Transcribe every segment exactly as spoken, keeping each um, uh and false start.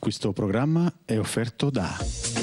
Questo programma è offerto da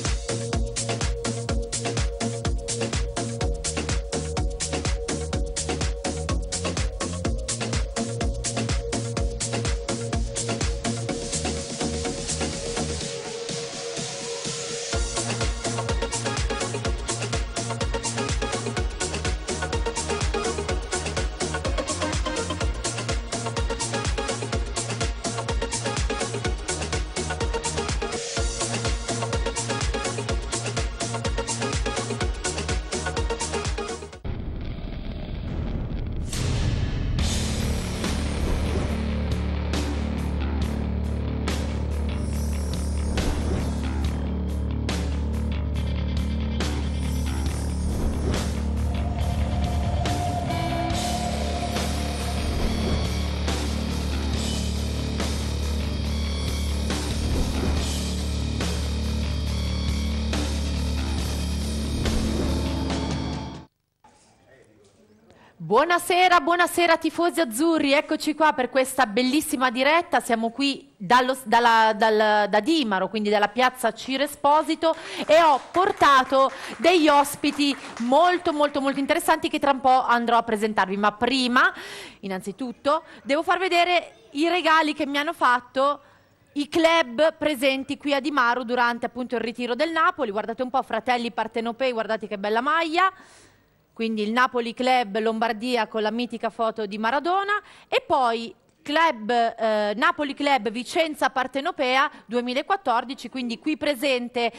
Buonasera, buonasera tifosi azzurri, eccoci qua per questa bellissima diretta, siamo qui dallo, dalla, dal, da Dimaro, quindi dalla piazza Ciro Esposito, e ho portato degli ospiti molto molto molto interessanti che tra un po' andrò a presentarvi, ma prima, innanzitutto, devo far vedere i regali che mi hanno fatto i club presenti qui a Dimaro durante appunto il ritiro del Napoli. Guardate un po', fratelli partenopei, guardate che bella maglia. Quindi il Napoli Club Lombardia con la mitica foto di Maradona, e poi Club, eh, Napoli Club Vicenza Partenopea duemilaquattordici, quindi qui presente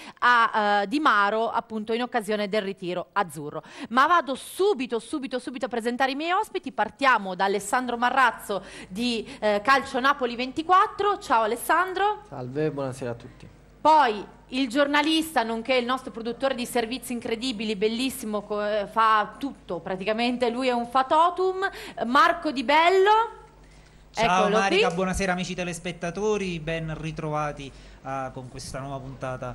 a eh, Dimaro appunto in occasione del ritiro azzurro. Ma vado subito, subito, subito a presentare i miei ospiti. Partiamo da Alessandro Marrazzo di eh, Calcio Napoli ventiquattro. Ciao Alessandro. Salve, buonasera a tutti. Poi il giornalista, nonché il nostro produttore di servizi incredibili, bellissimo, fa tutto praticamente, lui è un fatotum, Marco Di Bello. Ciao Eccolo Marica, qui. buonasera amici telespettatori, ben ritrovati uh, con questa nuova puntata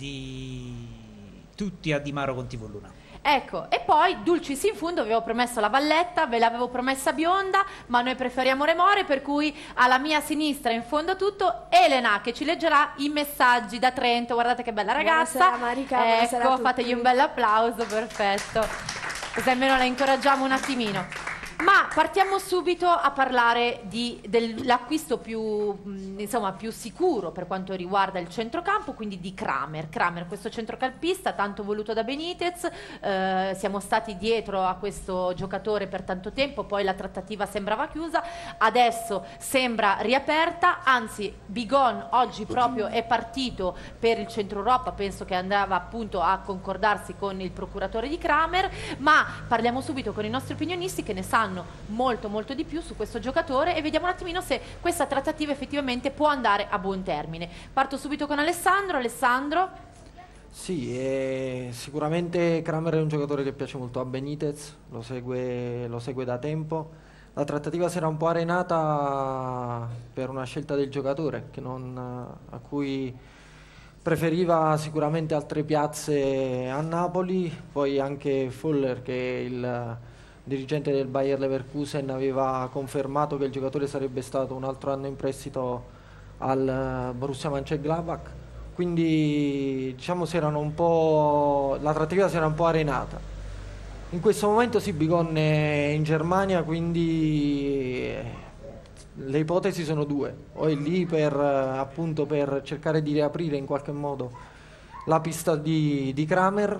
di Tutti a Dimaro con tivù Luna. Ecco, e poi Dulcis in fundo, avevo promesso la Valletta, ve l'avevo promessa bionda, ma noi preferiamo le more, per cui alla mia sinistra in fondo a tutto Elena, che ci leggerà i messaggi da Trento. Guardate che bella ragazza. Buonasera Marica, buonasera a ecco, tutti. fategli un bel applauso, perfetto, così almeno la incoraggiamo un attimino. Ma partiamo subito a parlare di, dell'acquisto più, mh, insomma, più sicuro per quanto riguarda il centrocampo, quindi di Kramer. Kramer, questo centrocampista tanto voluto da Benitez, eh, siamo stati dietro a questo giocatore per tanto tempo, poi la trattativa sembrava chiusa, adesso sembra riaperta, anzi Bigon oggi proprio è partito per il Centro Europa, penso che andava appunto a concordarsi con il procuratore di Kramer, ma parliamo subito con i nostri opinionisti che ne sanno molto molto di più su questo giocatore, e vediamo un attimino se questa trattativa effettivamente può andare a buon termine. Parto subito con Alessandro. Alessandro? Sì, eh, sicuramente Kramer è un giocatore che piace molto a Benitez, lo segue, lo segue da tempo. La trattativa si era un po' arenata per una scelta del giocatore che non, a cui preferiva sicuramente altre piazze a Napoli, poi anche Fuller, che è il dirigente del Bayer Leverkusen, aveva confermato che il giocatore sarebbe stato un altro anno in prestito al Borussia Mönchengladbach, quindi diciamo si erano un po', la trattativa si era un po' arenata. In questo momento sì, Bigon è in Germania, quindi le ipotesi sono due: o è lì per appunto per cercare di riaprire in qualche modo la pista di, di Kramer,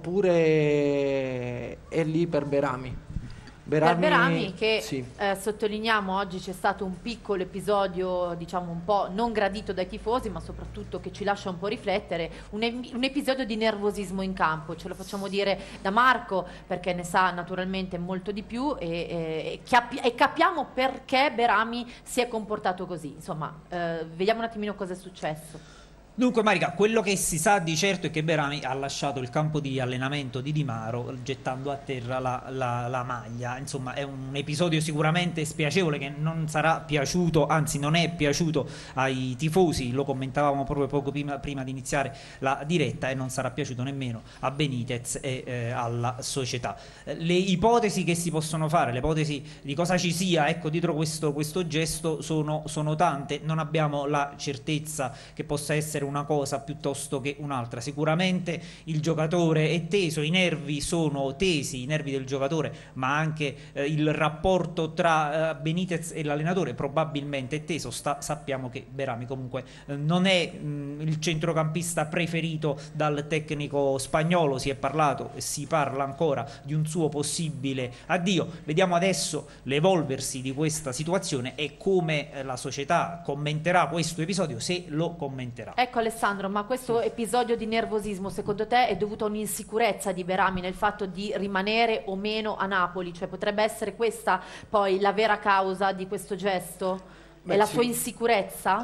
oppure è lì per Berami. Berami, per Berami che sì. eh, sottolineiamo, oggi c'è stato un piccolo episodio, diciamo un po' non gradito dai tifosi, ma soprattutto che ci lascia un po' riflettere, un, un episodio di nervosismo in campo, ce lo facciamo dire da Marco perché ne sa naturalmente molto di più, e, e, capi e capiamo perché Berami si è comportato così. Insomma, eh, vediamo un attimino cosa è successo. Dunque Marica, quello che si sa di certo è che Berami ha lasciato il campo di allenamento di Di Maro gettando a terra la, la, la maglia. Insomma, è un episodio sicuramente spiacevole che non sarà piaciuto, anzi non è piaciuto ai tifosi, lo commentavamo proprio poco prima, prima di iniziare la diretta, e non sarà piaciuto nemmeno a Benitez e eh, alla società. Le ipotesi che si possono fare, le ipotesi di cosa ci sia, ecco, dietro questo, questo gesto sono, sono tante. Non abbiamo la certezza che possa essere una cosa piuttosto che un'altra. Sicuramente il giocatore è teso, i nervi sono tesi, i nervi del giocatore, ma anche eh, il rapporto tra eh, Benitez e l'allenatore probabilmente è teso. Sta, sappiamo che Berami comunque eh, non è mh, il centrocampista preferito dal tecnico spagnolo, si è parlato e si parla ancora di un suo possibile addio. Vediamo adesso l'evolversi di questa situazione e come eh, la società commenterà questo episodio, se lo commenterà. Ecco Alessandro, ma questo episodio di nervosismo secondo te è dovuto a un'insicurezza di Berami nel fatto di rimanere o meno a Napoli? Cioè potrebbe essere questa poi la vera causa di questo gesto? Beh, è la sì, sua insicurezza?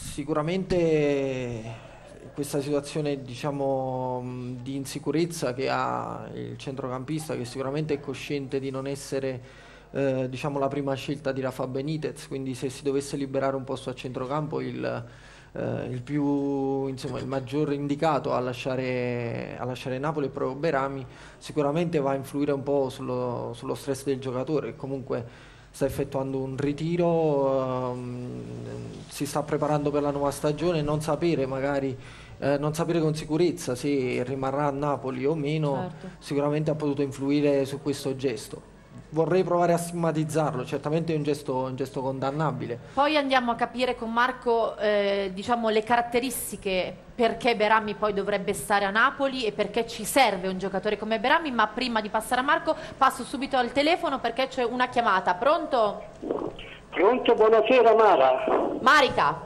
Sicuramente questa situazione, diciamo, di insicurezza che ha il centrocampista, che sicuramente è cosciente di non essere eh, diciamo la prima scelta di Rafa Benitez, quindi se si dovesse liberare un posto a centrocampo il Uh, il più, insomma, il maggior indicato a lasciare, a lasciare Napoli è proprio Berami. Sicuramente va a influire un po' sullo, sullo stress del giocatore, che comunque sta effettuando un ritiro, um, si sta preparando per la nuova stagione. Non sapere magari eh, non sapere con sicurezza se rimarrà a Napoli o meno, certo, sicuramente ha potuto influire su questo gesto. Vorrei provare a stigmatizzarlo, certamente è un gesto, un gesto condannabile. Poi andiamo a capire con Marco eh, diciamo, le caratteristiche perché Berami poi dovrebbe stare a Napoli e perché ci serve un giocatore come Berami, ma prima di passare a Marco passo subito al telefono perché c'è una chiamata. Pronto? Pronto, buonasera Mara. Marica.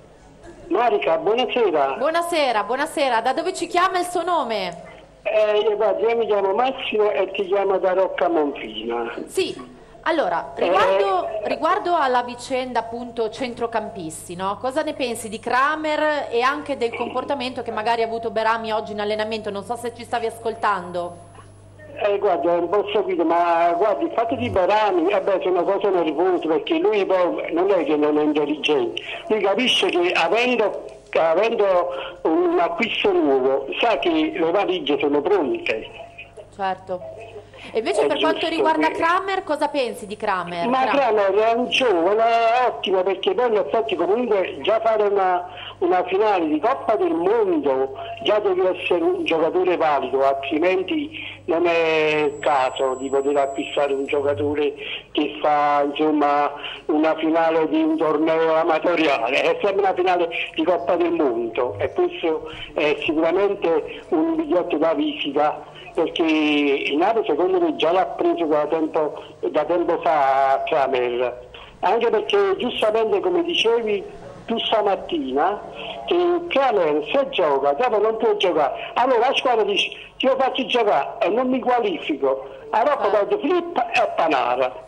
Marica, buonasera. Buonasera, buonasera. Da dove ci chiama il suo nome? Eh, guarda, io mi chiamo Massimo e ti chiamo da Rocca Monfina. Sì, allora, riguardo, eh, riguardo alla vicenda appunto centrocampisti, no? Cosa ne pensi di Kramer e anche del comportamento che magari ha avuto Berami oggi in allenamento? Non so se ci stavi ascoltando. Eh, guarda, non posso capire, ma guarda, il fatto di Berami, eh beh, sono cose nervose, perché lui poi non è che non è intelligente, lui capisce che avendo... avendo un acquisto nuovo sa che le valigie sono pronte. Certo. E invece è per quanto riguarda che... Kramer, cosa pensi di Kramer? Ma Kramer è un giovane ottimo, perché poi in effetti comunque già fare una, una finale di Coppa del Mondo già deve essere un giocatore valido, altrimenti non è caso di poter acquistare un giocatore che fa insomma una finale di un torneo amatoriale, è sempre una finale di Coppa del Mondo e questo è sicuramente un biglietto da visita, perché il Napoli secondo me già l'ha preso da tempo, da tempo fa Kramer, anche perché giustamente come dicevi tu stamattina che Kramer se gioca dopo non può giocare, allora la squadra dice ti lo faccio giocare e non mi qualifico, a Rocco ah. Flip e Panara.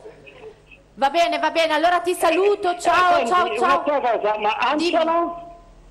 Va bene, va bene, allora ti saluto, ciao, eh, ciao, ciao. Cosa, ma Angelo?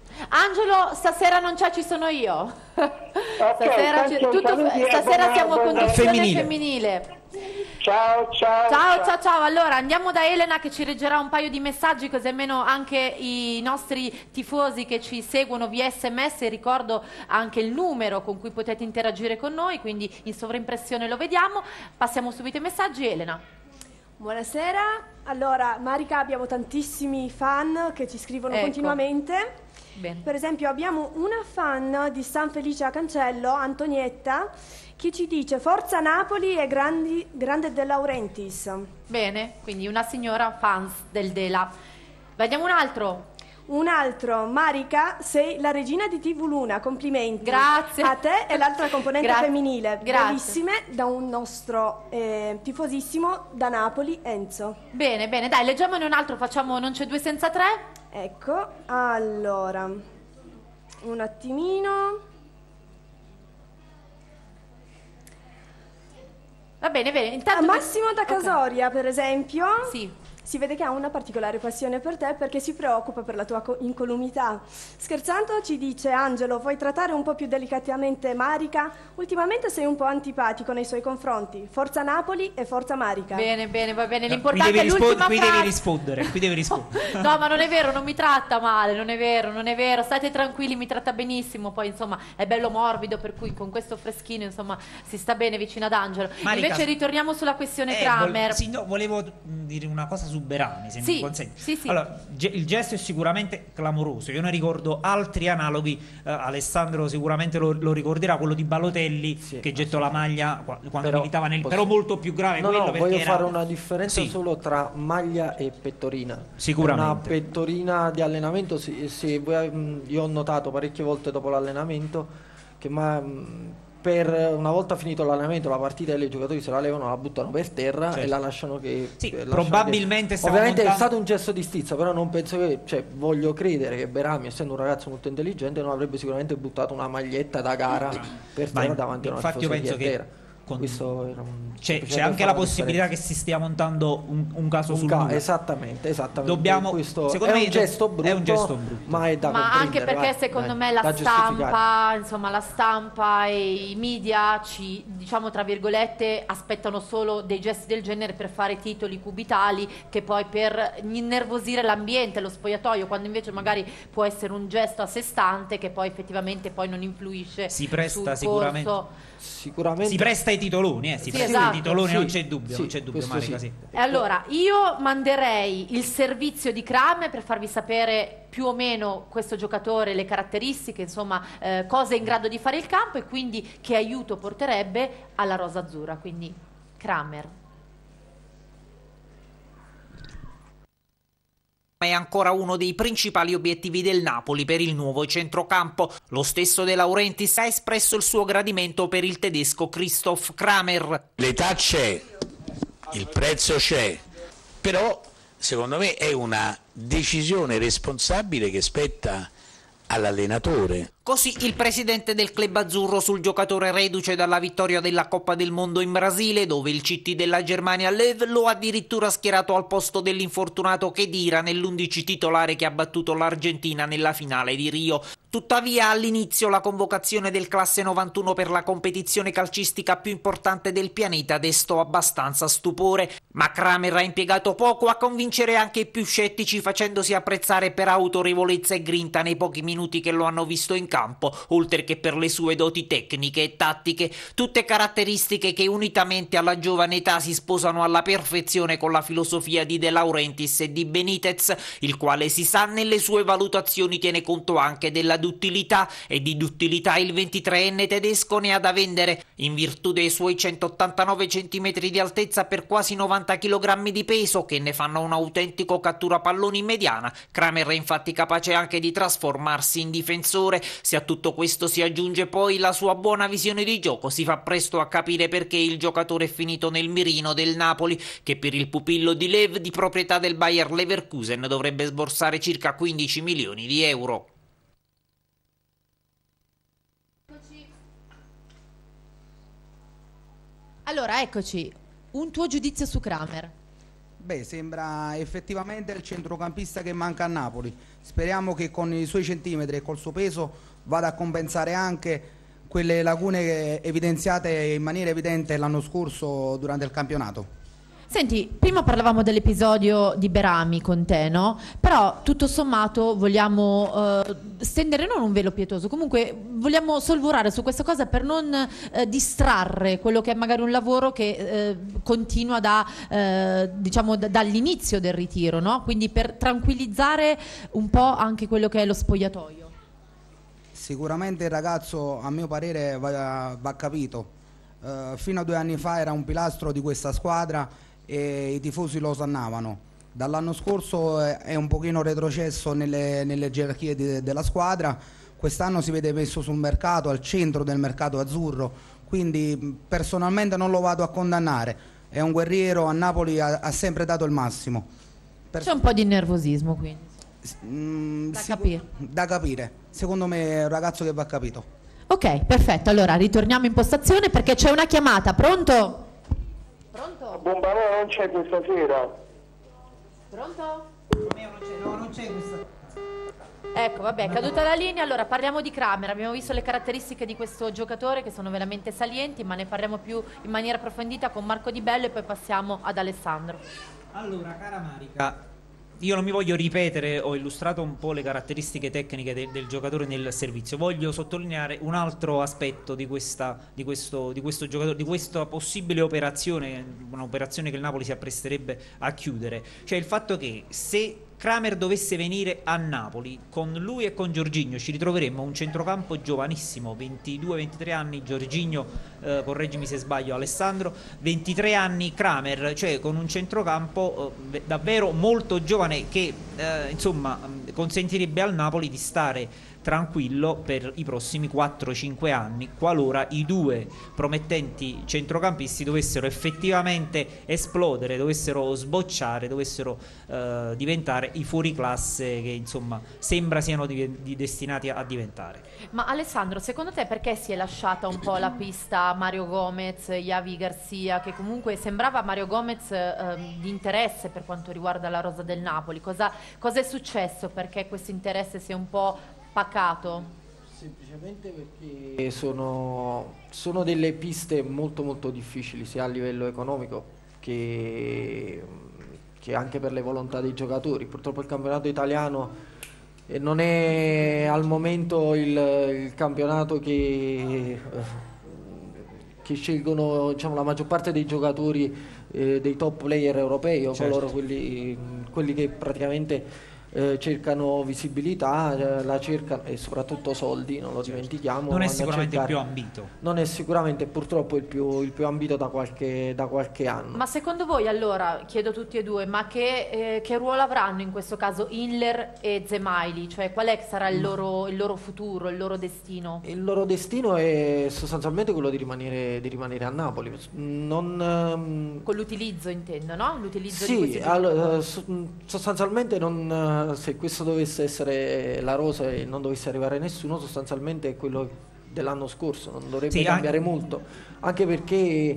Angelo, stasera non c'è, ci sono io. Okay, stasera ci, tutto, stasera siamo con conduzione femminile. femminile. Ciao, ciao, ciao, ciao, ciao. Allora andiamo da Elena che ci leggerà un paio di messaggi, così almeno anche i nostri tifosi che ci seguono via sms, ricordo anche il numero con cui potete interagire con noi, quindi in sovraimpressione lo vediamo. Passiamo subito ai messaggi. Elena. Buonasera, allora Marica, abbiamo tantissimi fan che ci scrivono ecco. continuamente. Bene. Per esempio abbiamo una fan di San Felice a Cancello, Antonietta, che ci dice Forza Napoli e grandi, grande De Laurentiis. Bene, quindi una signora fans del Dela. Vediamo un altro. Un altro, Marica, sei la regina di T V Luna, complimenti. Grazie. A te e l'altra componente Gra femminile. Grazie. Bellissime, da un nostro eh, tifosissimo da Napoli, Enzo. Bene, bene, dai, leggiamone un altro, facciamo non c'è due senza tre. Ecco, allora, un attimino. Va bene, bene. Intanto a Massimo da Casoria, okay. per esempio. Sì. Si vede che ha una particolare passione per te perché si preoccupa per la tua incolumità. Scherzando ci dice: Angelo, vuoi trattare un po' più delicatamente Marica? Ultimamente sei un po' antipatico nei suoi confronti. Forza Napoli e forza Marica. Bene, bene, va bene. No, L'importante qui è devi, l'ultima qui frase. devi rispondere, qui devi rispondere. No, ma non è vero, non mi tratta male, non è vero, non è vero. State tranquilli, mi tratta benissimo. Poi insomma è bello morbido, per cui con questo freschino insomma si sta bene vicino ad Angelo. Marica, Invece ritorniamo sulla questione eh, Kramer. vol- sì, no, volevo dire una cosa su Berami, se Sì, mi consenti. sì, sì. Allora, ge- il gesto è sicuramente clamoroso. Io ne ricordo altri analoghi. eh, Alessandro sicuramente lo, lo ricorderà, quello di Balotelli, Sì, che gettò la maglia qua- quando Però militava nel posso- però molto più grave No, quello no, perché voglio era... fare una differenza Sì. solo tra maglia e pettorina. Sicuramente. Una pettorina di allenamento, se, se voi- mh, io ho notato parecchie volte dopo l'allenamento che ma, mh, per una volta finito l'allenamento, la partita, i giocatori se la levano, la buttano per terra Certo. e la lasciano che... Sì, che lasciano probabilmente che... stava Ovviamente montando- è stato un gesto di stizza, però non penso che... Cioè, voglio credere che Berami, essendo un ragazzo molto intelligente, non avrebbe sicuramente buttato una maglietta da gara per Ma terra in- davanti a una infatti io tifoseria penso che intera. con- Questo era un- C'è, semplicemente c'è anche fare la una possibilità differenza. che si stia montando un, un caso Un sul ca- nulla. esattamente, esattamente. Dobbiamo- Questo secondo è me un gesto brutto, è un gesto brutto. ma è da Ma anche comprendere, perché vai, secondo dai, me la da giustificare. stampa, insomma la stampa e i media ci, diciamo tra virgolette, aspettano solo dei gesti del genere per fare titoli cubitali, che poi per innervosire l'ambiente, lo spogliatoio, quando invece magari può essere un gesto a sé stante che poi effettivamente poi non influisce Si presta sul sicuramente. corso. Sicuramente Si presta ai titoloni, eh, si Sì, presta esatto. ai titoloni, Sì, non c'è dubbio, sì, non c'è dubbio, questo Marica, sì. sì. E allora io manderei il servizio di Kramer per farvi sapere più o meno questo giocatore, le caratteristiche, insomma eh, cosa è in grado di fare il campo e quindi che aiuto porterebbe alla rosa azzurra. Quindi Kramer. È ancora uno dei principali obiettivi del Napoli per il nuovo centrocampo. Lo stesso De Laurentiis ha espresso il suo gradimento per il tedesco Christoph Kramer. L'età c'è, il prezzo c'è, però secondo me è una decisione responsabile che spetta all'allenatore. Così il presidente del club azzurro sul giocatore reduce dalla vittoria della Coppa del Mondo in Brasile, dove il C T della Germania Löw lo ha addirittura schierato al posto dell'infortunato Khedira nell'undici titolare che ha battuto l'Argentina nella finale di Rio. Tuttavia all'inizio la convocazione del classe novantuno per la competizione calcistica più importante del pianeta destò abbastanza stupore, ma Kramer ha impiegato poco a convincere anche i più scettici, facendosi apprezzare per autorevolezza e grinta nei pochi minuti che lo hanno visto in campo, oltre che per le sue doti tecniche e tattiche, tutte caratteristiche che unitamente alla giovane età si sposano alla perfezione con la filosofia di De Laurentiis e di Benitez, il quale si sa nelle sue valutazioni tiene conto anche della duttilità, e di duttilità il ventitreenne tedesco ne ha da vendere, in virtù dei suoi centottantanove centimetri di altezza per quasi novanta chilogrammi di peso, che ne fanno un autentico catturapalloni in mediana. Kramer è infatti capace anche di trasformarsi in difensore. Se a tutto questo si aggiunge poi la sua buona visione di gioco, si fa presto a capire perché il giocatore è finito nel mirino del Napoli, che per il pupillo di Löw, di proprietà del Bayer Leverkusen, dovrebbe sborsare circa quindici milioni di euro. Allora eccoci, un tuo giudizio su Kramer. Beh, sembra effettivamente il centrocampista che manca a Napoli. Speriamo che con i suoi centimetri e col suo peso vada a compensare anche quelle lacune evidenziate in maniera evidente l'anno scorso durante il campionato. Senti, prima parlavamo dell'episodio di Berami con te, no? Però tutto sommato vogliamo eh, stendere non un velo pietoso, comunque vogliamo solvorare su questa cosa per non eh, distrarre quello che è magari un lavoro che eh, continua da, eh, diciamo, da, dall'inizio del ritiro, no? Quindi per tranquillizzare un po' anche quello che è lo spogliatoio. Sicuramente il ragazzo, a mio parere, va, va capito. Uh, fino a due anni fa era un pilastro di questa squadra e i tifosi lo osannavano. Dall'anno scorso è un pochino retrocesso nelle, nelle gerarchie di, della squadra. Quest'anno si vede messo sul mercato, al centro del mercato azzurro, quindi personalmente non lo vado a condannare. È un guerriero, a Napoli ha, ha sempre dato il massimo. Per... C'è un po' di nervosismo quindi. Mm, da, sicu- capire. da capire. Secondo me è un ragazzo che va capito. Ok, perfetto. Allora ritorniamo in postazione perché c'è una chiamata. Pronto? Pronto? Bombarò non c'è questa sera. Pronto? No, non c'è questa. Ecco, vabbè, è caduta la linea. Allora parliamo di Kramer. Abbiamo visto le caratteristiche di questo giocatore che sono veramente salienti, ma ne parliamo più in maniera approfondita con Marco Di Bello e poi passiamo ad Alessandro. Allora, cara Marica, io non mi voglio ripetere, ho illustrato un po' le caratteristiche tecniche de del giocatore nel servizio. Voglio sottolineare un altro aspetto di, questa, di, questo, di questo giocatore, di questa possibile operazione, un'operazione che il Napoli si appresterebbe a chiudere. Cioè il fatto che se Kramer dovesse venire a Napoli, con lui e con Jorginho ci ritroveremmo un centrocampo giovanissimo, ventidue ventitré anni Jorginho, eh, correggimi se sbaglio Alessandro, ventitré anni Kramer, cioè con un centrocampo eh, davvero molto giovane che eh, insomma consentirebbe al Napoli di stare tranquillo per i prossimi quattro cinque anni, qualora i due promettenti centrocampisti dovessero effettivamente esplodere, dovessero sbocciare, dovessero eh, diventare i fuoriclasse che insomma sembra siano di, di destinati a diventare. Ma Alessandro, secondo te perché si è lasciata un po' la pista Mario Gomez, Javi Garcia, che comunque sembrava Mario Gomez eh, di interesse per quanto riguarda la rosa del Napoli? Cosa, cosa è successo perché questo interesse si è un po' pacato? Semplicemente perché sono, sono delle piste molto molto difficili sia a livello economico che, che anche per le volontà dei giocatori. Purtroppo il campionato italiano non è al momento il, il campionato che, che scelgono, diciamo, la maggior parte dei giocatori, eh, dei top player europei o certo. coloro quelli, quelli che praticamente Eh, cercano visibilità, eh, la cercano e soprattutto soldi, non lo dimentichiamo. Non è sicuramente il cercare, più ambito. Non è sicuramente purtroppo il più, il più ambito da qualche, da qualche anno. Ma secondo voi allora, chiedo tutti e due, ma che, eh, che ruolo avranno in questo caso Inler e Zemaili? Cioè qual è che sarà il loro, il loro futuro, il loro destino? Il loro destino è sostanzialmente quello di rimanere, di rimanere a Napoli. Non, ehm... Con l'utilizzo intendo, no? L'utilizzo sì, di questi allora, sostanzialmente non, se questo dovesse essere la rosa e non dovesse arrivare nessuno, sostanzialmente è quello dell'anno scorso, non dovrebbe sì, cambiare anche... molto, anche perché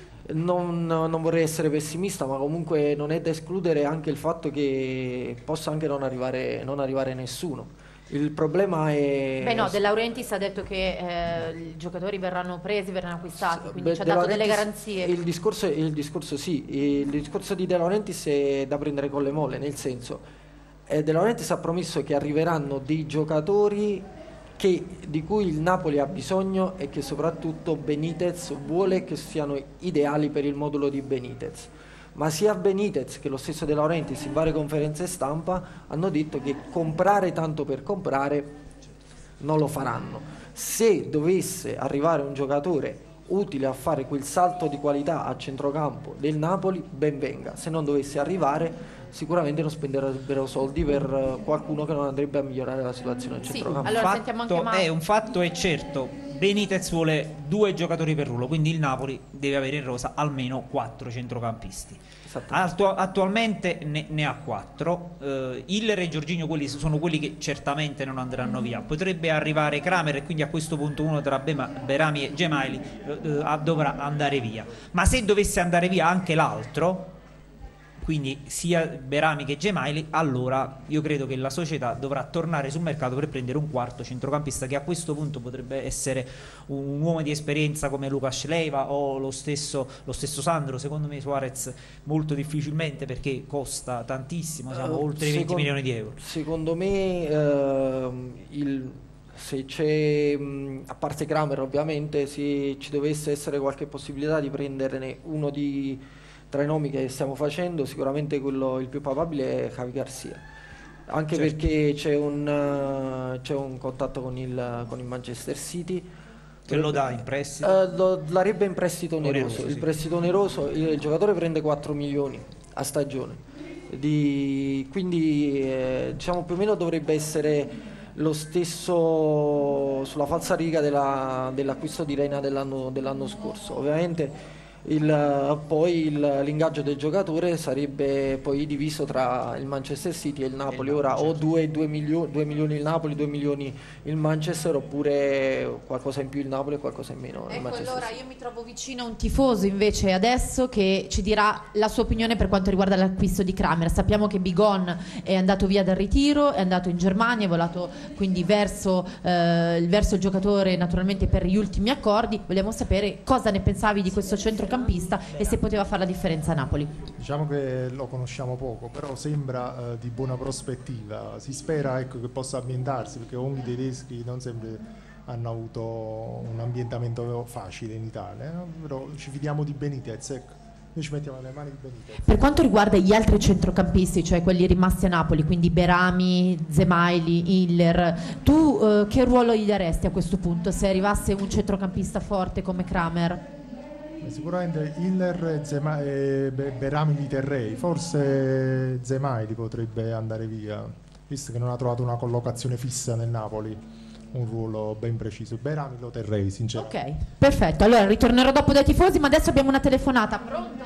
non, non vorrei essere pessimista, ma comunque non è da escludere anche il fatto che possa anche non arrivare, non arrivare nessuno. Il problema è... Beh no, De Laurentiis ha detto che eh, i giocatori verranno presi, verranno acquistati, quindi Beh, ci ha De dato Laurentiis, delle garanzie. Il discorso, il discorso sì, il discorso di De Laurentiis è da prendere con le molle, nel senso, eh, De Laurentiis ha promesso che arriveranno dei giocatori che, di cui il Napoli ha bisogno e che soprattutto Benitez vuole che siano ideali per il modulo di Benitez. Ma sia Benitez che lo stesso De Laurentiis in varie conferenze stampa hanno detto che comprare tanto per comprare non lo faranno. Se dovesse arrivare un giocatore utile a fare quel salto di qualità a centrocampo del Napoli, ben venga. Se non dovesse arrivare, sicuramente non spenderebbero soldi per qualcuno che non andrebbe a migliorare la situazione al Sì, centrocampo. allora Fatto sentiamo anche Marco. è un fatto è certo, Benitez vuole due giocatori per ruolo, quindi il Napoli deve avere in rosa almeno quattro centrocampisti. Attu attualmente ne, ne ha quattro. uh, Hiller e Jorginho quelli sono quelli che certamente non andranno via. Potrebbe arrivare Kramer e quindi a questo punto uno tra Bema, Berami e Gemayli uh, uh, dovrà andare via. Ma se dovesse andare via anche l'altro, quindi sia Berami che Gemayli, allora io credo che la società dovrà tornare sul mercato per prendere un quarto centrocampista, che a questo punto potrebbe essere un uomo di esperienza come Lucas Leiva o lo stesso, lo stesso Sandro. Secondo me Suarez molto difficilmente, perché costa tantissimo, siamo uh, oltre i venti milioni di euro. Secondo me uh, il, se c'è, a parte Kramer ovviamente, se ci dovesse essere qualche possibilità di prenderne uno di tra i nomi che stiamo facendo, sicuramente quello il più papabile è Javi Garcia, anche certo. perché c'è un, uh, c'è un contatto con il, con il Manchester City che lo dà in prestito, uh, lo darebbe in prestito oneroso, oneroso il sì. prestito oneroso, il, il giocatore prende quattro milioni a stagione, di, quindi eh, diciamo più o meno dovrebbe essere lo stesso sulla falsa riga della, dell'acquisto di Reina dell'anno, dell'anno scorso. Ovviamente Il, poi il- l'ingaggio del giocatore sarebbe poi diviso tra il Manchester City e il Napoli. Ora o due milioni il Napoli, due milioni il Manchester, oppure qualcosa in più il Napoli e qualcosa in meno il Ecco, Manchester allora City. io mi trovo vicino a un tifoso invece adesso che ci dirà la sua opinione per quanto riguarda l'acquisto di Kramer. Sappiamo che Bigon è andato via dal ritiro, è andato in Germania, è volato quindi verso, eh, verso il giocatore naturalmente per gli ultimi accordi. Vogliamo sapere cosa ne pensavi di questo centrocampista e se poteva fare la differenza a Napoli. Diciamo che lo conosciamo poco, però sembra eh, di buona prospettiva. Si spera, ecco, che possa ambientarsi, perché comunque i tedeschi non sempre hanno avuto un ambientamento facile in Italia, no? Però ci fidiamo di Benitez, ecco. Noi ci mettiamo nelle mani di Benitez. Per quanto riguarda gli altri centrocampisti, cioè quelli rimasti a Napoli, quindi Berami, Zemaili, Hiller, tu eh, che ruolo gli daresti a questo punto se arrivasse un centrocampista forte come Kramer? Sicuramente Hiller e, Zema- e Be- Berami li terrei, forse Zemaili potrebbe andare via, visto che non ha trovato una collocazione fissa nel Napoli, un ruolo ben preciso. Berami lo terrei, sinceramente. Ok, perfetto. Allora ritornerò dopo dai tifosi, ma adesso abbiamo una telefonata. Pronto?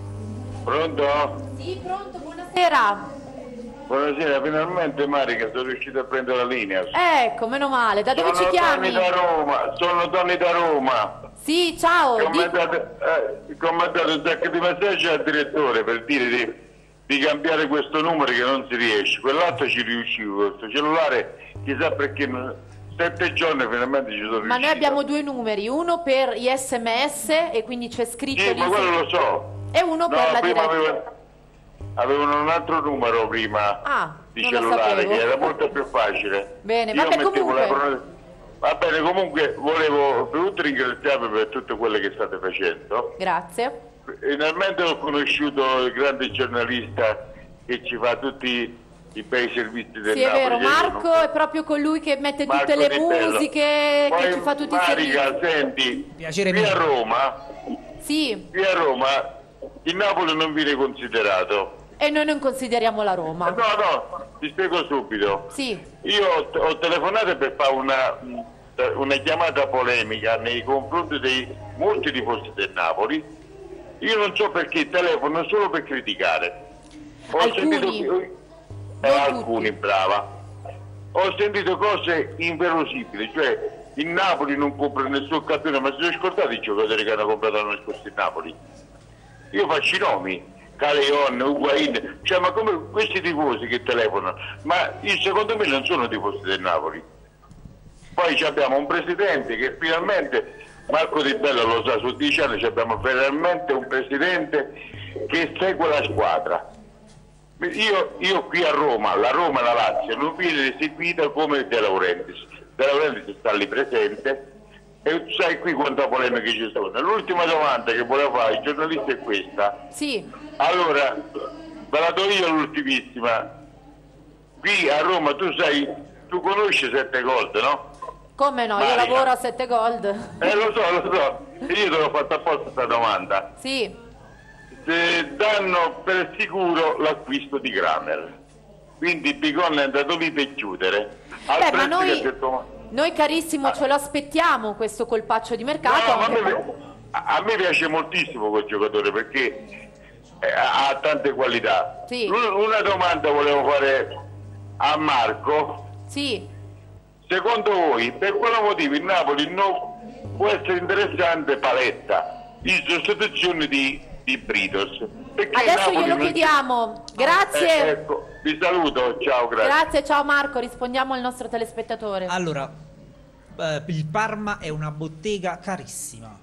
Pronto? Sì, pronto, buonasera. Buonasera, finalmente Marica sono riuscito a prendere la linea. Ecco, meno male. Da dove sono ci chiami? Tony da Roma, sono Tony da Roma. Sì, ciao. Ho di- mandato eh, ho mandato un sacco di messaggi al direttore per dire di, di cambiare questo numero che non si riesce. Quell'altro ci riuscivo, questo cellulare chissà perché non- sette giorni finalmente ci sono riuscito. Ma noi abbiamo due numeri, uno per gli sms e quindi c'è scritto Sì, lì ma se- quello lo so. e uno No, per la prima diretta. avevo- avevano un altro numero prima Ah, di non lo cellulare sapevo. che era molto più facile. Bene, Io vabbè, mettevo comunque- la crono- Va bene, comunque volevo soprattutto ringraziarvi per tutto quello che state facendo. Grazie. Finalmente ho conosciuto il grande giornalista che ci fa tutti i bei servizi del Sì, è Napoli. vero, che io Marco non- è proprio colui che mette Marco tutte le Di Bello. musiche, Poi, che ci fa tutti i Marica, servizi. senti, Piacere qui a mio. Roma, Sì, qui a Roma il Napoli non viene considerato. e noi non consideriamo la Roma. No, no, ti spiego subito. Sì, Io ho, ho telefonato per fare una, una chiamata polemica nei confronti dei molti tifosi del Napoli. Io non so perché telefono solo per criticare. Ho Alcuni. sentito eh, Non alcuni, brava. Ho sentito cose inverosimili, cioè il Napoli non compra nessun campione, ma si sono scordati i giocatori che hanno comprato l'anno scorso il Napoli. Io faccio i nomi. Caleon, Uguain, cioè ma come questi tifosi che telefonano, ma io, secondo me non sono tifosi del Napoli. Poi ci abbiamo un presidente che finalmente, Marco Di Bello lo sa, su dieci anni ci abbiamo finalmente un presidente che segue la squadra. Io, io qui a Roma, la Roma e la Lazio non viene seguita come De Laurentiis. De Laurentiis sta lì presente e sai qui quante polemiche ci sono. L'ultima domanda che volevo fare ai giornalisti è questa. sì. Allora, ve la do io l'ultimissima. Qui a Roma tu sai, tu conosci Sette Gold, no? Come no, io Marica. lavoro a Sette Gold. Eh lo so, lo so, io te l'ho fatta apposta questa domanda. Sì, Se danno per sicuro l'acquisto di Kramer, quindi Bigon è andato lì per chiudere. Al beh, ma prezzo noi, che ha detto- noi carissimo ce lo aspettiamo questo colpaccio di mercato. No, ma a, anche- me, a- a me piace moltissimo quel giocatore perché eh, ha, ha tante qualità. Sì. Un- Una domanda volevo fare a Marco. Sì, Secondo voi, per quale motivo il Napoli non può essere interessante Paletta in sostituzione di, di Britos? Perché il adesso Napoli glielo non- chiediamo. Grazie. Eh, ecco, vi saluto, ciao, grazie. Grazie, ciao Marco, rispondiamo al nostro telespettatore. Allora, eh, il Parma è una bottega carissima.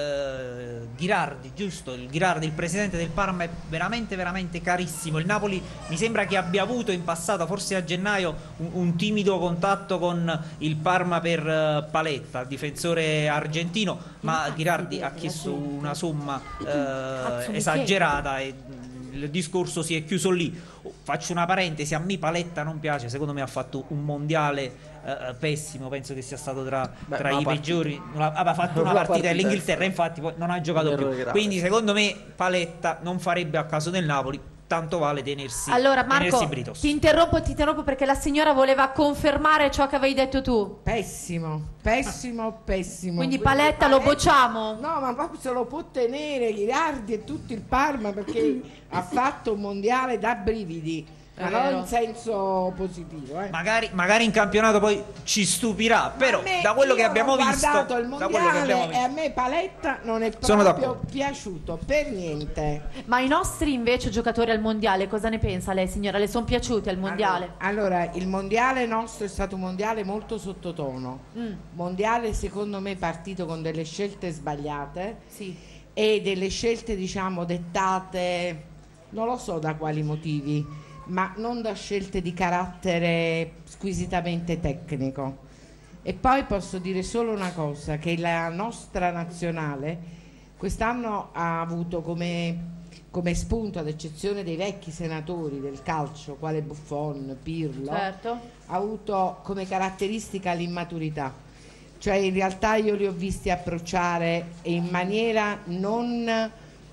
Eh, Ghirardi, giusto? Il Ghirardi, il presidente del Parma, è veramente veramente carissimo. Il Napoli mi sembra che abbia avuto in passato, forse a gennaio, un, un timido contatto con il Parma per eh, Paletta, il difensore argentino, ma Ghirardi ha chiesto una somma eh, esagerata e il discorso si è chiuso lì. Faccio una parentesi, a me Paletta non piace, secondo me ha fatto un mondiale eh, pessimo, penso che sia stato tra, Beh, tra una i partita. peggiori. Una- aveva fatto una Una partita partita, dell'Inghilterra, infatti poi non ha giocato un più. errore grave. Quindi secondo me Paletta non farebbe a caso del Napoli, tanto vale tenersi, allora tenersi Marco, Britos. ti interrompo, ti interrompo perché la signora voleva confermare ciò che avevi detto tu. Pessimo, pessimo, pessimo. Quindi Paletta lo bocciamo? No, ma proprio se lo può tenere Ghirardi e tutto il Parma perché ha fatto un mondiale da brividi. Ma non in senso positivo, eh. Magari, magari in campionato poi ci stupirà, però me, da quello che abbiamo visto, guardato il da quello che abbiamo mondiale visto. e a me Paletta non è Sono proprio d'accordo. piaciuto per niente. Ma i nostri invece giocatori al mondiale, cosa ne pensa lei signora? Le sono piaciuti al mondiale? Allora, allora, il mondiale nostro è stato un mondiale molto sottotono. Mm. Mondiale secondo me partito con delle scelte sbagliate sì. e delle scelte diciamo dettate, non lo so da quali motivi, ma non da scelte di carattere squisitamente tecnico. E poi posso dire solo una cosa, che la nostra nazionale quest'anno ha avuto come, come spunto, ad eccezione dei vecchi senatori del calcio, quale Buffon, Pirlo, Certo. ha avuto come caratteristica l'immaturità. Cioè in realtà io li ho visti approcciare in maniera non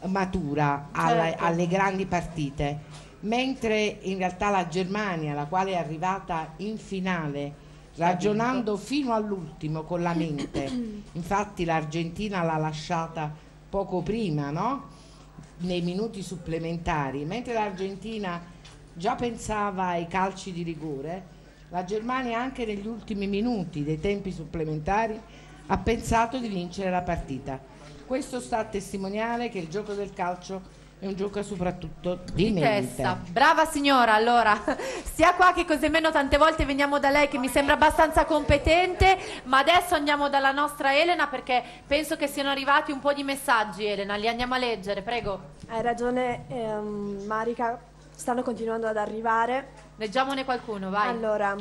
matura alla- Certo. alle grandi partite, mentre in realtà la Germania, la quale è arrivata in finale ragionando fino all'ultimo con la mente, infatti l'Argentina l'ha lasciata poco prima, no? Nei minuti supplementari, mentre l'Argentina già pensava ai calci di rigore, la Germania anche negli ultimi minuti dei tempi supplementari ha pensato di vincere la partita. Questo sta a testimoniare che il gioco del calcio è un gioco soprattutto di, Di mente. testa. Brava signora, allora stia qua che così meno tante volte veniamo da lei che mi sembra abbastanza competente, ma adesso andiamo dalla nostra Elena perché penso che siano arrivati un po' di messaggi. Elena, li andiamo a leggere, prego. Hai ragione ehm, Marica, stanno continuando ad arrivare. Leggiamone qualcuno, vai. Allora,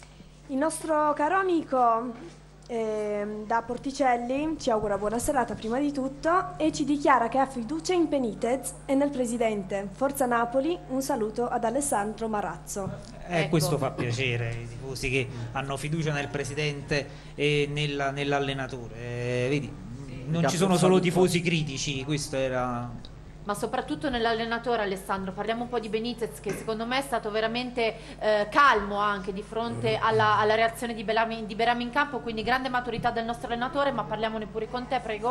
il nostro caro amico ehm, da Porticelli ci augura buona serata prima di tutto e ci dichiara che ha fiducia in Benitez e nel presidente. Forza Napoli, un saluto ad Alessandro Marazzo. Eh, Ecco. Questo fa piacere, i tifosi che hanno fiducia nel presidente e nella- nell'allenatore. Eh, vedi, non ci sono solo tifosi critici, questo era... Ma soprattutto nell'allenatore Alessandro, parliamo un po' di Benitez che secondo me è stato veramente eh, calmo anche di fronte alla, alla reazione di Berami, di Berami in campo, quindi grande maturità del nostro allenatore, ma parliamone pure con te, prego.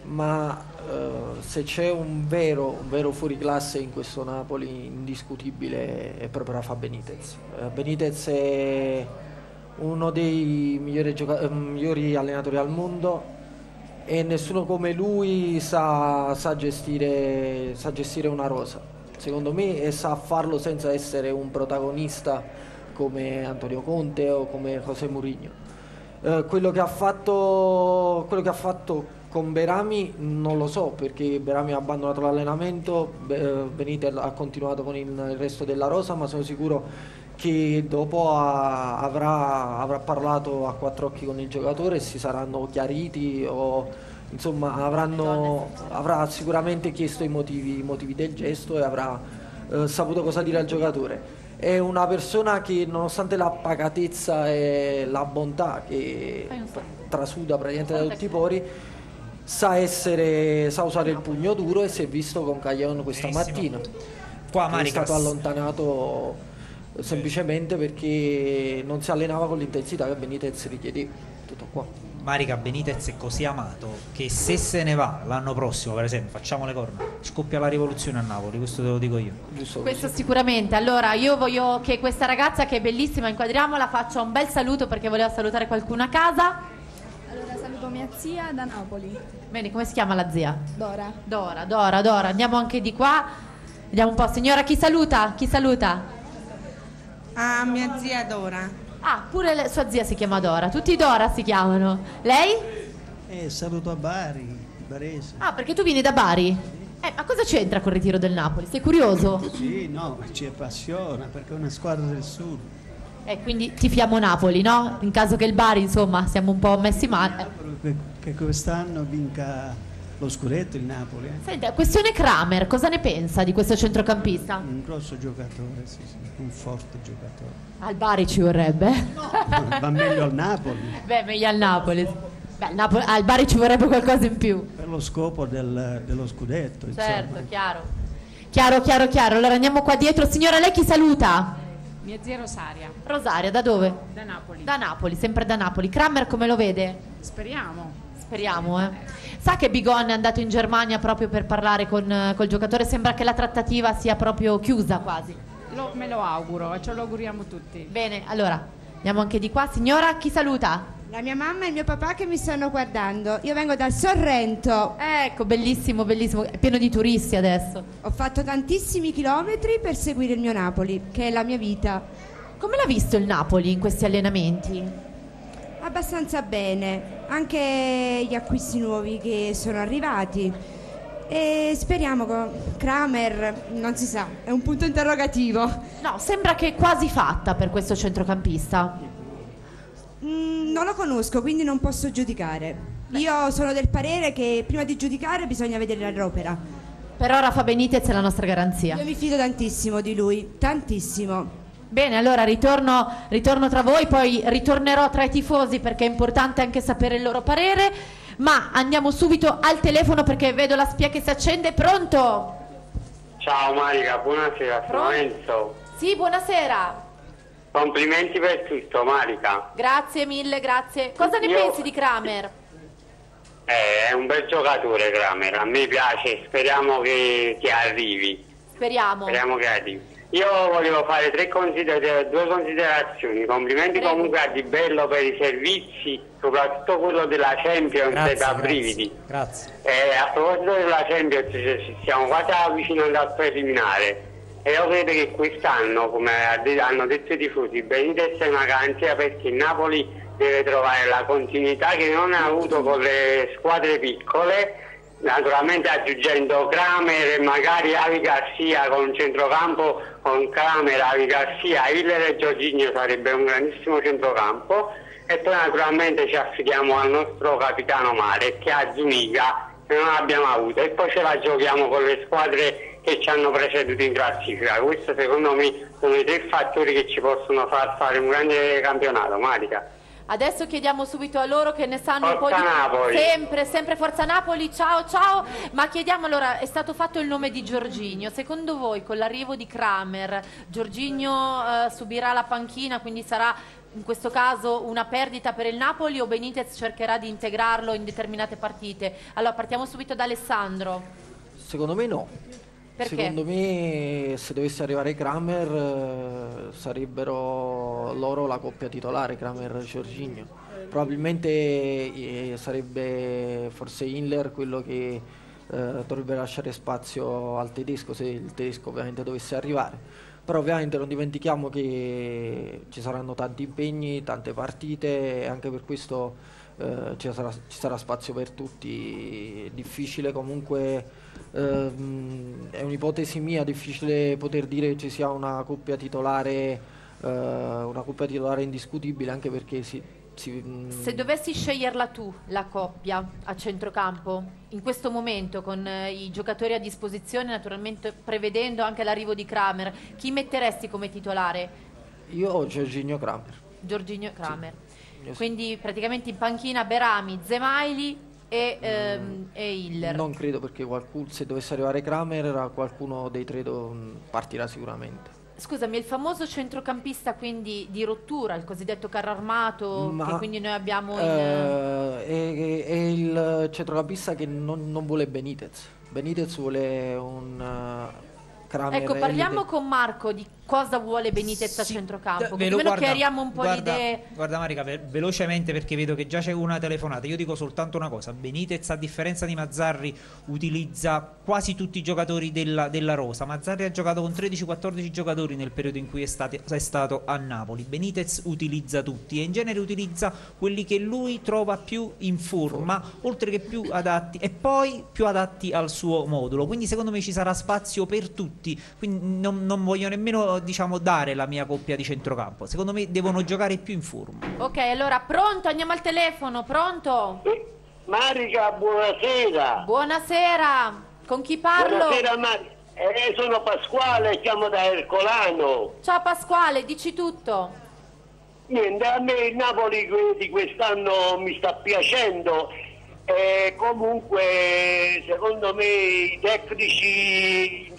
Ma eh, se c'è un vero, un vero fuoriclasse in questo Napoli indiscutibile è proprio Rafa Benitez. Eh, Benitez è uno dei migliori, gioca- eh, migliori allenatori al mondo e nessuno come lui sa, sa, gestire, sa gestire una rosa, secondo me, e sa farlo senza essere un protagonista come Antonio Conte o come José Mourinho. Eh, quello che ha fatto, quello che ha fatto con Berami non lo so, perché Berami ha abbandonato l'allenamento, Be- Benitez ha continuato con il, il resto della rosa, ma sono sicuro che dopo ha, avrà, avrà parlato a quattro occhi con il giocatore e si saranno chiariti o insomma avranno, avrà sicuramente chiesto i motivi, i motivi del gesto e avrà eh, saputo cosa dire al giocatore. È una persona che nonostante la pacatezza e la bontà che trasuda praticamente da tutti i pori, sa essere, sa usare il pugno duro e si è visto con Caglion questa Benissimo. mattina. Qua Che è Maricas. stato allontanato semplicemente perché non si allenava con l'intensità che Benitez richiedeva. Tutto qua. Marica, Benitez è così amato che se se ne va l'anno prossimo, per esempio, facciamo le corna, scoppia la rivoluzione a Napoli, questo te lo dico io. Giusto Questo sicuramente. Allora io voglio che questa ragazza che è bellissima, inquadriamola, faccia un bel saluto perché voleva salutare qualcuno a casa. Allora saluto mia zia da Napoli. Bene, come si chiama la zia? Dora. Dora, Dora, Dora. Andiamo anche di qua. Vediamo un po', signora, chi saluta? Chi saluta? Ah, mia zia Dora. Ah, pure le- sua zia si chiama Dora. Tutti Dora si chiamano. Lei? Eh, saluto a Bari, Barese. Ah, perché tu vieni da Bari? Eh, ma cosa c'entra col ritiro del Napoli? Sei curioso? Sì, no, ci appassiona perché è una squadra del sud. Eh, quindi tifiamo Napoli, no? In caso che il Bari, insomma, siamo un po' messi male. Che, che quest'anno vinca lo scudetto il Napoli. Eh. Senta, questione Kramer, cosa ne pensa di questo centrocampista? Un grosso giocatore, sì, sì, un forte giocatore. Al Bari ci vorrebbe. Va meglio al Napoli. Beh, meglio al Napoli. Beh, al, Napoli- al Bari ci vorrebbe qualcosa in più. Per lo scopo del- dello scudetto. Certo, insomma. chiaro. Chiaro, chiaro, chiaro. Allora andiamo qua dietro. Signora, lei chi saluta? Mia zia Rosaria. Rosaria, da dove? Da Napoli. Da Napoli, sempre da Napoli. Kramer come lo vede? Speriamo. Speriamo, eh. Sa che Bigon è andato in Germania proprio per parlare con col giocatore? Sembra che la trattativa sia proprio chiusa quasi. Lo, me lo auguro, ce lo auguriamo tutti. Bene, allora, andiamo anche di qua. Signora, chi saluta? La mia mamma e il mio papà che mi stanno guardando. Io vengo dal Sorrento. Ecco, bellissimo, bellissimo. È pieno di turisti adesso. Ho fatto tantissimi chilometri per seguire il mio Napoli, che è la mia vita. Come l'ha visto il Napoli in questi allenamenti? Abbastanza bene. Anche gli acquisti nuovi che sono arrivati. E speriamo che Kramer, non si sa, è un punto interrogativo. No, sembra che è quasi fatta per questo centrocampista. Mm, non lo conosco, quindi non posso giudicare. Beh. Io sono del parere che prima di giudicare bisogna vedere l'opera. Per ora Rafa Benitez è la nostra garanzia. Io mi fido tantissimo di lui, tantissimo. Bene, allora ritorno, ritorno tra voi, poi ritornerò tra i tifosi perché è importante anche sapere il loro parere. Ma andiamo subito al telefono perché vedo la spia che si accende. Pronto? Ciao Marica, buonasera, sono Enzo. Sì, buonasera. Complimenti per tutto, Marica. Grazie mille, grazie. Cosa ne Io... pensi di Kramer? Eh, è un bel giocatore Kramer, a me piace, speriamo che, che arrivi. Speriamo. Speriamo che arrivi. Io volevo fare tre consider- due considerazioni. Complimenti Prego. comunque a Di Bello per i servizi, soprattutto quello della Champions, grazie, da grazie, brividi. Grazie. Eh, a proposito della Champions, ci stiamo quasi avvicinando al preliminare. E io credo che quest'anno, come hanno detto i tifosi, Benitez è una garanzia perché il Napoli deve trovare la continuità che non ha avuto con le squadre piccole, naturalmente aggiungendo Kramer e magari Avi Garcia con un centrocampo con Kramer, Avi Garcia, Hiller e Jorginho sarebbe un grandissimo centrocampo, e poi naturalmente ci affidiamo al nostro capitano Mare che ha Zuniga che non abbiamo avuto, e poi ce la giochiamo con le squadre che ci hanno preceduto in classifica. Questo secondo me sono i tre fattori che ci possono far fare un grande campionato, Marica. Adesso chiediamo subito a loro che ne sanno Forza un po' di Napoli. sempre, sempre Forza Napoli, ciao ciao. Ma chiediamo allora, è stato fatto il nome di Jorginho, secondo voi con l'arrivo di Kramer Jorginho eh, subirà la panchina, quindi sarà in questo caso una perdita per il Napoli, o Benitez cercherà di integrarlo in determinate partite? Allora partiamo subito da Alessandro. Secondo me no. Perché? Secondo me se dovesse arrivare Kramer eh, sarebbero loro la coppia titolare, Kramer e Jorginho. Probabilmente eh, sarebbe forse Hiller quello che eh, dovrebbe lasciare spazio al tedesco, se il tedesco ovviamente dovesse arrivare. Però ovviamente non dimentichiamo che ci saranno tanti impegni, tante partite, e anche per questo eh, ci, sarà, ci sarà spazio per tutti. È difficile comunque. Uh, è un'ipotesi mia, difficile poter dire che ci sia una coppia titolare uh, una coppia titolare indiscutibile, anche perché si, si, mh... Se dovessi sceglierla tu, la coppia a centrocampo, in questo momento con eh, i giocatori a disposizione, naturalmente prevedendo anche l'arrivo di Kramer, chi metteresti come titolare? Io ho Jorginho Kramer. Jorginho Kramer. Sì. Quindi praticamente in panchina Berami, Zemaili e, ehm, e Hiller. Non credo, perché qualcuno, se dovesse arrivare Kramer, qualcuno dei tre do, partirà sicuramente. Scusami, il famoso centrocampista quindi di rottura, il cosiddetto carro armato, Ma, che quindi noi abbiamo in... eh, è, è il centrocampista che non, non vuole Benitez. Benitez vuole un uh, Kramer. Ecco, parliamo elite. con Marco di cosa vuole Benitez a centrocampo, Ve così lo almeno guarda, chiariamo un po' guarda, le idee. Guarda Marica, ve- velocemente, perché vedo che già c'è una telefonata. Io dico soltanto una cosa: Benitez, a differenza di Mazzarri, utilizza quasi tutti i giocatori della, della rosa. Mazzarri ha giocato con tredici quattordici giocatori nel periodo in cui è, stati, è stato a Napoli. Benitez utilizza tutti e in genere utilizza quelli che lui trova più in forma, oltre che più adatti, e poi più adatti al suo modulo. Quindi secondo me ci sarà spazio per tutti, quindi non, non voglio nemmeno, diciamo, dare la mia coppia di centrocampo. Secondo me devono giocare più in forma. Ok, allora pronto, andiamo al telefono, pronto? Marica, buonasera. Buonasera, con chi parlo? Buonasera Marica, eh, sono Pasquale, chiamo da Ercolano. Ciao Pasquale, dici tutto. Niente, a me il Napoli di quest'anno mi sta piacendo. E comunque secondo me i tecnici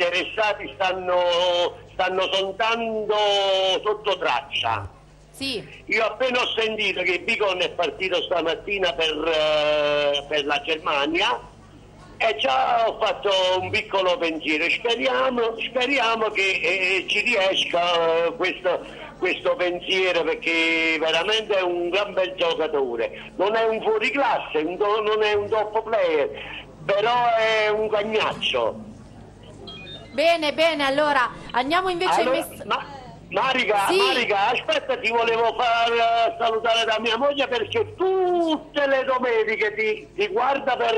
interessati stanno, stanno sondando sotto traccia. Sì. Io appena ho sentito che Bicon è partito stamattina per, uh, per la Germania e già ho fatto un piccolo pensiero. Speriamo, speriamo che eh, ci riesca uh, questo, questo pensiero, perché veramente è un gran bel giocatore. Non è un fuoriclasse, un do, non è un top player, però è un cagnaccio. Bene, bene, allora andiamo invece allora, ai mess- ma, Marica, sì. Marica, aspetta, ti volevo far uh, salutare da mia moglie, perché tutte le domeniche ti, ti guarda per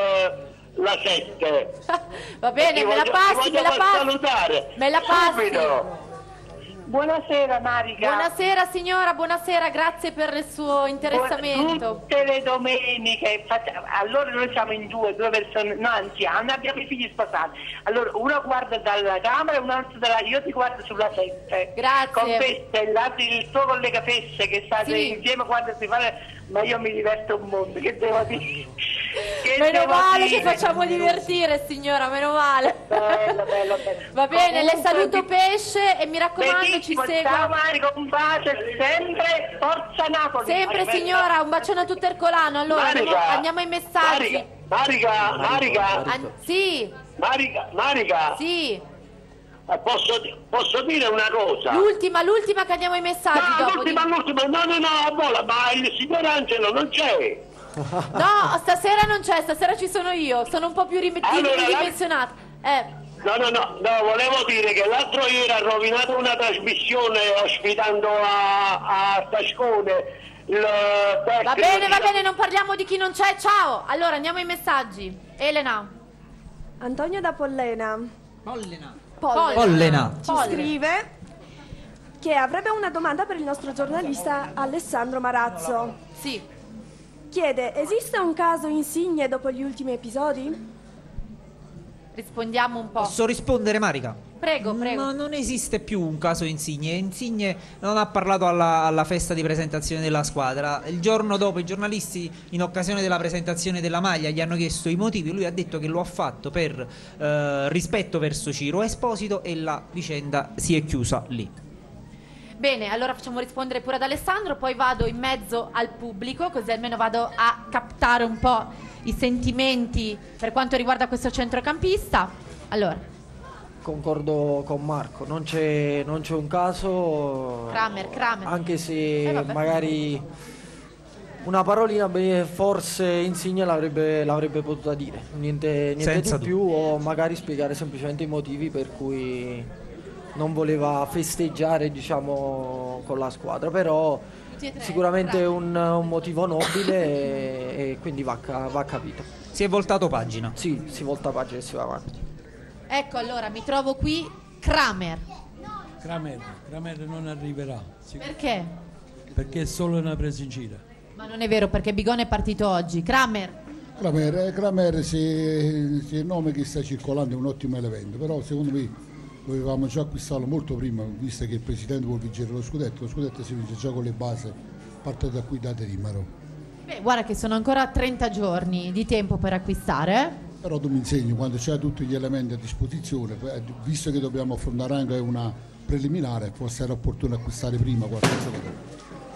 uh, la sette. Va bene, ti me voglio, la passi, ti voglio me la far passi. salutare. Me la passi. Subito. Buonasera Marica. Buonasera signora, buonasera, grazie per il suo interessamento. Tutte le domeniche, faccia- allora noi siamo in due, due persone, no anzi, non abbiamo i figli sposati. Allora uno guarda dalla camera e un altro dalla... io ti guardo sulla sette. Grazie. Con Fesse, il, l'altro- il tuo collega Fesse che state Sì. insieme quando si fa... Ma io mi diverto un mondo, che devo dire? Che Meno devo male dire? che facciamo divertire signora, meno male. Bello, bello, bello. Va bene, le Comunque, saluto pesce e mi raccomando ci benissimo, segua. ciao Marico, un bacio sempre, forza Napoli. Sempre Arrivederci. signora, un bacione a tutto Ercolano. Allora Marica, andiamo, andiamo ai messaggi. Marica, Marica, An- sì, Marica, Marica, sì. eh, posso, posso dire una cosa? L'ultima, l'ultima che andiamo ai messaggi No, dopo. l'ultima, l'ultima, no, no, no, a vola, ma il signor Angelo non c'è. No, stasera non c'è, stasera ci sono io. Sono un po' più rim- Allora, la- ridimensionata. Eh, No, no, no, no, volevo dire che l'altro ieri ha rovinato una trasmissione ospitando a, a Tascone il tecnico va bene, di- va bene, non parliamo di chi non c'è. Ciao. Allora andiamo ai messaggi. Elena. Antonio da Pollena. Pollena. Pollena. Pollena. Ci scrive che avrebbe una domanda per il nostro giornalista Alessandro Marazzo. Sì. Chiede, esiste un caso Insigne dopo gli ultimi episodi? Rispondiamo un po'. Posso rispondere, Marica? Prego, prego. Ma non esiste più un caso Insigne. Insigne non ha parlato alla, alla festa di presentazione della squadra. Il giorno dopo i giornalisti, in occasione della presentazione della maglia, gli hanno chiesto i motivi. Lui ha detto che lo ha fatto per eh, rispetto verso Ciro Esposito e la vicenda si è chiusa lì. Bene, allora facciamo rispondere pure ad Alessandro, poi vado in mezzo al pubblico, così almeno vado a captare un po' i sentimenti per quanto riguarda questo centrocampista. Allora, Concordo con Marco, non c'è, non c'è un caso, Kramer, Kramer. anche se Eh, vabbè. magari una parolina beh, forse Insigne l'avrebbe, l'avrebbe potuta dire, niente, niente Senza di più, o magari spiegare semplicemente i motivi per cui non voleva festeggiare, diciamo, con la squadra, però sicuramente un, un motivo nobile e, e quindi va, ca- va capito. Si è voltato pagina. Sì, si volta pagina e si va avanti. ecco allora mi trovo qui Kramer. Kramer, Kramer non arriverà. Sicur- Perché? Perché è solo una presa in giro. Ma non è vero, perché Bigone è partito oggi. Kramer. Kramer, eh, Kramer se, se il nome che sta circolando è un ottimo elemento, però secondo me dovevamo già acquistarlo molto prima, visto che il presidente vuole vincere lo scudetto. Lo scudetto si vince già con le basi, parte da qui da Dimaro. Beh, guarda che sono ancora trenta giorni di tempo per acquistare. eh. Però tu mi insegni, quando c'hai tutti gli elementi a disposizione, eh, visto che dobbiamo affrontare anche una preliminare, forse era opportuno acquistare prima qualcosa di più.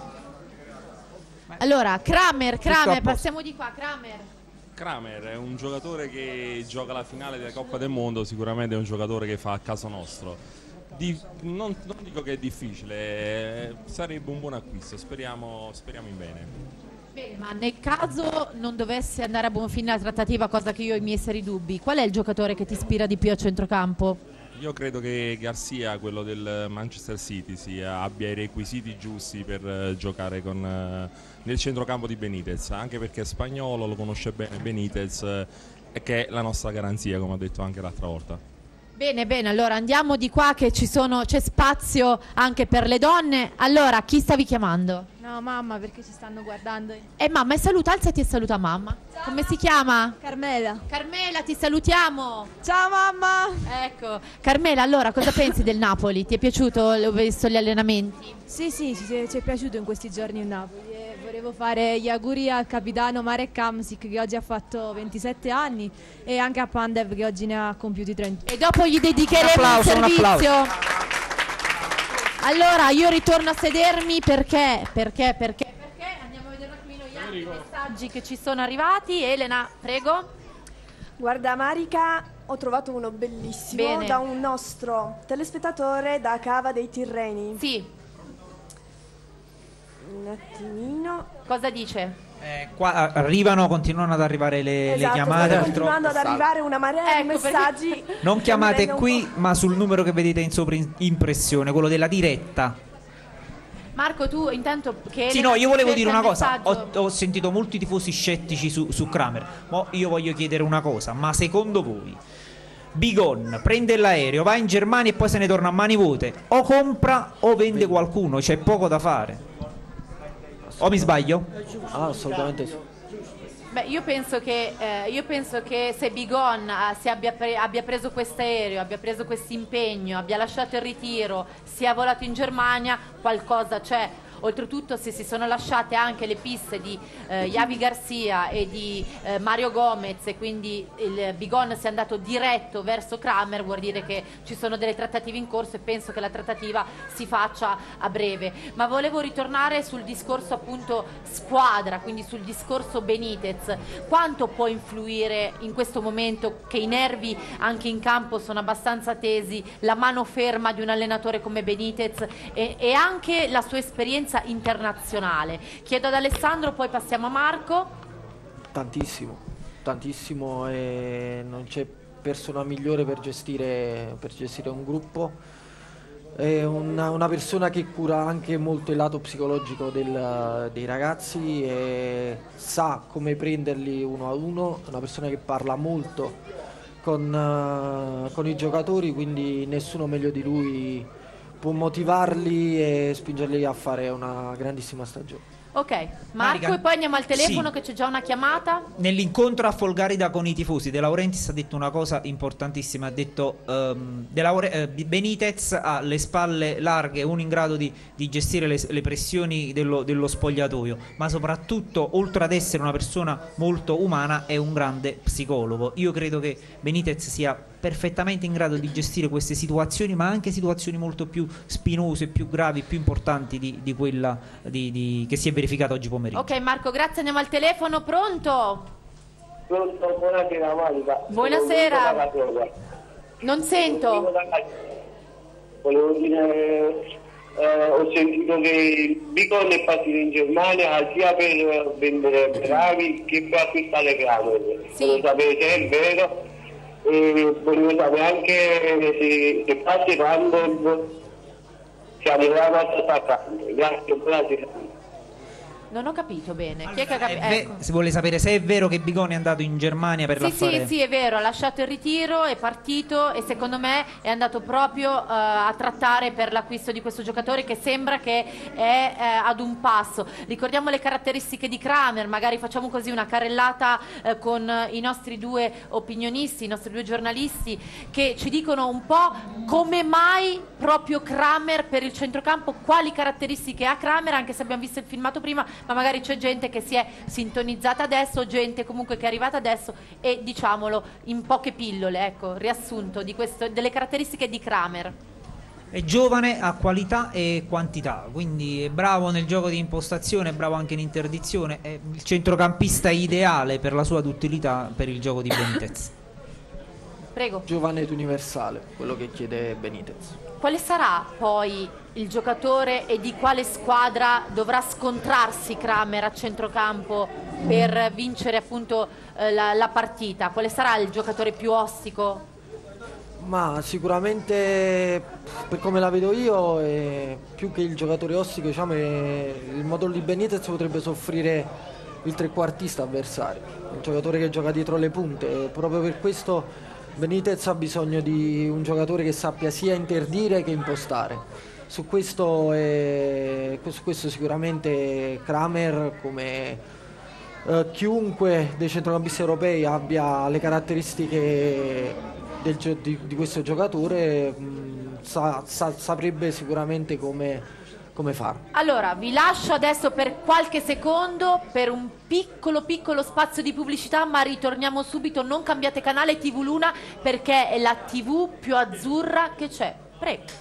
Allora, Kramer, Tutto a Kramer, posto. passiamo di qua, Kramer. Kramer è un giocatore che gioca la finale della Coppa del Mondo, sicuramente è un giocatore che fa a caso nostro. Di- non, non dico che è difficile, eh, sarebbe un buon acquisto, speriamo, speriamo in bene. Bene, ma nel caso non dovesse andare a buon fine la trattativa, cosa che io ho i miei seri dubbi, qual è il giocatore che ti ispira di più a centrocampo? Io credo che Garcia, quello del Manchester City, sia, abbia i requisiti giusti per eh, giocare con, eh, nel centrocampo di Benitez, anche perché è spagnolo, lo conosce bene Benitez, eh, che è la nostra garanzia, come ho detto anche l'altra volta. Bene, bene, allora andiamo di qua che ci sono, c'è spazio anche per le donne. Allora, chi stavi chiamando? No, mamma, perché ci stanno guardando. Eh mamma, e saluta, alzati e saluta mamma. Come si chiama? Carmela. Carmela, ti salutiamo. Ciao mamma. Ecco, Carmela, allora cosa pensi del Napoli? Ti è piaciuto? Ho visto gli allenamenti? Sì, sì, ci, ci è piaciuto in questi giorni il Napoli e volevo fare gli auguri al capitano Marek Hamsik che oggi ha fatto ventisette anni e anche a Pandev che oggi ne ha compiuti trenta. E dopo gli dedicheremo Un applauso, il un servizio. applauso. Allora, io ritorno a sedermi perché, perché, perché, perché andiamo a vedere un attimino gli altri messaggi che ci sono arrivati. Elena, prego. Guarda Marica, ho trovato uno bellissimo Bene. da un nostro telespettatore da Cava dei Tirreni. Sì. Un attimino. Cosa dice? Eh, qua arrivano, continuano ad arrivare le, le Esatto, chiamate. sta purtroppo. continuando ad arrivare una marea di Ecco, perché- messaggi. Non chiamate Mi rendo un qui, ma sul numero che vedete in sovraimpressione, quello della diretta. Marco, tu intanto che Sì, Elena no, io volevo ti dire una cerca il cosa. Ho, messaggio- ho sentito molti tifosi scettici su, su Kramer. Ma io voglio chiedere una cosa: ma secondo voi Bigon prende l'aereo, va in Germania e poi se ne torna a mani vuote? O compra o vende qualcuno? C'è poco da fare. O mi sbaglio? Ah, assolutamente sì. Beh, io penso che, eh, io penso che se Bigon eh, si abbia, pre- abbia preso questo aereo, abbia preso questo impegno, abbia lasciato il ritiro, sia volato in Germania, qualcosa c'è. Oltretutto, se si sono lasciate anche le piste di eh, Javi Garcia e di eh, Mario Gomez e quindi il Bigon si è andato diretto verso Kramer, vuol dire che ci sono delle trattative in corso e penso che la trattativa si faccia a breve. Ma volevo ritornare sul discorso appunto squadra, quindi sul discorso Benitez. Quanto può influire in questo momento che i nervi anche in campo sono abbastanza tesi, la mano ferma di un allenatore come Benitez e, e anche la sua esperienza internazionale? Chiedo ad Alessandro, poi passiamo a Marco. Tantissimo, tantissimo, e non c'è persona migliore per gestire, per gestire un gruppo. È una, una persona che cura anche molto il lato psicologico del- dei ragazzi e sa come prenderli uno a uno, è una persona che parla molto con, eh, con i giocatori, quindi nessuno meglio di lui può motivarli e spingerli a fare una grandissima stagione. Ok, Marco, Marica, e poi andiamo al telefono sì. che c'è già una chiamata. Nell'incontro a Folgarida con i tifosi, De Laurentiis ha detto una cosa importantissima. Ha detto ehm, De Laure- eh, Benitez ha le spalle larghe, uno in grado di, di gestire le, le pressioni dello, dello spogliatoio, ma soprattutto, oltre ad essere una persona molto umana, è un grande psicologo. Io credo che Benitez sia perfettamente in grado di gestire queste situazioni, ma anche situazioni molto più spinose, più gravi, più importanti di, di quella di, di, che si è verificata oggi pomeriggio. Ok Marco, grazie, andiamo al telefono. Pronto? Pronto, buonasera Monica. Buonasera. Non sento. Volevo dire, eh, ho sentito che Bicon è partito in Germania sia per vendere bravi che per acquistare Kramer. Volevo sapere se è vero e volevo sapere anche se, se parte quando si arriverà a attaccante. Grazie, buonasera. Non ho capito bene. Chi è che ha È capito? ve- Ecco. Si vuole sapere se è vero che Bigoni è andato in Germania per Sì, l'affare. sì, sì, è vero, ha lasciato il ritiro, è partito e secondo me è andato proprio eh, a trattare per l'acquisto di questo giocatore che sembra che è eh, ad un passo. Ricordiamo le caratteristiche di Kramer, magari facciamo così una carrellata eh, con i nostri due opinionisti, i nostri due giornalisti che ci dicono un po' come mai proprio Kramer per il centrocampo, quali caratteristiche ha Kramer, anche se abbiamo visto il filmato prima, ma magari c'è gente che si è sintonizzata adesso, gente comunque che è arrivata adesso e diciamolo in poche pillole, ecco, riassunto di questo, delle caratteristiche di Kramer. È giovane, ha qualità e quantità, quindi è bravo nel gioco di impostazione, è bravo anche in interdizione, è il centrocampista ideale per la sua duttilità per il gioco di Benitez. Prego. Giovane ed universale, quello che chiede Benitez. Quale sarà poi il giocatore e di quale squadra dovrà scontrarsi Kramer a centrocampo per vincere appunto eh, la, la partita? Quale sarà il giocatore più ostico? Ma sicuramente, per come la vedo io, è più che il giocatore ostico, diciamo, è il modulo di Benitez potrebbe soffrire il trequartista avversario, il giocatore che gioca dietro le punte. E proprio per questo Benitez ha bisogno di un giocatore che sappia sia interdire che impostare. Su questo, è, su questo sicuramente Kramer, come eh, chiunque dei centrocampisti europei abbia le caratteristiche del di, di questo giocatore, mh, sa, sa, saprebbe sicuramente come, come farlo. Allora, vi lascio adesso per qualche secondo per un piccolo piccolo spazio di pubblicità, ma ritorniamo subito. Non cambiate canale, T V Luna, perché è la T V più azzurra che c'è. Prego.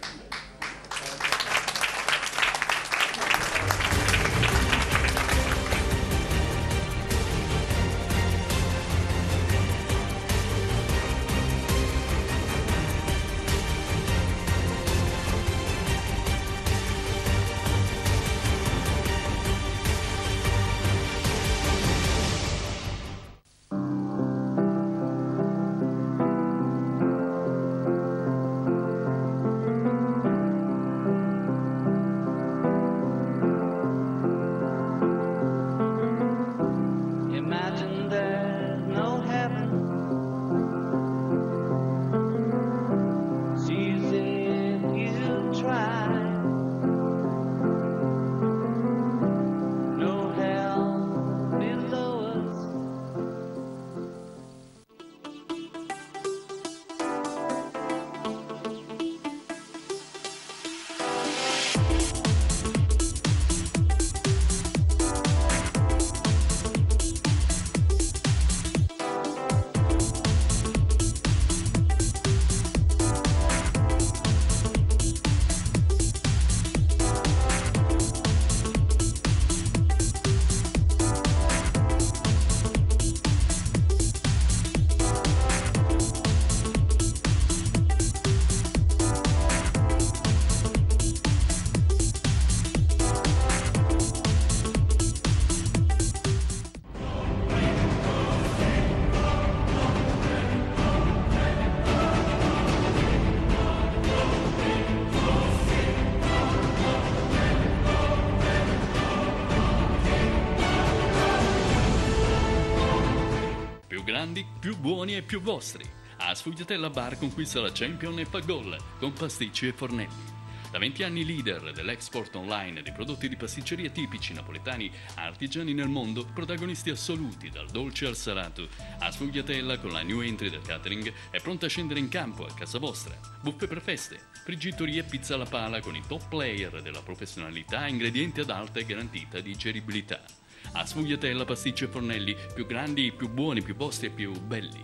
grandi, più buoni e più vostri. A Sfogliatella Bar conquista la Champion e fa gol con pasticci e fornelli. Da venti anni leader dell'export online di prodotti di pasticceria tipici napoletani artigiani nel mondo, protagonisti assoluti dal dolce al salato. A Sfogliatella, con la new entry del catering, è pronta a scendere in campo a casa vostra. Buffet per feste, friggitorie e pizza alla pala con i top player della professionalità, ingredienti ad alta e garantita digeribilità. A Sfogliatella pasticci e fornelli, più grandi, più buoni, più vostri e più belli.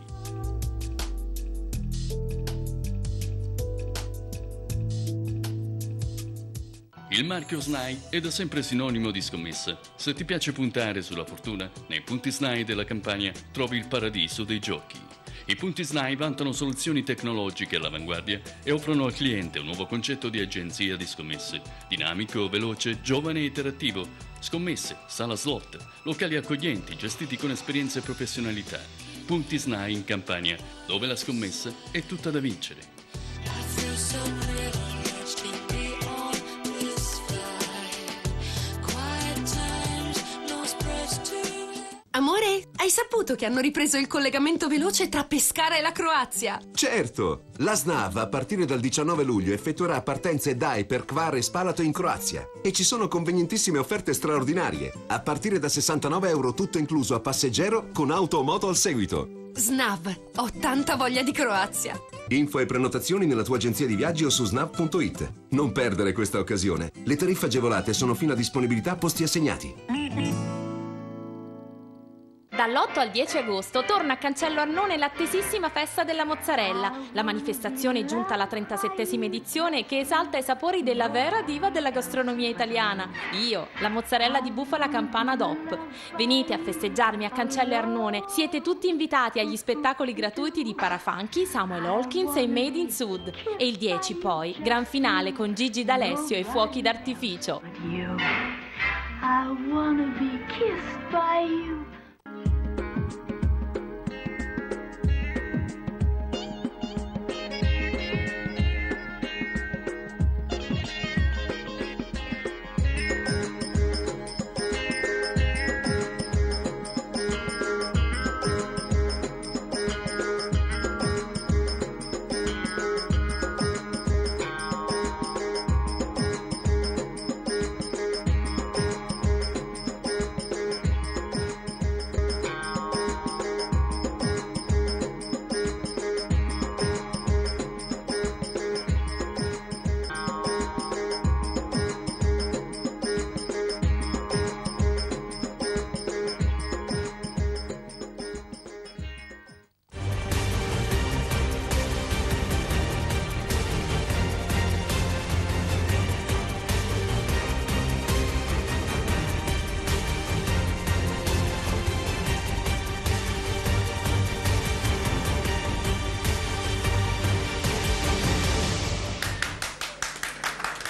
Il marchio S N A I è da sempre sinonimo di scommessa. Se ti piace puntare sulla fortuna, nei punti S N A I della Campania trovi il paradiso dei giochi. I punti S N A I vantano soluzioni tecnologiche all'avanguardia e offrono al cliente un nuovo concetto di agenzia di scommesse. Dinamico, veloce, giovane e interattivo. Scommesse, sala slot, locali accoglienti gestiti con esperienza e professionalità. Punti S N A I in Campania, dove la scommessa è tutta da vincere. Amore, hai saputo che hanno ripreso il collegamento veloce tra Pescara e la Croazia? Certo! La S N A V a partire dal diciannove luglio effettuerà partenze D A I per Hvar e Spalato in Croazia. E ci sono convenientissime offerte straordinarie. A partire da sessantanove euro tutto incluso a passeggero con auto o moto al seguito. S N A V, ho tanta voglia di Croazia. Info e prenotazioni nella tua agenzia di viaggi o su snav punto it. Non perdere questa occasione. Le tariffe agevolate sono fino a disponibilità posti assegnati. Dall'otto al dieci agosto torna a Cancello Arnone l'attesissima festa della mozzarella, la manifestazione giunta alla trentasettesima edizione che esalta i sapori della vera diva della gastronomia italiana, io, la mozzarella di bufala campana D O P. Venite a festeggiarmi a Cancello Arnone, siete tutti invitati agli spettacoli gratuiti di Parafunky, Samuel Hawkins e Made in Sud. E il dieci poi, gran finale con Gigi D'Alessio e fuochi d'artificio. I wanna be kissed by you.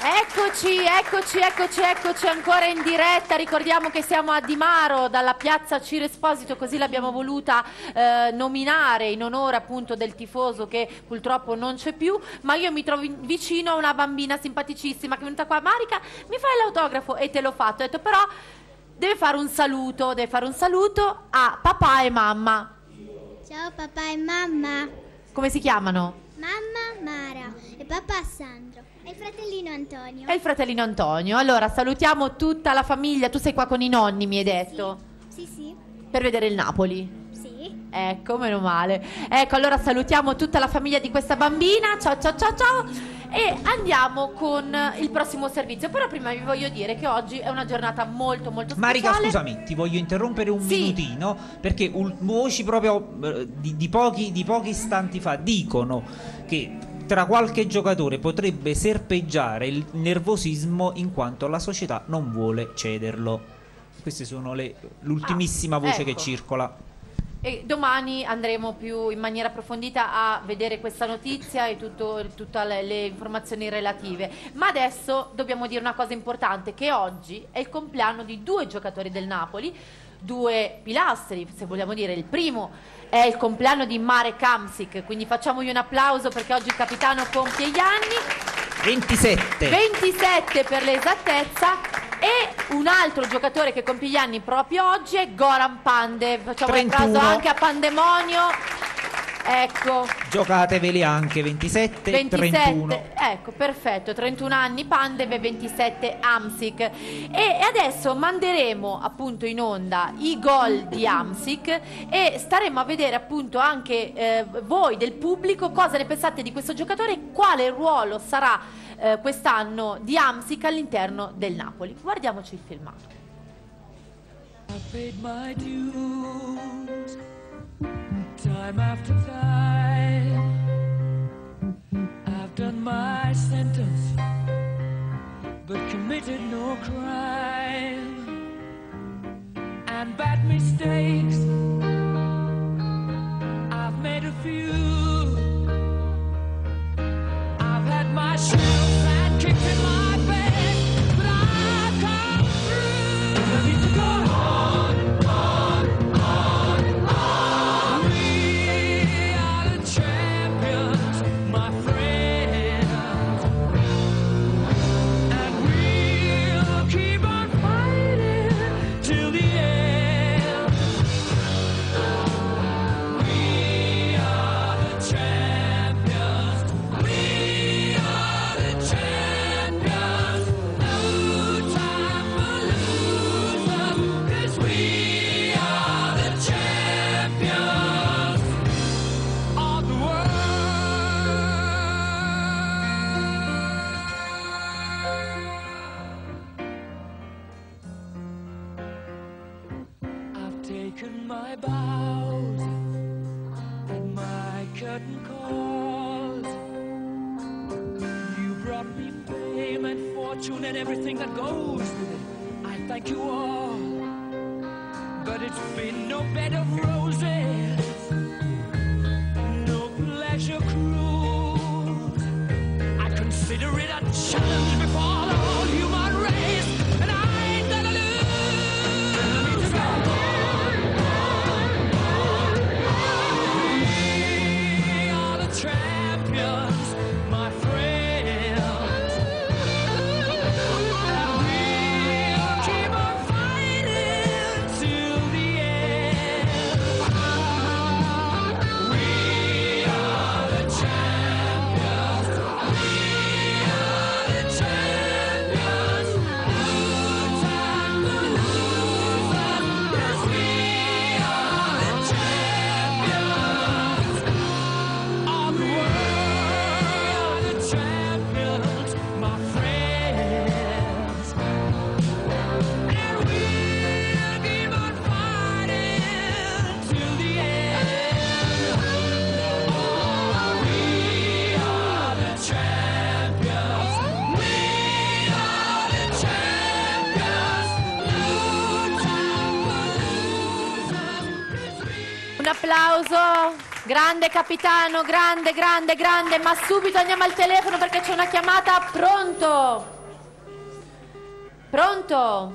Eccoci, eccoci, eccoci, eccoci ancora in diretta. Ricordiamo che siamo a Di Maro dalla piazza Ciro Esposito, così l'abbiamo voluta eh, nominare in onore appunto del tifoso che purtroppo non c'è più, ma io mi trovo in- vicino a una bambina simpaticissima che è venuta qua. Marica, mi fai l'autografo? E te l'ho fatto. Ho detto però deve fare un saluto, deve fare un saluto a papà e mamma. Ciao papà e mamma. Come si chiamano? Mamma Mara e papà Sandro e il fratellino Antonio. E il fratellino Antonio. Allora salutiamo tutta la famiglia. Tu sei qua con i nonni, mi hai detto? Sì, sì. Per vedere il Napoli. Sì. Ecco, meno male. Ecco, allora salutiamo tutta la famiglia di questa bambina. Ciao ciao ciao ciao. E andiamo con il prossimo servizio. Però prima vi voglio dire che oggi è una giornata molto molto speciale. Marica, scusami, ti voglio interrompere un Sì. minutino, perché ul- voci proprio eh, di, di pochi, di pochi istanti fa dicono che tra qualche giocatore potrebbe serpeggiare il nervosismo in quanto la società non vuole cederlo. Queste sono le, l'ultimissima Ah, voce ecco. che circola. E domani andremo più in maniera approfondita a vedere questa notizia e tutte le, le informazioni relative. Ma adesso dobbiamo dire una cosa importante, che oggi è il compleanno di due giocatori del Napoli, due pilastri, se vogliamo dire. Il primo è il compleanno di Marek Hamsik, quindi facciamogli un applauso perché oggi il capitano compie gli anni. ventisette. ventisette per l'esattezza. E un altro giocatore che compie gli anni proprio oggi è Goran Pandev. Facciamo un applauso trentuno. anche a Pandemonio. Ecco, Giocateveli anche ventisette, ventisette, trentuno. ecco, perfetto, trentuno anni Pandev e ventisette Hamsik. E adesso manderemo appunto in onda i gol di Hamsik e staremo a vedere appunto anche eh, voi del pubblico cosa ne pensate di questo giocatore e quale ruolo sarà eh, quest'anno di Hamsik all'interno del Napoli. Guardiamoci il filmato. I paid my dues time after time. I've done my sentence but committed no crime and bad mistakes I've made a few. I've had my shells and kicked in my bed, but I've come through. I need to go on, on, on, on. We are the champions, my friends, and we'll keep on fighting till the end. We are the champions. We are the champions. No time for losers, 'cause we are the champions of the world. I've taken my bows and my curtain calls. You brought me fame and fortune and everything that goes with it. I thank you all, but it's been no bed of roses, no pleasure cruise. I consider it a challenge before the whole human race, and I ain't gonna lose. We are the champions, my friends, and we'll keep on fighting till the end. We are the champions. We are the champions. No time for losers, 'cause we are the champions of the world. The champions, my friends, and we'll keep on fighting till the end. Oh, we are the champions. We are the champions. No time for losers, 'cause we Un applauso Grande capitano, grande, grande, grande, ma subito andiamo al telefono perché c'è una chiamata. Pronto? Pronto?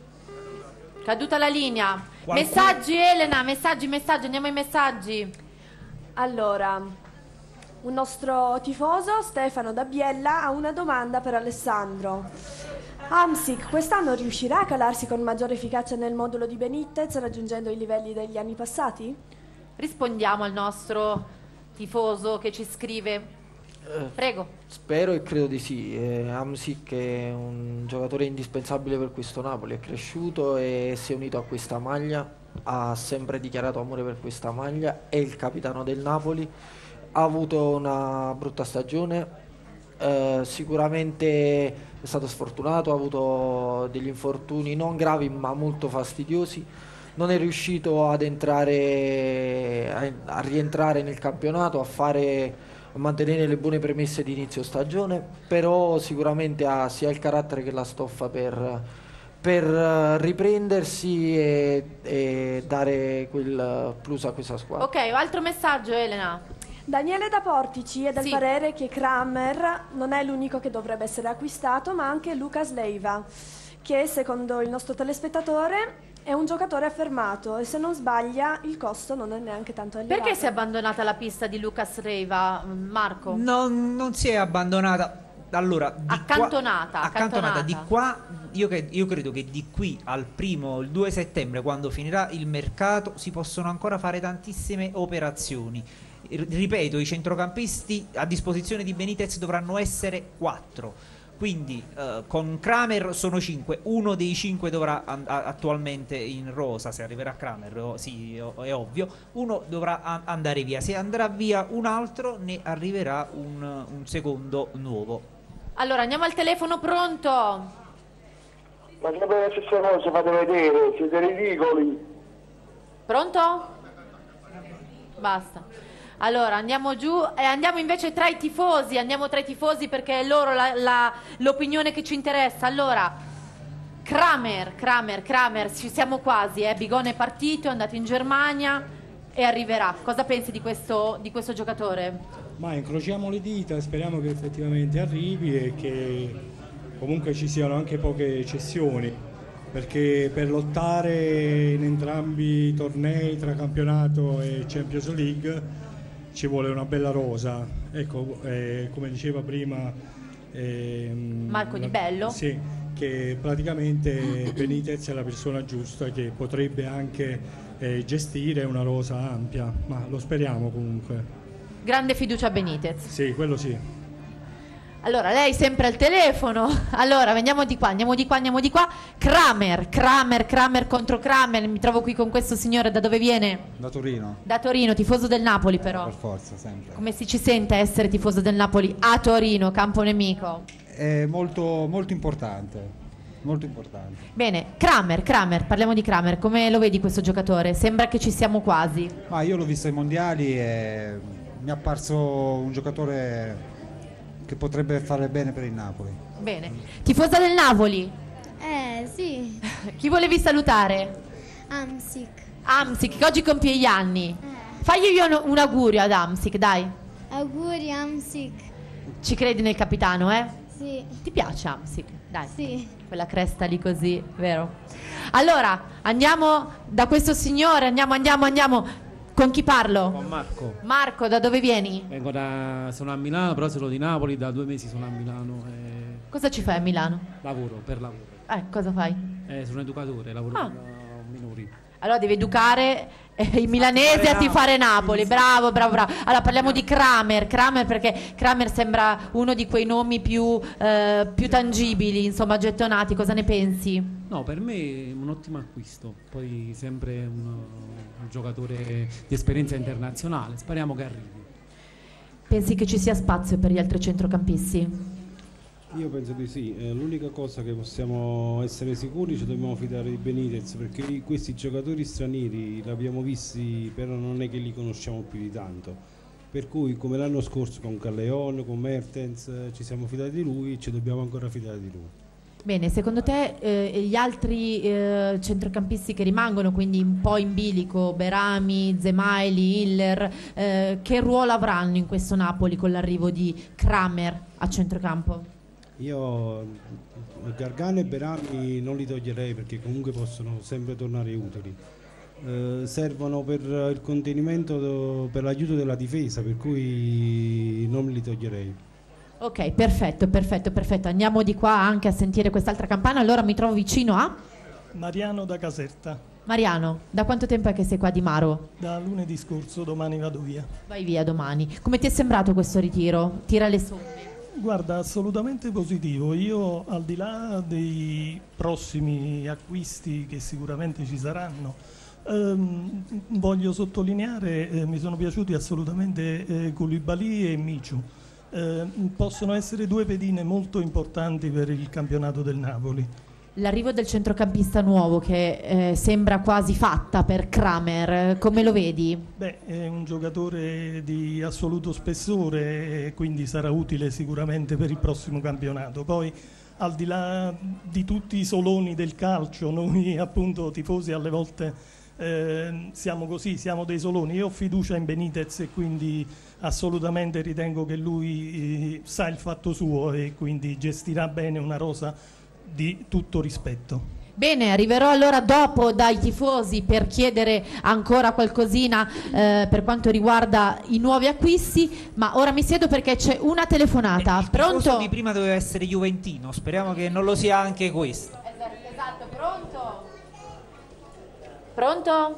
Caduta la linea. Qualcuno- Messaggi Elena, messaggi, messaggi, andiamo ai messaggi. Allora, un nostro tifoso, Stefano da Biella, ha una domanda per Alessandro. Hamsik quest'anno riuscirà a calarsi con maggiore efficacia nel modulo di Benitez raggiungendo i livelli degli anni passati? Rispondiamo al nostro tifoso che ci scrive. Prego. Spero e credo di sì. eh, Hamsik è un giocatore indispensabile per questo Napoli, è cresciuto e si è unito a questa maglia, ha sempre dichiarato amore per questa maglia, è il capitano del Napoli, ha avuto una brutta stagione, eh, sicuramente è stato sfortunato, ha avuto degli infortuni non gravi ma molto fastidiosi, non è riuscito ad entrare a, a rientrare nel campionato, a fare a mantenere le buone premesse di inizio stagione, però sicuramente ha sia il carattere che la stoffa per, per eh, riprendersi e, e dare quel plus a questa squadra. Ok, altro messaggio Elena. Daniele da Portici è del Sì. parere che Kramer non è l'unico che dovrebbe essere acquistato, ma anche Lucas Leiva, che secondo il nostro telespettatore è un giocatore affermato e se non sbaglia il costo non è neanche tanto elevato. Perché si è abbandonata la pista di Lucas Leiva, Marco? Non, non si è abbandonata. Allora, di Accantonata, qua, accantonata. accantonata. Di qua, io, cre- io credo che di qui al primo, il due settembre, quando finirà il mercato, si possono ancora fare tantissime operazioni. R- ripeto, i centrocampisti a disposizione di Benitez dovranno essere quattro. Quindi eh, con Kramer sono cinque, uno dei cinque dovrà an- a- attualmente in rosa, se arriverà Kramer, oh, sì, oh, è ovvio, uno dovrà a- andare via, se andrà via un altro ne arriverà un, un secondo nuovo. Allora andiamo al telefono, pronto? Ma sempre la stessa cosa fate vedere, siete ridicoli. Pronto? Basta. Allora andiamo giù e andiamo invece tra i tifosi, andiamo tra i tifosi perché è loro la- la- l'opinione che ci interessa. Allora, Kramer, Kramer, Kramer, ci siamo quasi, eh? Bigone è partito, è andato in Germania e arriverà. Cosa pensi di questo, di questo giocatore? Ma incrociamo le dita, speriamo che effettivamente arrivi e che comunque ci siano anche poche cessioni, perché per lottare in entrambi i tornei tra campionato e Champions League ci vuole una bella rosa. Ecco, eh, come diceva prima ehm, Marco Di Bello? Sì, che praticamente Benitez è la persona giusta che potrebbe anche eh, gestire una rosa ampia, ma lo speriamo comunque. Grande fiducia a Benitez. Sì, quello sì. Allora, lei sempre al telefono. Allora, andiamo di qua, andiamo di qua, andiamo di qua. Kramer, Kramer, Kramer contro Kramer. Mi trovo qui con questo signore. Da dove viene? Da Torino. Da Torino, tifoso del Napoli però. Per forza, sempre. Come si ci sente essere tifoso del Napoli a Torino, campo nemico? È molto, molto importante. Molto importante. Bene, Kramer, Kramer, parliamo di Kramer. Come lo vedi questo giocatore? Sembra che ci siamo quasi. Ma io l'ho visto ai mondiali e mi è apparso un giocatore che potrebbe fare bene per il Napoli. Bene. Tifosa del Napoli? Eh, sì. Chi volevi salutare? Hamsik. Hamsik, che oggi compie gli anni. Fagli io un, un augurio ad Hamsik, dai. Auguri Hamsik. Ci credi nel capitano, eh? Sì. Ti piace Hamsik? Dai. Sì. Quella cresta lì così, vero? Allora, andiamo da questo signore, andiamo, andiamo, andiamo. Con chi parlo? Con Marco. Marco, da dove vieni? Vengo da, sono a Milano, però sono di Napoli, da due mesi sono a Milano. E... Cosa ci fai a Milano? Lavoro, per lavoro. Eh, cosa fai? Eh, sono educatore, lavoro Ah. con minori. Allora devi educare eh, i milanesi a tifare Napoli. Bravo, bravo, bravo. Allora parliamo di Kramer, Kramer perché Kramer sembra uno di quei nomi più, eh, più tangibili, insomma, gettonati. Cosa ne pensi? No, per me è un ottimo acquisto. Poi sempre un, un giocatore di esperienza internazionale. Speriamo che arrivi. Pensi che ci sia spazio per gli altri centrocampisti? Io penso di sì, eh, l'unica cosa che possiamo essere sicuri ci dobbiamo fidare di Benitez, perché i- questi giocatori stranieri li abbiamo visti, però non è che li conosciamo più di tanto, per cui come l'anno scorso con Callejon, con Mertens, eh, ci siamo fidati di lui e ci dobbiamo ancora fidare di lui. Bene, secondo te eh, gli altri eh, centrocampisti che rimangono, quindi un po' in bilico, Berami, Zemaili, Hiller, eh, che ruolo avranno in questo Napoli con l'arrivo di Kramer a centrocampo? Io Gargano e Berami non li toglierei perché comunque possono sempre tornare utili. Eh, servono per il contenimento, per l'aiuto della difesa, per cui non li toglierei. Ok, perfetto, perfetto, perfetto. Andiamo di qua anche a sentire quest'altra campana. Allora mi trovo vicino a Mariano da Caserta. Mariano, da quanto tempo è che sei qua di Maro? Da lunedì scorso, domani vado via. Vai via domani. Come ti è sembrato questo ritiro? Tira le somme. Guarda, assolutamente positivo. Io, al di là dei prossimi acquisti che sicuramente ci saranno, ehm, voglio sottolineare, eh, mi sono piaciuti assolutamente eh, Koulibaly e Michu. Eh, possono essere due pedine molto importanti per il campionato del Napoli. L'arrivo del centrocampista nuovo che eh, sembra quasi fatta per Kramer, come lo vedi? Beh, è un giocatore di assoluto spessore e quindi sarà utile sicuramente per il prossimo campionato. Poi, al di là di tutti i soloni del calcio, noi appunto tifosi alle volte Eh, siamo così, siamo dei soloni. Io ho fiducia in Benitez e quindi assolutamente ritengo che lui eh, sa il fatto suo e quindi gestirà bene una rosa di tutto rispetto. Bene, arriverò allora dopo dai tifosi per chiedere ancora qualcosina eh, per quanto riguarda i nuovi acquisti, ma ora mi siedo perché c'è una telefonata. Il Pronto? tifoso di prima doveva essere juventino, speriamo che non lo sia anche questo. Esatto, esatto, pronto? Pronto?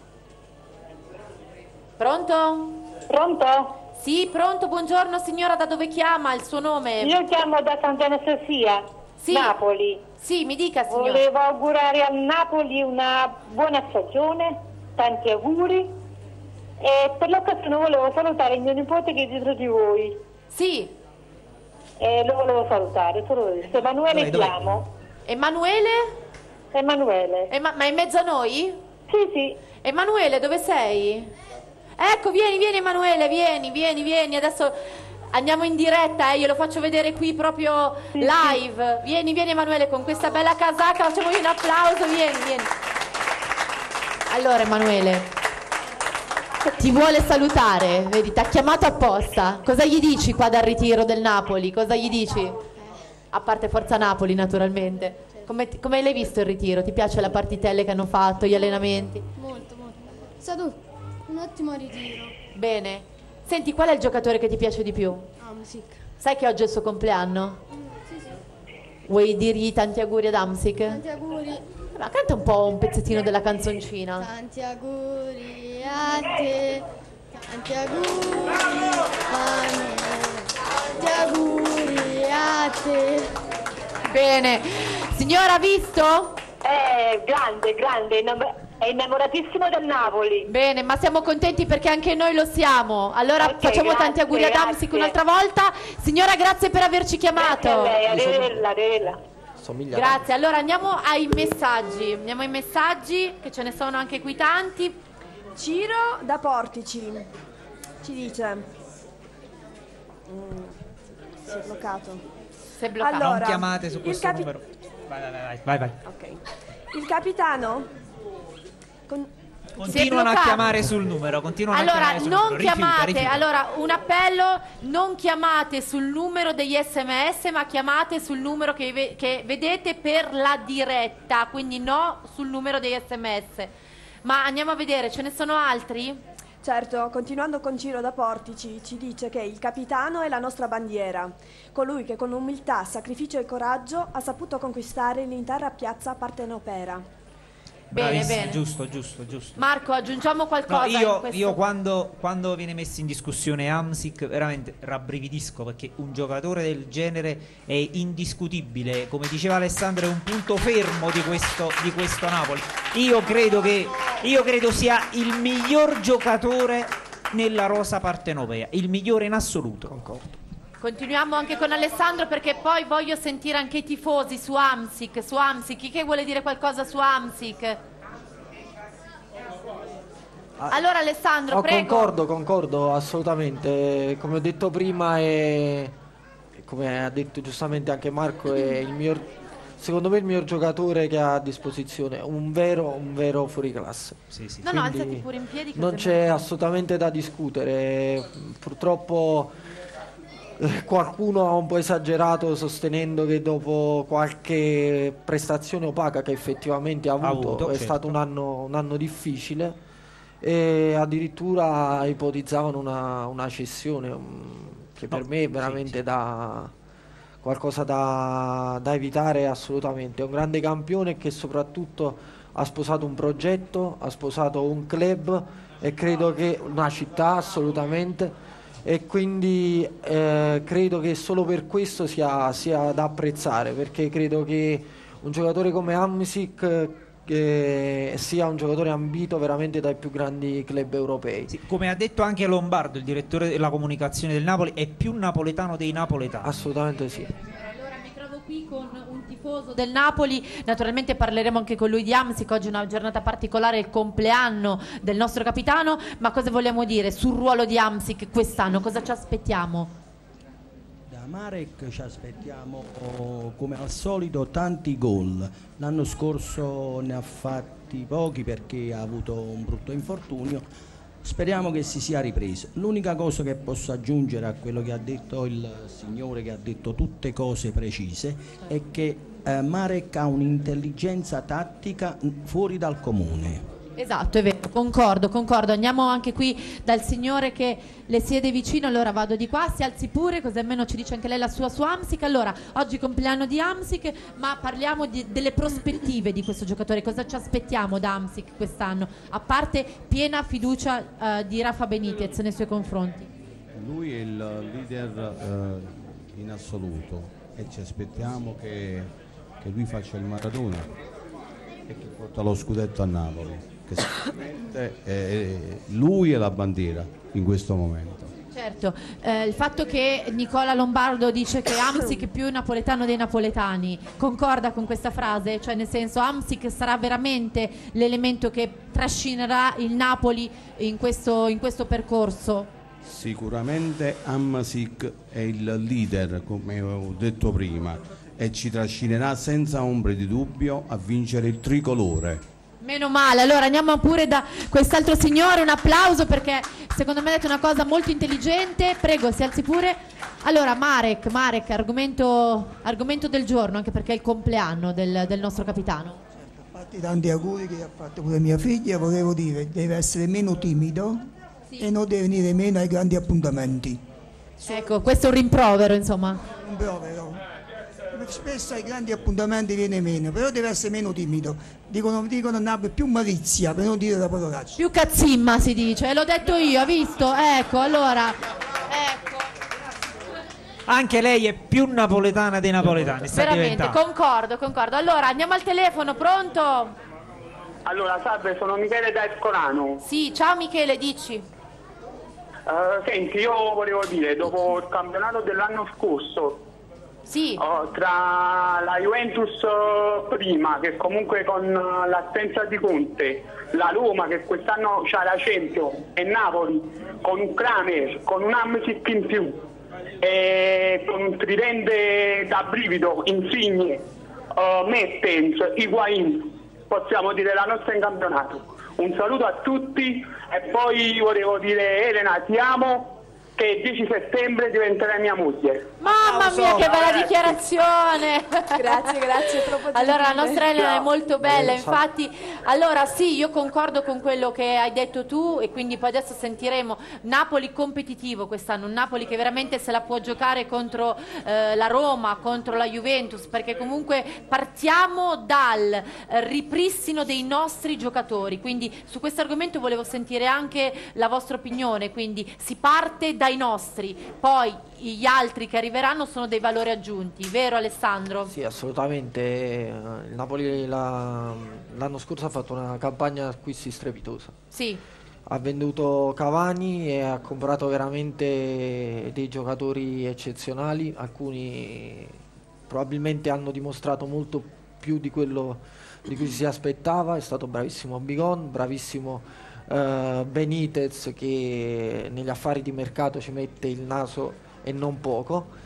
Pronto? Pronto? Sì, pronto, buongiorno signora, da dove chiama? Il suo nome? Io chiamo da Santa Anastasia, sì. Napoli. Sì, mi dica signora. Volevo augurare al Napoli una buona stagione, tanti auguri e per l'occasione volevo salutare il mio nipote che è dietro di voi. Sì. E lo volevo salutare, solo questo. Emanuele Dov'è, dov'è? chiamo. Emanuele? Emanuele. Ema- ma è in mezzo a noi? Sì, sì. Emanuele, dove sei? Ecco, vieni, vieni Emanuele, vieni, vieni, vieni. Adesso andiamo in diretta, eh, io lo faccio vedere qui proprio sì, live. Sì. Vieni, vieni Emanuele con questa bella casacca, facciamogli un applauso, vieni, vieni. Allora Emanuele, ti vuole salutare, vedi, ti ha chiamato apposta. Cosa gli dici qua dal ritiro del Napoli? Cosa gli dici? A parte Forza Napoli naturalmente. Come, come l'hai visto il ritiro? Ti piace la partitelle che hanno fatto, gli allenamenti? Molto, molto. È stato un ottimo ritiro. Bene. Senti, qual è il giocatore che ti piace di più? Amsic. Sai che oggi è il suo compleanno? Mm, sì, sì. Vuoi dirgli tanti auguri ad Amsic? Tanti auguri. Ma canta un po' un pezzettino della canzoncina. Tanti auguri a te. Tanti auguri a me. Tanti auguri a te. Bene, signora, ha visto? Eh, grande, grande, è innamoratissimo del Napoli. Bene, ma siamo contenti perché anche noi lo siamo. Allora okay, facciamo grazie, tanti auguri ad Amsic un'altra volta. Signora, grazie per averci chiamato. Grazie a lei, arrivederla, arrivederla. Grazie, allora andiamo ai messaggi. Andiamo ai messaggi, che ce ne sono anche qui tanti. Ciro da Portici ci dice mm, si è bloccato. Si è bloccato. Allora, non chiamate su questo capi- numero. Vai, vai, vai, vai, vai. Ok. Il capitano con- Continuano a chiamare sul numero, continuano allora, a chiamare sul non numero. Rifiuta, chiamate, rifiuta. allora un appello, non chiamate sul numero degli sms, ma chiamate sul numero che, ve- che vedete per la diretta, quindi no sul numero degli sms. Ma andiamo a vedere, ce ne sono altri? Certo, continuando con Ciro da Portici, ci dice che il capitano è la nostra bandiera, colui che con umiltà, sacrificio e coraggio ha saputo conquistare l'intera piazza partenopea. Bene, Bravissimo, bene. giusto, giusto, giusto. Marco, aggiungiamo No, qualcosa in io, questo? io quando, quando viene messo in discussione Amsic veramente rabbrividisco, perché un giocatore del genere è indiscutibile, come diceva Alessandro è un punto fermo di questo, di questo Napoli. Io credo che io credo sia il miglior giocatore nella rosa partenopea, il migliore in assoluto. Concordo. Continuiamo anche con Alessandro perché poi voglio sentire anche i tifosi su Amsic, su Amsic. Chi che vuole dire qualcosa su Amsic? Allora Alessandro, Oh, prego. concordo, concordo assolutamente. Come ho detto prima e come ha detto giustamente anche Marco, è il miglior secondo me il miglior giocatore che ha a disposizione, un vero, un vero fuoriclasse. Sì, sì. No, no, Quindi alzati pure in piedi. non così c'è me- assolutamente da discutere. Purtroppo eh, qualcuno ha un po' esagerato sostenendo che dopo qualche prestazione opaca che effettivamente ha avuto, avuto, è certo. stato un anno, un anno difficile, e addirittura ipotizzavano una, una cessione um, che per No, me è veramente sì, sì. da qualcosa da, da evitare assolutamente. È un grande campione che soprattutto ha sposato un progetto, ha sposato un club e credo che una città assolutamente, e quindi eh, credo che solo per questo sia, sia da apprezzare, perché credo che un giocatore come Hamsik che sia un giocatore ambito veramente dai più grandi club europei. Sì, come ha detto anche Lombardo, il direttore della comunicazione del Napoli, è più napoletano dei napoletani. Assolutamente sì. Allora mi trovo qui con un tifoso del Napoli, naturalmente parleremo anche con lui di Hamsik, oggi è una giornata particolare, il compleanno del nostro capitano, ma cosa vogliamo dire sul ruolo di Hamsik quest'anno, cosa ci aspettiamo? Da Marek ci aspettiamo, come al solito, tanti gol. L'anno scorso ne ha fatti pochi perché ha avuto un brutto infortunio. Speriamo che si sia ripreso. L'unica cosa che posso aggiungere a quello che ha detto il signore, che ha detto tutte cose precise, è che eh, Marek ha un'intelligenza tattica fuori dal comune. Esatto, è vero, concordo, concordo. Andiamo anche qui dal signore che le siede vicino, allora vado di qua, si alzi pure, così almeno ci dice anche lei la sua su Hamsik. Allora, oggi compleanno di Hamsik, ma parliamo di, delle prospettive di questo giocatore, cosa ci aspettiamo da Hamsik quest'anno, a parte piena fiducia eh, di Rafa Benitez nei suoi confronti. Lui è il leader eh, in assoluto e ci aspettiamo che, che lui faccia il Maradona e che porta lo scudetto a Napoli, che sicuramente è lui è la bandiera in questo momento. Certo, eh, il fatto che Nicola Lombardo dice che Hamsik è più napoletano dei napoletani, concorda con questa frase? Cioè, nel senso, Hamsik sarà veramente l'elemento che trascinerà il Napoli in questo, in questo percorso? Sicuramente Hamsik è il leader, come ho detto prima, e ci trascinerà senza ombra di dubbio a vincere il tricolore. Meno male, allora andiamo pure da quest'altro signore, un applauso perché secondo me ha detto una cosa molto intelligente, prego si alzi pure. Allora Marek, Marek argomento, argomento del giorno, anche perché è il compleanno del, del nostro capitano. A parte tanti auguri che ha fatto pure mia figlia, volevo dire, deve essere meno timido sì. E non deve venire meno ai grandi appuntamenti. Ecco, questo è un rimprovero insomma. Un rimprovero. Spesso ai grandi appuntamenti viene meno, però deve essere meno timido. Dicono, dicono a Napoli più malizia, per non dire la parolaccia. Più cazzimma si dice, l'ho detto io, ha visto? Ecco, allora, ecco. Anche lei è più napoletana dei napoletani, sta veramente, diventando. concordo, concordo. Allora, andiamo al telefono, pronto? Allora, salve, sono Michele da Escolano. Sì, ciao Michele, dici. Uh, senti, io volevo dire, dopo il campionato dell'anno scorso, sì. Oh, tra la Juventus uh, prima, che comunque con uh, l'assenza di Conte, la Roma che quest'anno c'ha la Champions, e Napoli con un Kramer, con un Hamsik in più e con un tridente da brivido, Insigne, uh, Mertens, Higuain, possiamo dire la nostra in campionato. Un saluto a tutti e poi volevo dire Elena ti amo, che il dieci settembre diventerai mia moglie. Mamma mia, che bella dichiarazione! Grazie, grazie, troppo allora la gentile. nostra Elena è molto bella, Eh, infatti. Allora sì, io concordo con quello che hai detto tu e quindi poi adesso sentiremo Napoli competitivo quest'anno, un Napoli che veramente se la può giocare contro eh, la Roma, contro la Juventus, perché comunque partiamo dal eh, ripristino dei nostri giocatori, quindi su questo argomento volevo sentire anche la vostra opinione, quindi si parte da dai nostri, poi gli altri che arriveranno sono dei valori aggiunti, vero Alessandro? Sì, assolutamente. Il Napoli la, l'anno scorso ha fatto una campagna acquisti strepitosa. Sì. Ha venduto Cavani e ha comprato veramente dei giocatori eccezionali, alcuni probabilmente hanno dimostrato molto più di quello di cui si aspettava. È stato bravissimo Bigon, bravissimo Uh, Benitez, che negli affari di mercato ci mette il naso e non poco,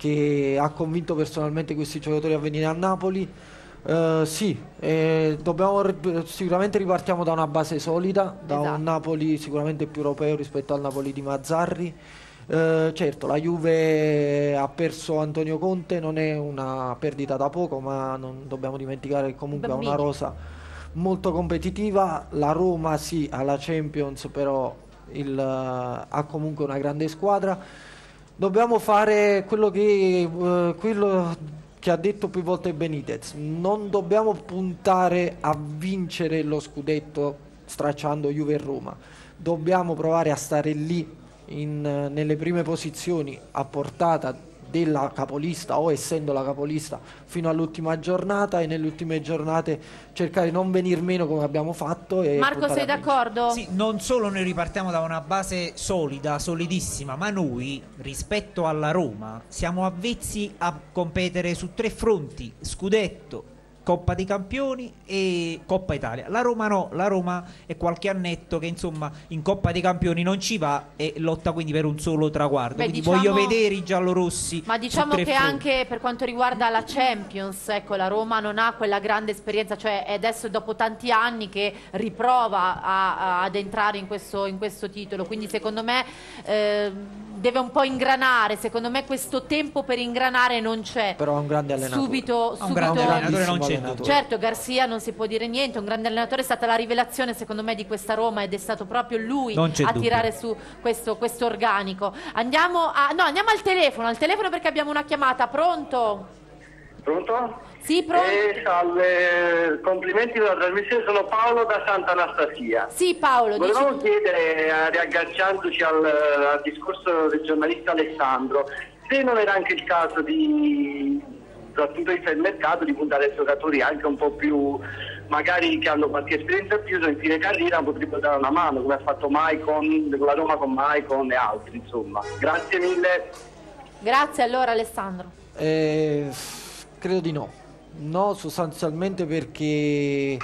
che ha convinto personalmente questi giocatori a venire a Napoli. Uh, sì, eh, dobbiamo ri- sicuramente ripartiamo da una base solida, da Esatto. un Napoli sicuramente più europeo rispetto al Napoli di Mazzarri. Uh, certo, la Juve ha perso Antonio Conte, non è una perdita da poco, ma non dobbiamo dimenticare che comunque ha una Bambini. rosa molto competitiva. La Roma sì, ha la Champions, però il, uh, ha comunque una grande squadra. Dobbiamo fare quello che, uh, quello che ha detto più volte Benitez: non dobbiamo puntare a vincere lo scudetto stracciando Juve e Roma, dobbiamo provare a stare lì in, nelle prime posizioni a portata della capolista o essendo la capolista fino all'ultima giornata, e nelle ultime giornate cercare di non venir meno come abbiamo fatto. E Marco, sei d'accordo? Sì, non solo noi ripartiamo da una base solida, solidissima, ma noi rispetto alla Roma siamo avvezzi a competere su tre fronti: scudetto, Coppa dei Campioni e Coppa Italia. La Roma no, la Roma è qualche annetto che insomma in Coppa dei Campioni non ci va e lotta quindi per un solo traguardo. Beh, quindi diciamo- voglio vedere i giallorossi. Ma su diciamo tre che fronti. anche per quanto riguarda la Champions, ecco, la Roma non ha quella grande esperienza, cioè è adesso dopo tanti anni che riprova a- a- ad entrare in questo, in questo titolo, quindi secondo me eh, deve un po' ingranare, secondo me questo tempo per ingranare non c'è. Però è un grande allenatore. Subito, Ha un subito grande allenatore, non c'è allenatore. Certo, Garcia non si può dire niente, un grande allenatore, è stata la rivelazione secondo me di questa Roma ed è stato proprio lui Non c'è a dubbio. tirare su questo, questo organico. Andiamo a, no, andiamo al telefono, al telefono perché abbiamo una chiamata, pronto? Pronto? Sì, pronto? Eh, salve, complimenti per la trasmissione, sono Paolo da Santa Anastasia. Sì, Paolo, Volevamo dici- chiedere, eh, riagganciandoci al, al discorso del giornalista Alessandro, se non era anche il caso di, dal punto di vista del mercato, di puntare ai giocatori anche un po' più, magari che hanno qualche esperienza in più, in fine carriera potrebbero dare una mano, come ha fatto Maicon, la Roma con Maicon e altri, insomma. Grazie mille. Grazie allora Alessandro. Eh, credo di no. No, sostanzialmente perché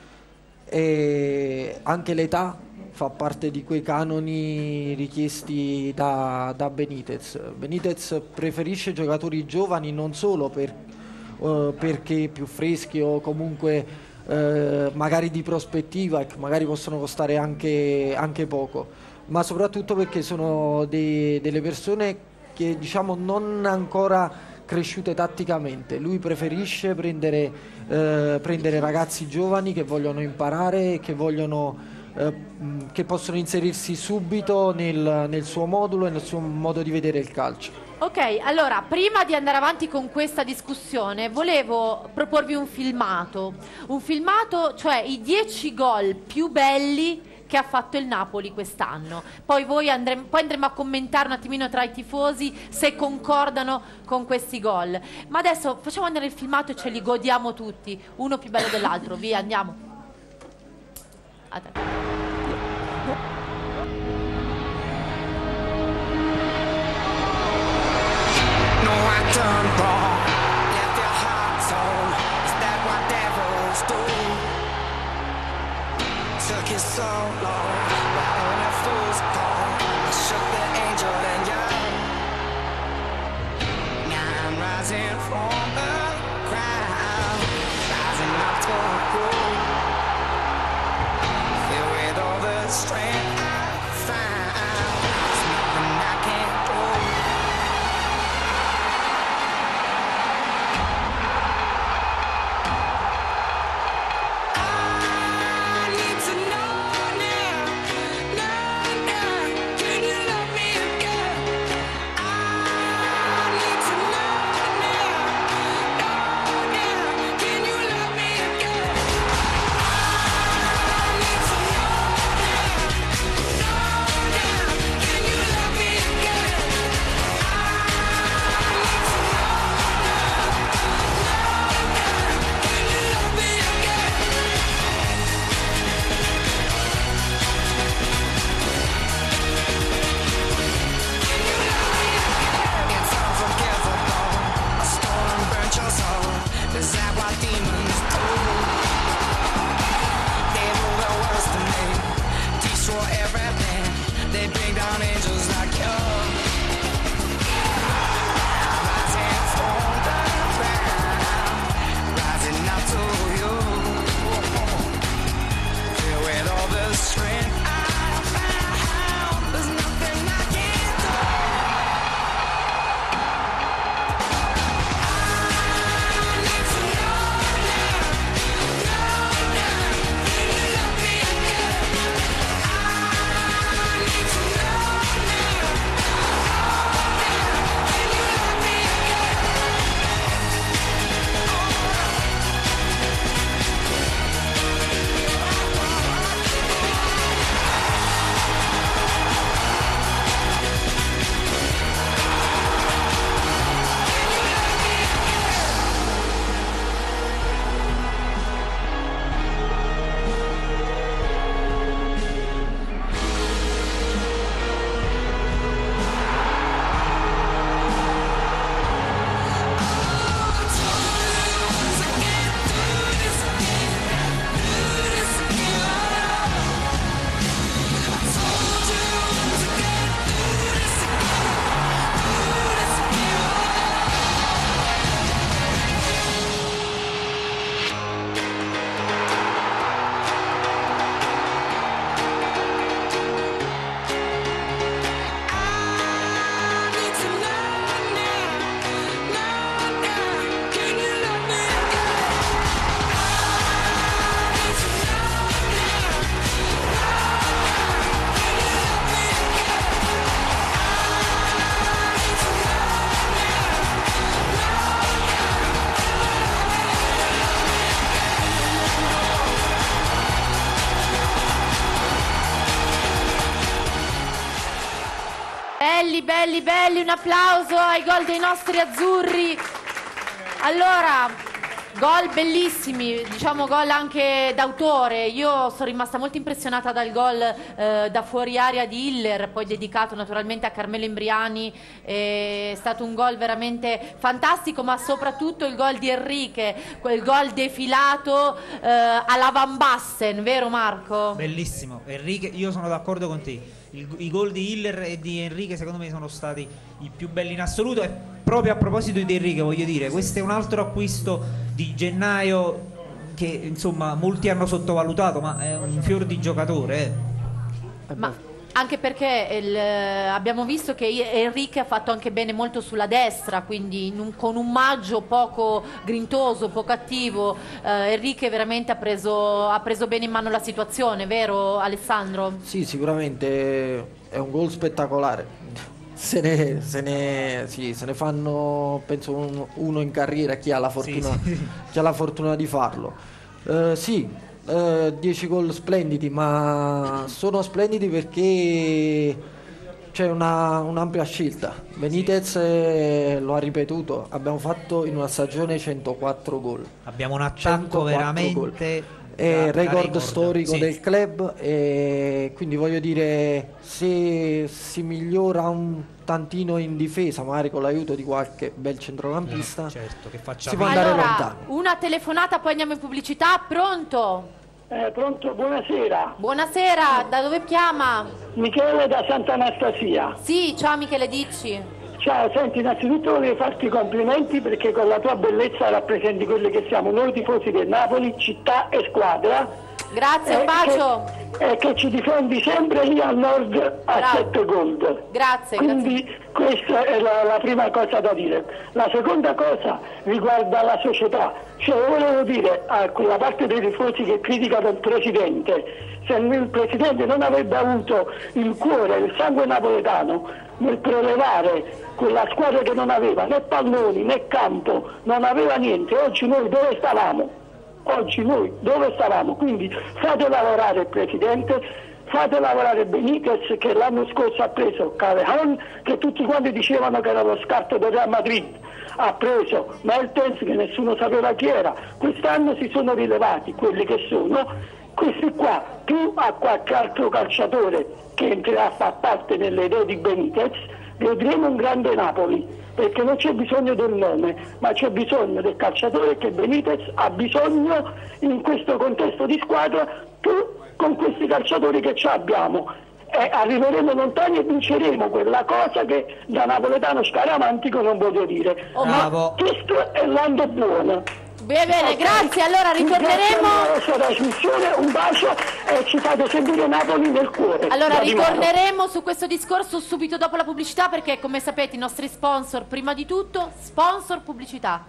eh, anche l'età fa parte di quei canoni richiesti da, da Benitez. Benitez preferisce giocatori giovani non solo per, eh, perché più freschi o comunque eh, magari di prospettiva e che magari possono costare anche, anche poco, ma soprattutto perché sono dei- delle persone che diciamo non ancora cresciute tatticamente. Lui preferisce prendere, eh, prendere ragazzi giovani che vogliono imparare, che vogliono eh, mh, che possono inserirsi subito nel, nel suo modulo e nel suo modo di vedere il calcio. Ok, allora, prima di andare avanti con questa discussione, volevo proporvi un filmato. Un filmato, cioè i dieci gol più belli che ha fatto il Napoli quest'anno. Poi voi andremo, poi andremo a commentare un attimino tra i tifosi se concordano con questi gol. Ma adesso facciamo andare il filmato e ce li godiamo tutti, uno più bello dell'altro. Via, andiamo. A te. No, I done wrong. Left your heart torn. Is that what devils do? Took you so long. But when a fool's gone, I shook the angel and young. Now I'm rising from the ground, rising up to grow. Filled with all the strength I found. There's nothing I can't do. Yeah. belli belli, un applauso ai gol dei nostri azzurri. Allora, gol bellissimi, diciamo gol anche d'autore. Io sono rimasta molto impressionata dal gol eh, da fuori area di Hiller, poi dedicato naturalmente a Carmelo Imbriani. È stato un gol veramente fantastico, ma soprattutto il gol di Enrique, quel gol defilato eh, alla Van Basten, vero Marco? Bellissimo, Enrique, io sono d'accordo con te. Il, I gol di Hiller e di Enrique secondo me sono stati i più belli in assoluto. E proprio a proposito di Enrique voglio dire, questo è un altro acquisto di gennaio che insomma molti hanno sottovalutato, ma è un fior di giocatore. eh. Ma anche perché il, abbiamo visto che Enrique ha fatto anche bene molto sulla destra, quindi in un, con un Maggio poco grintoso, poco attivo, eh, Enrique veramente ha preso, ha preso bene in mano la situazione, vero Alessandro? Sì, sicuramente è un gol spettacolare. Se ne, se ne, sì, se ne fanno penso un, uno in carriera chi ha la fortuna, Sì, sì. chi ha la fortuna di farlo. Eh, sì, eh, dieci gol splendidi, ma sono splendidi perché c'è una, un'ampia scelta. Benitez eh, lo ha ripetuto, abbiamo fatto in una stagione centoquattro gol. Abbiamo un attacco veramente è da- da record record, storico sì. del club, e quindi voglio dire, se si migliora un tantino in difesa, magari con l'aiuto di qualche bel centrocampista, certo, che si può andare Allora, lontano. una telefonata, poi andiamo in pubblicità. Pronto? Eh, pronto, buonasera. Buonasera, da dove chiama? Michele da Sant'Anastasia. Sì, ciao Michele, dici. Ciao, senti, innanzitutto volevo farti i complimenti perché con la tua bellezza rappresenti quelli che siamo noi tifosi del Napoli, città e squadra. Grazie, un Eh, bacio. Che, e che ci difendi sempre lì al nord a Bravo. sette gold. Grazie, Quindi questa è la, la prima cosa da dire. La seconda cosa riguarda la società. Cioè, volevo dire a quella parte dei tifosi che criticano il Presidente, se il Presidente non avrebbe avuto il cuore, il sangue napoletano nel prelevare quella squadra che non aveva né palloni né campo, non aveva niente, oggi noi dove stavamo? Oggi noi dove stavamo? Quindi fate lavorare il Presidente, fate lavorare Benitez che l'anno scorso ha preso Cavehan, che tutti quanti dicevano che era lo scarto del Real Madrid, ha preso Mertens che nessuno sapeva chi era, quest'anno si sono rilevati quelli che sono, questi qua più a qualche altro calciatore che entrerà a far parte nelle idee di Benitez, vedremo un grande Napoli, perché non c'è bisogno del nome, ma c'è bisogno del calciatore che Benitez ha bisogno in questo contesto di squadra, più con questi calciatori che ci abbiamo. E arriveremo lontani e vinceremo quella cosa che da napoletano scaramantico non voglio dire. Oh, ma bravo. questo è l'anno buono. Bene, bene, Ok? grazie. Allora ritorneremo. Grazie alla vostra trasmissione, un bacio e ci fate sentire Napoli nel cuore. Allora Da Di Maro. ritorneremo su questo discorso subito dopo la pubblicità, perché come sapete i nostri sponsor, prima di tutto, sponsor pubblicità.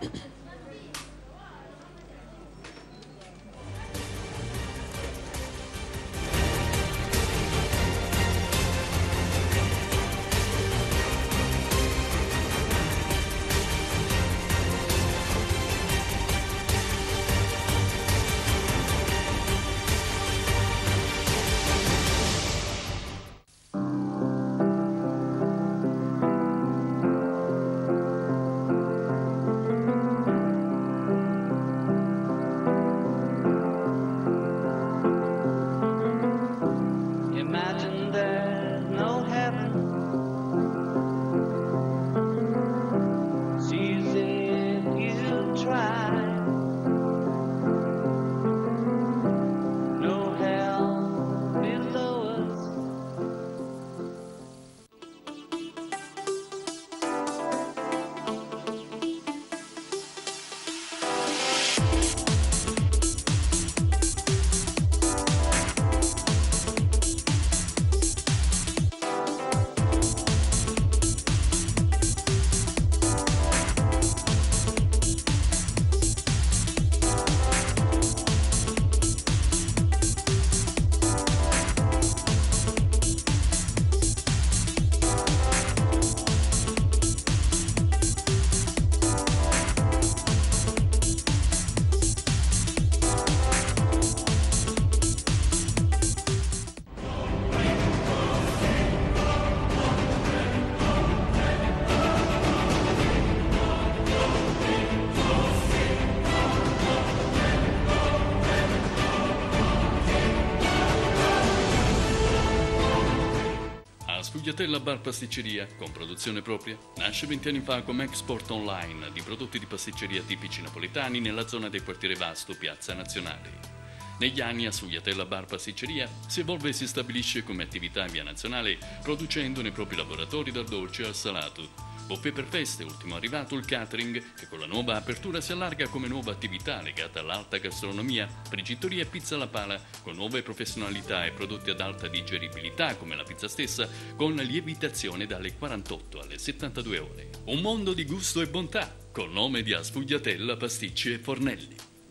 Sfogliatella Bar Pasticceria, con produzione propria, nasce venti anni fa come export online di prodotti di pasticceria tipici napoletani nella zona del quartiere Vasto, Piazza Nazionale. Negli anni a Sfogliatella Bar Pasticceria si evolve e si stabilisce come attività in via nazionale, producendo nei propri laboratori dal dolce al salato. Buffet per feste, ultimo arrivato il catering, che con la nuova apertura si allarga come nuova attività legata all'alta gastronomia, frigitoria e pizza alla pala, con nuove professionalità e prodotti ad alta digeribilità come la pizza stessa, con lievitazione dalle quarantotto alle settantadue ore. Un mondo di gusto e bontà, col nome di A Sfogliatella Pasticci e Fornelli.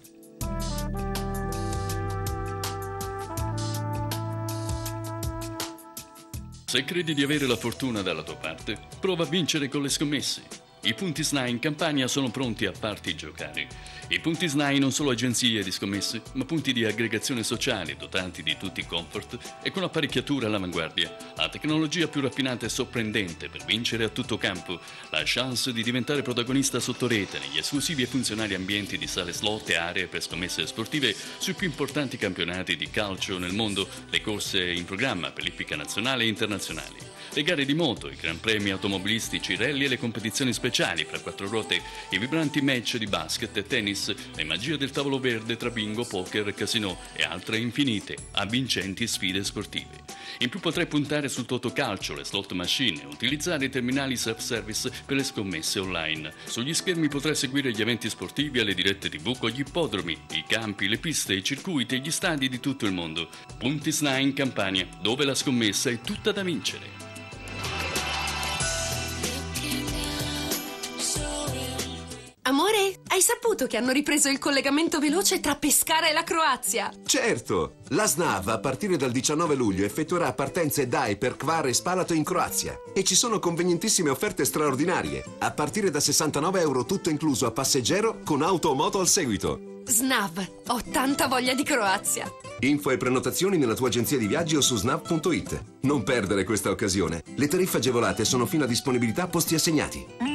Se credi di avere la fortuna dalla tua parte, prova a vincere con le scommesse. I punti S N A I in Campania sono pronti a farti giocare. I punti S N A I non solo agenzie di scommesse, ma punti di aggregazione sociale dotati di tutti i comfort e con apparecchiature all'avanguardia. La tecnologia più raffinata e sorprendente per vincere a tutto campo. La chance di diventare protagonista sotto rete negli esclusivi e funzionali ambienti di sale slot e aree per scommesse sportive sui più importanti campionati di calcio nel mondo, le corse in programma per l'ippica nazionale e internazionali. Le gare di moto, i gran premi automobilistici, i rally e le competizioni speciali fra quattro ruote, i vibranti match di basket e tennis, le magie del tavolo verde tra bingo, poker, casino e altre infinite, avvincenti sfide sportive. In più potrai puntare sul totocalcio, le slot machine e utilizzare i terminali self-service per le scommesse online. Sugli schermi potrai seguire gli eventi sportivi e le dirette tivù con gli ippodromi, i campi, le piste, i circuiti e gli stadi di tutto il mondo. Punti S N A I in Campania, dove la scommessa è tutta da vincere. Amore, hai saputo che hanno ripreso il collegamento veloce tra Pescara e la Croazia? Certo! La S N A V a partire dal diciannove luglio effettuerà partenze D A I per Hvar e Spalato in Croazia. E ci sono convenientissime offerte straordinarie. A partire da sessantanove euro tutto incluso a passeggero con auto o moto al seguito. S N A V, ho tanta voglia di Croazia. Info e prenotazioni nella tua agenzia di viaggi o su snav punto it. Non perdere questa occasione. Le tariffe agevolate sono fino a disponibilità posti assegnati.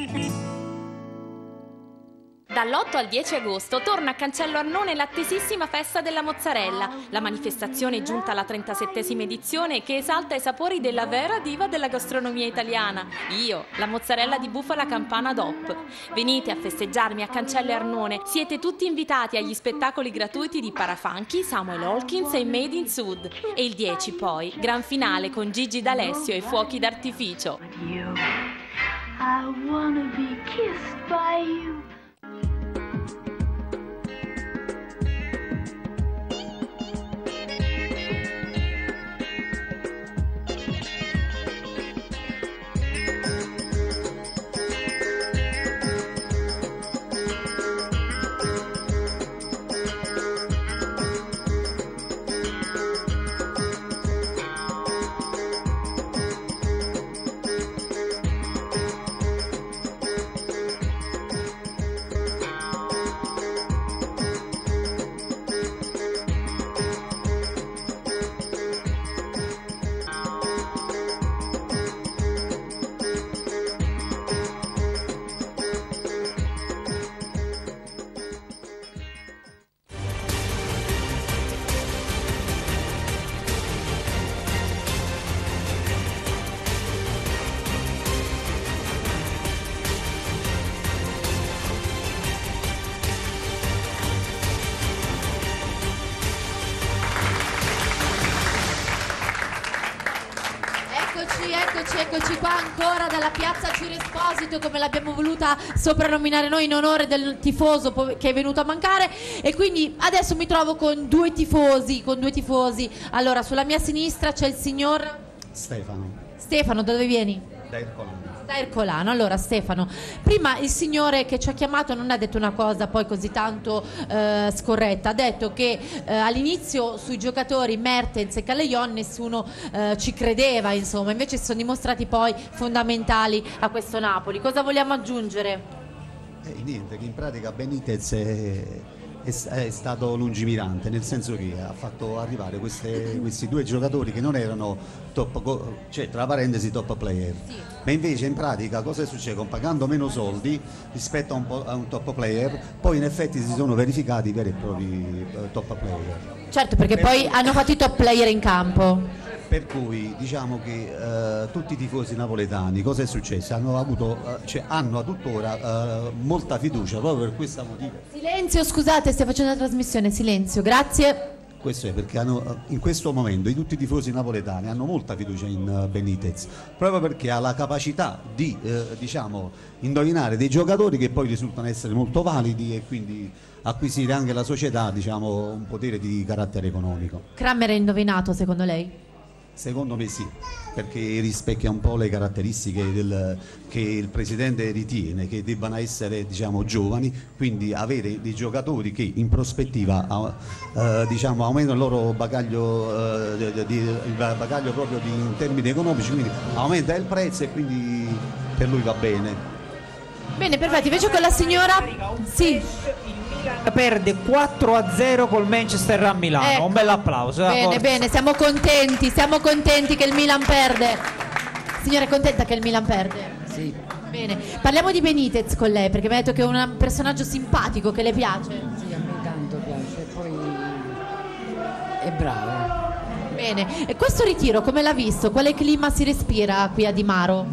Dall'otto al dieci agosto torna a Cancello Arnone l'attesissima festa della mozzarella. La manifestazione è giunta alla trentasettesima edizione che esalta i sapori della vera diva della gastronomia italiana. Io, la mozzarella di bufala campana D O P. Venite a festeggiarmi a Cancello Arnone. Siete tutti invitati agli spettacoli gratuiti di Parafanchi, Samuel Hawkins e Made in Sud. E il dieci poi, gran finale con Gigi D'Alessio e fuochi d'artificio. I wanna be kissed by you. Eccoci qua ancora dalla piazza Ciro Esposito, come l'abbiamo voluta soprannominare noi in onore del tifoso che è venuto a mancare. E quindi adesso mi trovo con due tifosi, con due tifosi. Allora, sulla mia sinistra c'è il signor Stefano. Stefano, da dove vieni? Da Ercolano. Da Ercolano. Allora, Stefano, prima il signore che ci ha chiamato non ha detto una cosa poi così tanto eh, scorretta. Ha detto che eh, all'inizio sui giocatori Mertens e Callejon nessuno eh, ci credeva, insomma, invece si sono dimostrati poi fondamentali a questo Napoli. Cosa vogliamo aggiungere? Eh, niente, che in pratica Benitez è, è, è stato lungimirante, nel senso che ha fatto arrivare queste, questi due giocatori che non erano top, cioè tra parentesi top player, sì. Ma invece in pratica cosa succede? Pagando meno soldi rispetto a un, a un top player, poi in effetti si sono verificati i veri e propri top player. Certo, perché poi hanno fatto i top player in campo. Per cui diciamo che uh, tutti i tifosi napoletani, cosa è successo? Hanno avuto, uh, cioè, hanno tuttora uh, molta fiducia proprio per questo motivo. Silenzio, scusate, stai facendo la trasmissione, silenzio, grazie. Questo è perché hanno, in questo momento tutti i tifosi napoletani hanno molta fiducia in uh, Benitez, proprio perché ha la capacità di uh, diciamo, indovinare dei giocatori che poi risultano essere molto validi e quindi acquisire anche la società, diciamo, un potere di carattere economico. Kramer è indovinato secondo lei? Secondo me sì, perché rispecchia un po' le caratteristiche del, che il presidente ritiene che debbano essere, diciamo, giovani, quindi avere dei giocatori che in prospettiva uh, diciamo, aumentano il loro bagaglio, uh, di, di, il bagaglio proprio di, in termini economici, quindi aumenta il prezzo e quindi per lui va bene. Bene, perfetto, invece con la signora sì. Perde quattro a zero col Manchester a Milano, ecco. Un bel applauso. Bene, forza. bene, siamo contenti, siamo contenti che il Milan perde. Signora, è contenta che il Milan perde? Sì. Bene, parliamo di Benitez con lei, perché mi ha detto che è un personaggio simpatico, che le piace. Sì, a me tanto piace, poi è bravo. Bene, e questo ritiro come l'ha visto? Quale clima si respira qui a Di Maro?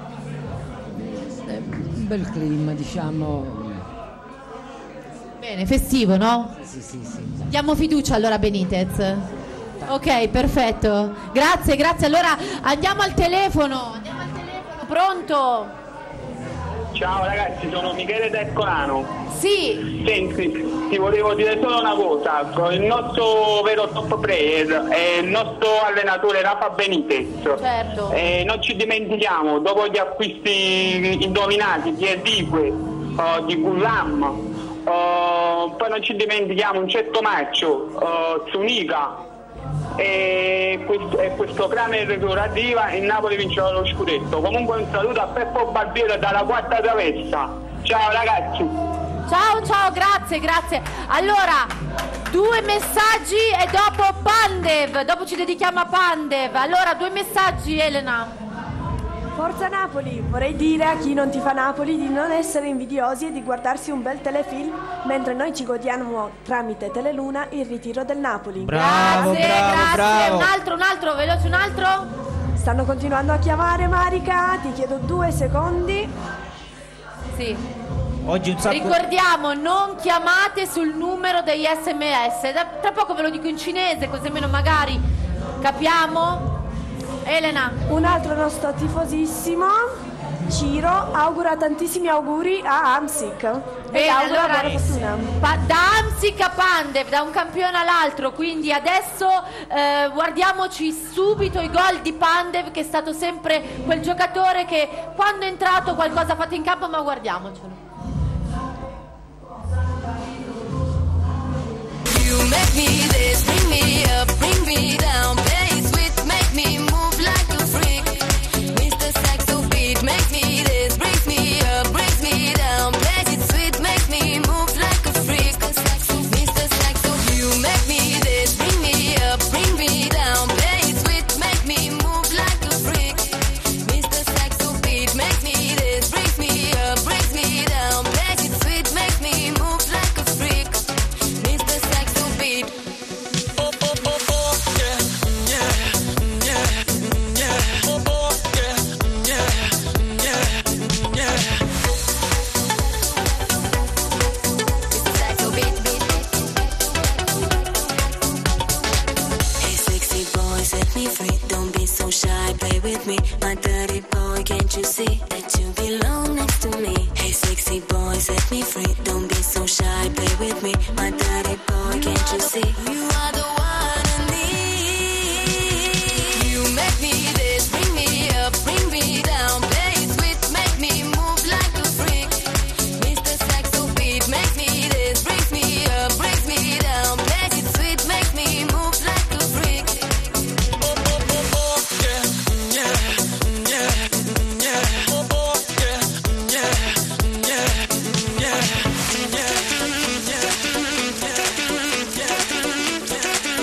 È un bel clima, diciamo. Bene, festivo, no? Sì, sì, sì. Diamo fiducia allora a Benitez. Ok, perfetto. Grazie, grazie. Allora andiamo al telefono. Andiamo al telefono. Pronto? Ciao ragazzi, sono Michele da Ercolano. Sì. Senti, ti volevo dire solo una cosa. Il nostro vero top player è il nostro allenatore Rafa Benitez. Certo. E non ci dimentichiamo, dopo gli acquisti indovinati di Edique, uh, di Gullam, Uh, poi non ci dimentichiamo un certo Maccio, uh, Zunica e questo, e questo Kramer che ora arriva e il Napoli vincerà lo scudetto. Comunque un saluto a Peppo Barbiero dalla quarta traversa. Ciao ragazzi. Ciao ciao, grazie, grazie. Allora, due messaggi e dopo Pandev, dopo ci dedichiamo a Pandev. Allora, due messaggi, Elena. Forza Napoli! Vorrei dire a chi non tifa Napoli di non essere invidiosi e di guardarsi un bel telefilm mentre noi ci godiamo tramite Teleluna il ritiro del Napoli. Bravo, grazie, bravo, grazie. bravo. Un altro, un altro, veloce, un altro. Stanno continuando a chiamare, Marica, ti chiedo due secondi. Sì. Oggi un sacco... Ricordiamo, non chiamate sul numero degli sms. Da, tra poco ve lo dico in cinese, così almeno magari capiamo. Elena. Un altro nostro tifosissimo, Ciro, augura tantissimi auguri a Amsic. Bene, augura allora, buona fortuna. Pa- da Amsic a Pandev, da un campione all'altro, quindi adesso eh, guardiamoci subito i gol di Pandev, che è stato sempre quel giocatore che quando è entrato qualcosa ha fatto in campo, ma guardiamocelo. You make me this, bring me up, bring me down, play sweet, make me move like a freak. Mister Saxo beat makes me this, brings me up, brings me down, play it sweet, make me move like a freak. Mister Saxo, you make me this, bring me up, bring me down, play it sweet, make me move like a freak. Mister Saxo beat makes me this, brings me up, brings me down, play it sweet, make me move like a freak. Mister Saxo beat. Oh, oh, oh, oh, yeah, yeah, yeah, yeah. Oh, oh, yeah, yeah, yeah, yeah. Mister Saxo beat, beat, Hey, sexy boy, set me free. Don't be so shy, play with me. My dirty boy, can't you see that you belong next to me? Hey, sexy boy, set me free. Don't be so shy, play with me. My dirty boy, can't you see? You are the one I need. You make me this, bring me up, bring me down, play it sweet, make me move like a freak. Mister Saxo beat makes me this, brings me up, brings me down, play it sweet, makes me move like a freak. Oh, oh, oh, oh, yeah, yeah, yeah, yeah. Oh, oh, yeah, yeah, yeah, yeah, yeah, yeah, yeah, yeah.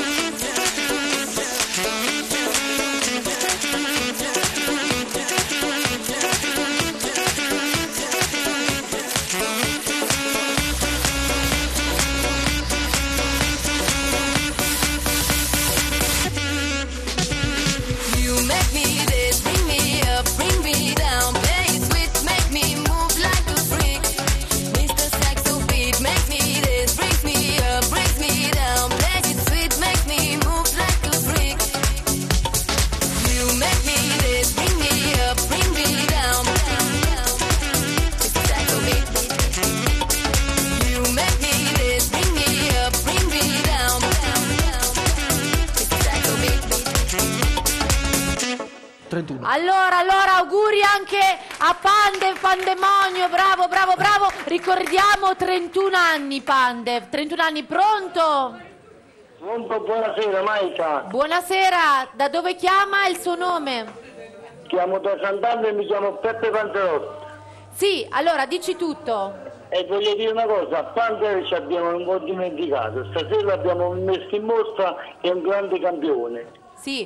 trentuno. Allora, allora, auguri anche a Pandev, Pandemonio, bravo, bravo, bravo. Ricordiamo trentuno anni, Pandev, trentuno anni, pronto? Pronto, buonasera, Maika. Buonasera, da dove chiama e il suo nome? Chiamo da Sant'Anna e mi chiamo Peppe Panzerotti. Sì, allora, dici tutto. E voglio dire una cosa, a Pandev ci abbiamo un po' dimenticato, stasera l'abbiamo messo in mostra che è un grande campione. Sì.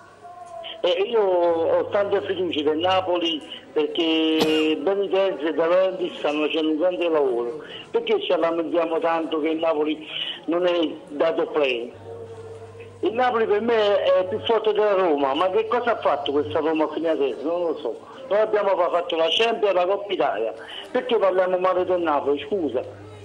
E io ho tante fiducia del Napoli perché Benitez e Davanti stanno facendo un grande lavoro. Perché ci lamentiamo tanto che il Napoli non è dato play? Il Napoli per me è più forte della Roma, ma che cosa ha fatto questa Roma fino adesso? Non lo so. Noi abbiamo fatto la Champions e la Coppa Italia. Perché parliamo male del Napoli? Scusa.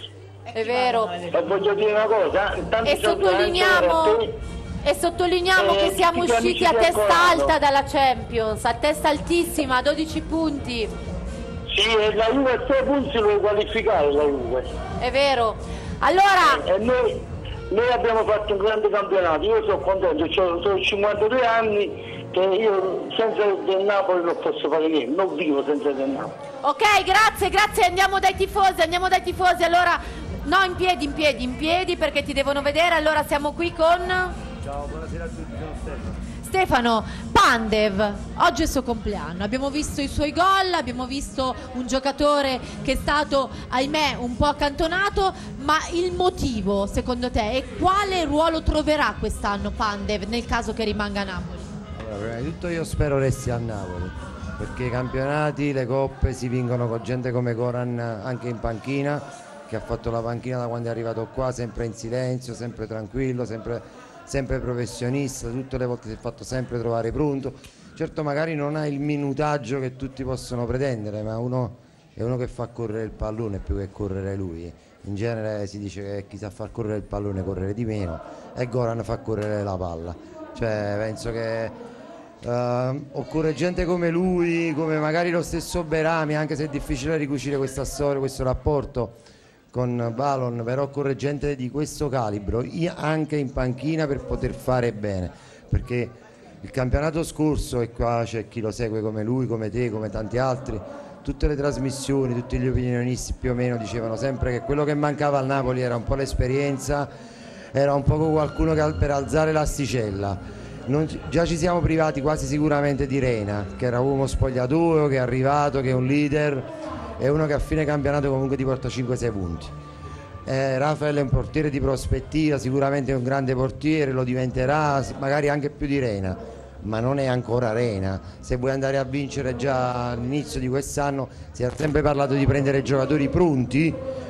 È vero. E voglio dire una cosa, E sottolineiamo, e sottolineiamo Eh, che siamo tutti gli usciti amici a del testa Corano. alta dalla Champions, a testa altissima, dodici punti. Sì, e la Juve a sei punti lo vuole qualificare la Juve. È vero. Allora, E noi, noi abbiamo fatto un grande campionato, io sono contento, ho sono cinquantadue anni che io senza del Napoli non posso fare niente, non vivo senza del Napoli. ok, grazie, grazie, andiamo dai tifosi, andiamo dai tifosi. Allora, no, in piedi, in piedi, in piedi perché ti devono vedere. Allora siamo qui con Ciao, buonasera a tutti, sono Stefano. Stefano. Pandev, oggi è il suo compleanno, abbiamo visto i suoi gol, abbiamo visto un giocatore che è stato, ahimè, un po' accantonato, ma il motivo, secondo te, e quale ruolo troverà quest'anno Pandev nel caso che rimanga a Napoli? Allora, prima di tutto io spero resti a Napoli, perché i campionati, le coppe si vincono con gente come Goran anche in panchina, che ha fatto la panchina da quando è arrivato qua, sempre in silenzio, sempre tranquillo, sempre, sempre professionista, tutte le volte si è fatto sempre trovare pronto. Certo magari non ha il minutaggio che tutti possono pretendere, ma uno è uno che fa correre il pallone più che correre lui. In genere si dice che chi sa far correre il pallone correre di meno, e Goran fa correre la palla. Cioè penso che Uh, occorre gente come lui, come magari lo stesso Berami, anche se è difficile ricucire questa storia, questo rapporto con Balon, però occorre gente di questo calibro anche in panchina per poter fare bene, perché il campionato scorso, e qua c'è chi lo segue come lui, come te, come tanti altri, tutte le trasmissioni, tutti gli opinionisti più o meno dicevano sempre che quello che mancava al Napoli era un po' l'esperienza, era un po' qualcuno che per alzare l'asticella. Non, già ci siamo privati quasi sicuramente di Reina, che era uomo spogliatoio, che è arrivato, che è un leader, è uno che a fine campionato comunque ti porta cinque sei punti. eh, Rafael è un portiere di prospettiva, sicuramente è un grande portiere, lo diventerà magari anche più di Reina, ma non è ancora Reina. Se vuoi andare a vincere già all'inizio di quest'anno si è sempre parlato di prendere giocatori pronti,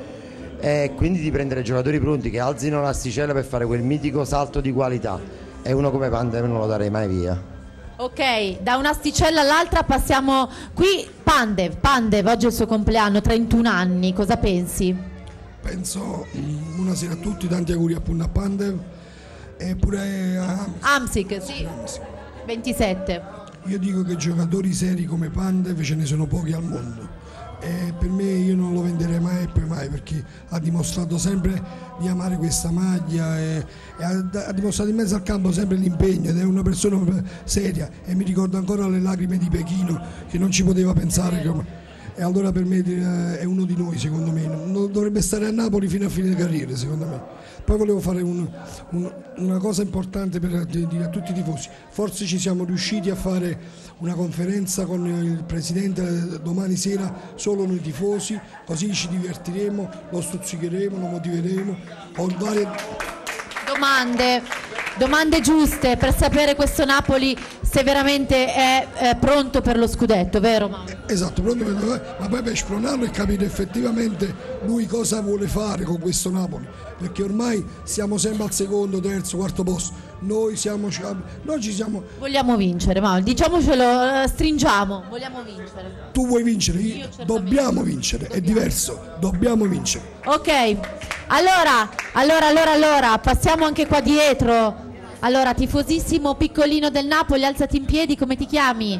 e quindi di prendere giocatori pronti che alzino l'asticella per fare quel mitico salto di qualità. E uno come Pandev non lo darei mai via. Ok, da un'asticella all'altra passiamo qui. Pandev, Pandev, oggi è il suo compleanno, trentuno anni, cosa pensi? Penso, buonasera a tutti, tanti auguri appunto a Pandev e pure a Amsic, sì, ventisette. Io dico che giocatori seri come Pandev ce ne sono pochi al mondo, e per me io non lo venderei mai e poi mai, perché ha dimostrato sempre di amare questa maglia e, e ha, ha dimostrato in mezzo al campo sempre l'impegno, ed è una persona seria, e mi ricordo ancora le lacrime di Pechino che non ci poteva pensare che, e allora per me è uno di noi, secondo me non dovrebbe stare a Napoli fino a fine carriera, secondo me. Poi volevo fare un, un, una cosa importante per dire a tutti i tifosi: forse ci siamo riusciti a fare una conferenza con il presidente domani sera, solo noi tifosi, così ci divertiremo, lo stuzzicheremo, lo motiveremo. Ho varie Domande, domande giuste per sapere questo Napoli se veramente è, è pronto per lo scudetto, vero Mauro? Esatto, pronto per, ma poi per spronarlo e capire effettivamente lui cosa vuole fare con questo Napoli, perché ormai siamo sempre al secondo, terzo, quarto posto, noi siamo, noi ci siamo. Vogliamo vincere, Mauro, diciamocelo, eh, stringiamo, vogliamo vincere. Tu vuoi vincere, io, dobbiamo vincere, è diverso, dobbiamo vincere. Ok, allora, allora, allora, allora, passiamo anche qua dietro. Allora, tifosissimo piccolino del Napoli, alzati in piedi, come ti chiami?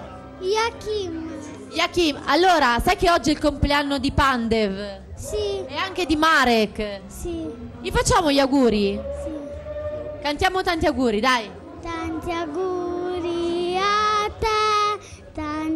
Yakim. Yakim, allora, sai che oggi è il compleanno di Pandev? Sì. E anche di Marek? Sì. Gli facciamo gli auguri? Sì. Cantiamo tanti auguri, dai. Tanti auguri a te.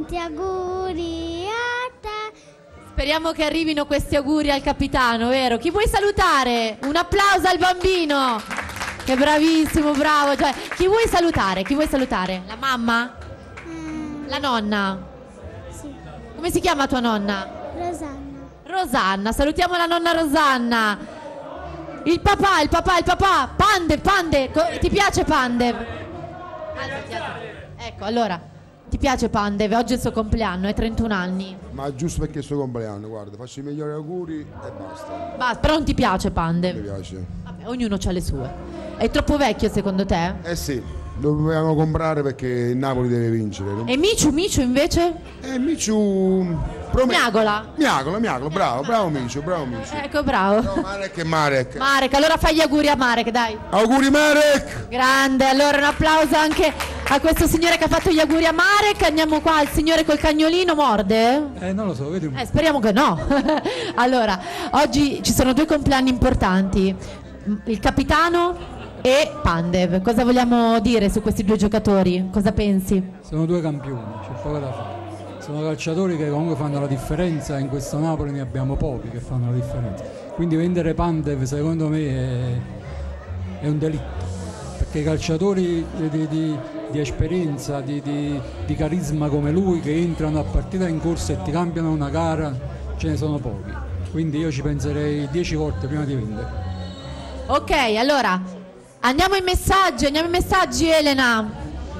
Tanti auguri a te. Speriamo che arrivino questi auguri al capitano, vero? Chi vuoi salutare? Un applauso al bambino. Che bravissimo, bravo. Cioè, chi vuoi salutare? Chi vuoi salutare? La mamma? Mm. La nonna? Sì. Come si chiama tua nonna? Rosanna. Rosanna, salutiamo la nonna Rosanna. Il papà, il papà, il papà. Pandev, Pandev, co- ti piace Pandev? Alzati, alzati. Ecco, allora, ti piace Pandev? Oggi è il suo compleanno, è trentuno anni. Ma giusto perché è il suo compleanno, guarda, faccio i migliori auguri e basta. Basta, però non ti piace Pandev? Mi piace. Vabbè, ognuno ha le sue. È troppo vecchio secondo te? Eh sì, lo dobbiamo comprare perché il Napoli deve vincere. E Miciu, Miciu invece? Eh, Miciu... Prom- Miagola. Miagola, Miagola, bravo, bravo Miciu, bravo Miciu. Ecco, bravo. No, Marek e Marek. Marek, allora fai gli auguri a Marek, dai. Auguri Marek! Grande, allora un applauso anche a questo signore che ha fatto gli auguri a Marek. Andiamo qua, il signore col cagnolino morde? Eh, non lo so, vedi un po'. Eh, speriamo che no. Allora, oggi ci sono due compleanni importanti. Il capitano e Pandev. Cosa vogliamo dire su questi due giocatori? Cosa pensi? Sono due campioni, c'è poco da fare. Sono calciatori che comunque fanno la differenza, in questo Napoli ne abbiamo pochi che fanno la differenza. Quindi vendere Pandev secondo me è, è un delitto, perché i calciatori di, di, di esperienza, di, di, di carisma come lui, che entrano a partita in corsa e ti cambiano una gara, ce ne sono pochi. Quindi io ci penserei dieci volte prima di vendere. Ok, allora andiamo ai messaggi, andiamo ai messaggi Elena.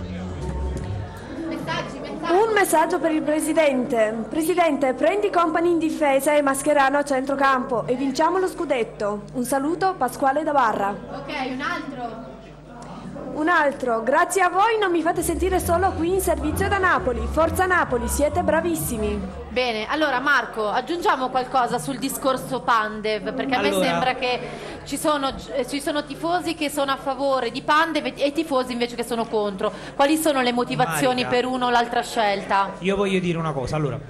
Un messaggio per il Presidente. Presidente, prendi Company in difesa e Mascherano a centrocampo e vinciamo lo scudetto. Un saluto, Pasquale da Barra. Ok, un altro. Un altro, grazie a voi non mi fate sentire solo qui in servizio da Napoli. Forza Napoli, siete bravissimi. Bene, allora Marco, aggiungiamo qualcosa sul discorso Pandev, perché a me Allora- sembra che ci sono, eh, ci sono tifosi che sono a favore di Pandev e e tifosi invece che sono contro. Quali sono le motivazioni Marica. per uno o l'altra scelta? Io voglio dire una cosa, allora,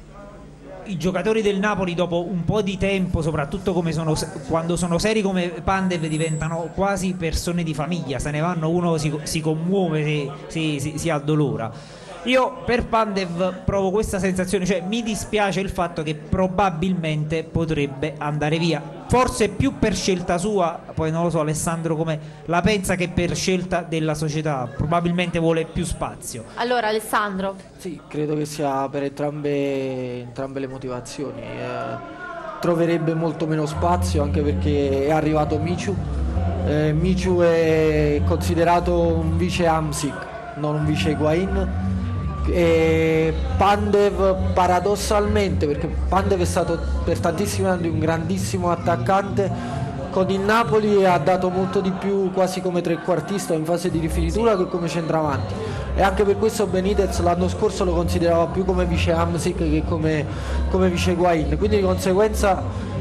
i giocatori del Napoli dopo un po' di tempo, soprattutto come sono, quando sono seri come Pandev, diventano quasi persone di famiglia, se ne vanno uno si, si commuove, si, si, si, si addolora. Io per Pandev provo questa sensazione, cioè mi dispiace il fatto che probabilmente potrebbe andare via, forse più per scelta sua, poi non lo so Alessandro come la pensa, che per scelta della società, probabilmente vuole più spazio. Allora Alessandro. Sì, credo che sia per entrambe, entrambe le motivazioni. Eh, troverebbe molto meno spazio anche perché è arrivato Miciu. Eh, Miciu è considerato un vice Hamsik, non un vice Higuain. E Pandev paradossalmente, perché Pandev è stato per tantissimi anni un grandissimo attaccante, con il Napoli ha dato molto di più quasi come trequartista in fase di rifinitura che come centravanti, e anche per questo Benitez l'anno scorso lo considerava più come vice Hamsik che come, come vice Higuain, quindi di conseguenza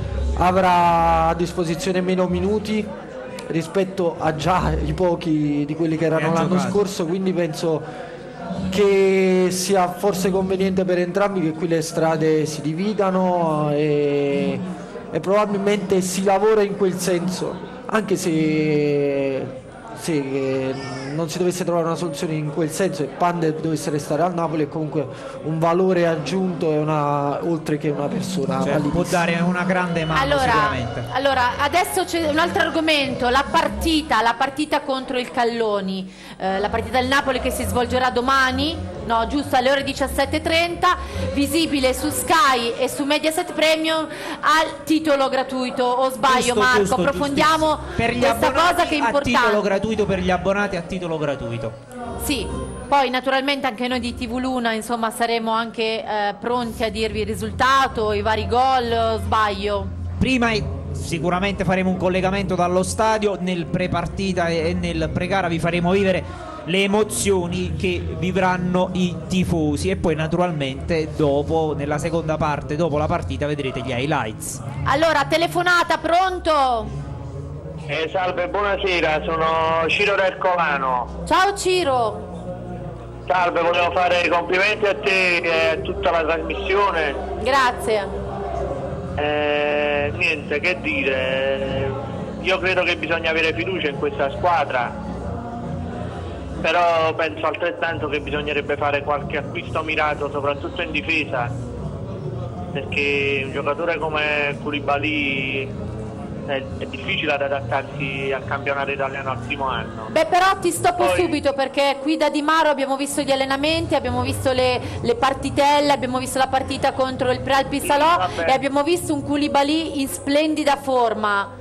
avrà a disposizione meno minuti rispetto a già i pochi di quelli che erano ha l'anno giocato. scorso, quindi penso che sia forse conveniente per entrambi che qui le strade si dividano e, e probabilmente si lavora in quel senso, anche se, se eh, non si dovesse trovare una soluzione in quel senso e Pandev dovesse restare al Napoli, è comunque un valore aggiunto e una, oltre che una persona Cioè, validissima. può dare una grande mano Allora, sicuramente. allora, adesso c'è un altro argomento, la partita, la partita contro il Calloni, eh, la partita del Napoli che si svolgerà domani, no, giusto alle ore diciassette e trenta, visibile su Sky e su Mediaset Premium al titolo gratuito, o sbaglio Giusto, Marco? giusto, Approfondiamo giustissimo. Per gli questa abbonati cosa che è a titolo importante. gratuito, per gli abbonati a titolo gratuito. Sì, poi naturalmente anche noi di T V Luna insomma saremo anche eh, pronti a dirvi il risultato, i vari gol, o sbaglio? Prima e- sicuramente faremo un collegamento dallo stadio, nel pre-partita e nel pre-gara vi faremo vivere le emozioni che vivranno i tifosi e poi naturalmente dopo, nella seconda parte, dopo la partita, vedrete gli highlights. Allora, telefonata, pronto? Eh, salve, buonasera, sono Ciro Ercolano. Ciao Ciro. Salve, volevo fare i complimenti a te e a tutta la trasmissione. Grazie. Eh, niente, che dire, io credo che bisogna avere fiducia in questa squadra però penso altrettanto che bisognerebbe fare qualche acquisto mirato soprattutto in difesa, perché un giocatore come Koulibaly è, è difficile ad adattarsi al campionato italiano al primo anno. Beh, però ti stoppo Poi- subito, perché qui da Di Maro abbiamo visto gli allenamenti, abbiamo visto le, le partitelle, abbiamo visto la partita contro il Preal Salò vabbè. e abbiamo visto un Koulibaly in splendida forma.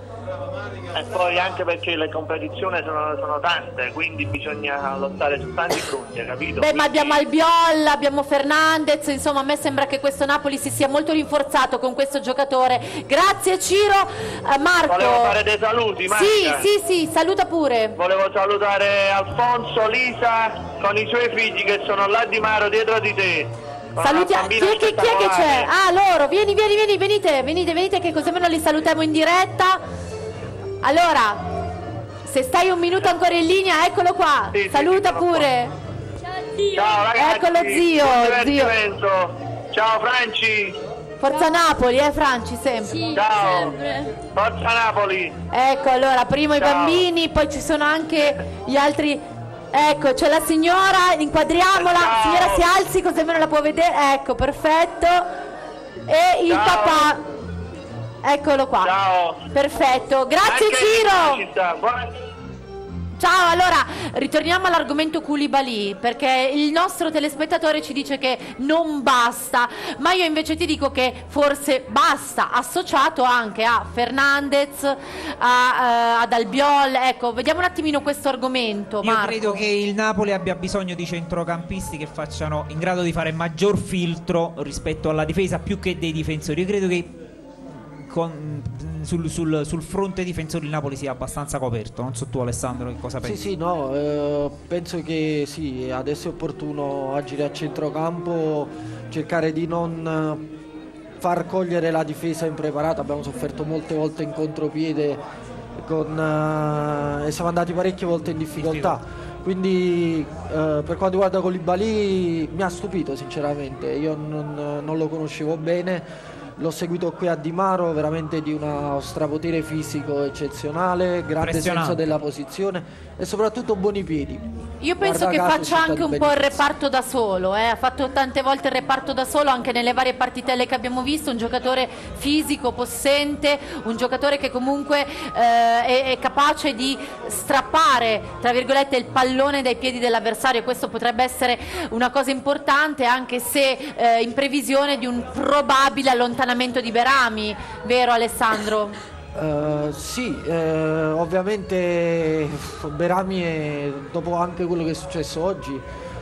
E poi anche perché le competizioni sono, sono tante, quindi bisogna lottare su tanti fronti, hai capito? Beh, ma Quindi- abbiamo Albiol, abbiamo Fernandez, insomma a me sembra che questo Napoli si sia molto rinforzato con questo giocatore. Grazie Ciro. Eh, Marco. Volevo fare dei saluti, Marta. Sì, sì, sì, saluta pure. Volevo salutare Alfonso, Lisa con i suoi figli che sono là di Maro dietro di te. Con Salutiamo. una Chi, bambina chi- chi è che c'è? spettacolare. Ah, loro, vieni, vieni, vieni, venite, venite, venite che così almeno li salutiamo in diretta. Allora, se stai un minuto ancora in linea, eccolo qua. Saluta pure. Ciao ragazzi. Eccolo zio, buon zio. divertimento. Ciao Franci. Forza Napoli, eh Franci, sempre. Ciao. Forza Napoli. Ecco, allora, prima i Ciao. bambini, poi ci sono anche gli altri. Ecco, c'è la signora, inquadriamola. Ciao. Signora, si alzi così almeno la può vedere. Ecco, perfetto. E il Ciao. papà. Eccolo qua. Ciao. Perfetto. Grazie Anche Ciro. in città. Buona- Ciao, allora ritorniamo all'argomento Koulibaly, perché il nostro telespettatore ci dice che non basta, ma io invece ti dico che forse basta, associato anche a Fernandez, a, eh, ad Albiol. Ecco, vediamo un attimino questo argomento. Io Marco. credo che il Napoli abbia bisogno di centrocampisti che facciano in grado di fare maggior filtro rispetto alla difesa più che dei difensori. Io credo che con, sul, sul, sul fronte difensori il Napoli sia abbastanza coperto. Non so tu Alessandro che cosa Sì, pensi. sì, no, eh, penso che sì, adesso è opportuno agire a centrocampo, cercare di non eh, far cogliere la difesa impreparata. Abbiamo sofferto molte volte in contropiede con, eh, e siamo andati parecchie volte in difficoltà. Quindi eh, per quanto riguarda Koulibaly mi ha stupito sinceramente, io non, non lo conoscevo bene. L'ho seguito qui a Di Maro, veramente di uno strapotere fisico eccezionale, grande senso Impressionante. della posizione e soprattutto buoni piedi. Io penso Guarda che caso è faccia stato anche un ben po' il difeso. reparto da solo, eh. Ha fatto tante volte il reparto da solo anche nelle varie partitelle che abbiamo visto, un giocatore fisico, possente, un giocatore che comunque eh, è, è capace di strappare, tra virgolette, il pallone dai piedi dell'avversario. Questo potrebbe essere una cosa importante, anche se eh, in previsione di un probabile allontanamento di Berami, vero Alessandro? Eh, sì, eh, ovviamente Berami è, dopo anche quello che è successo oggi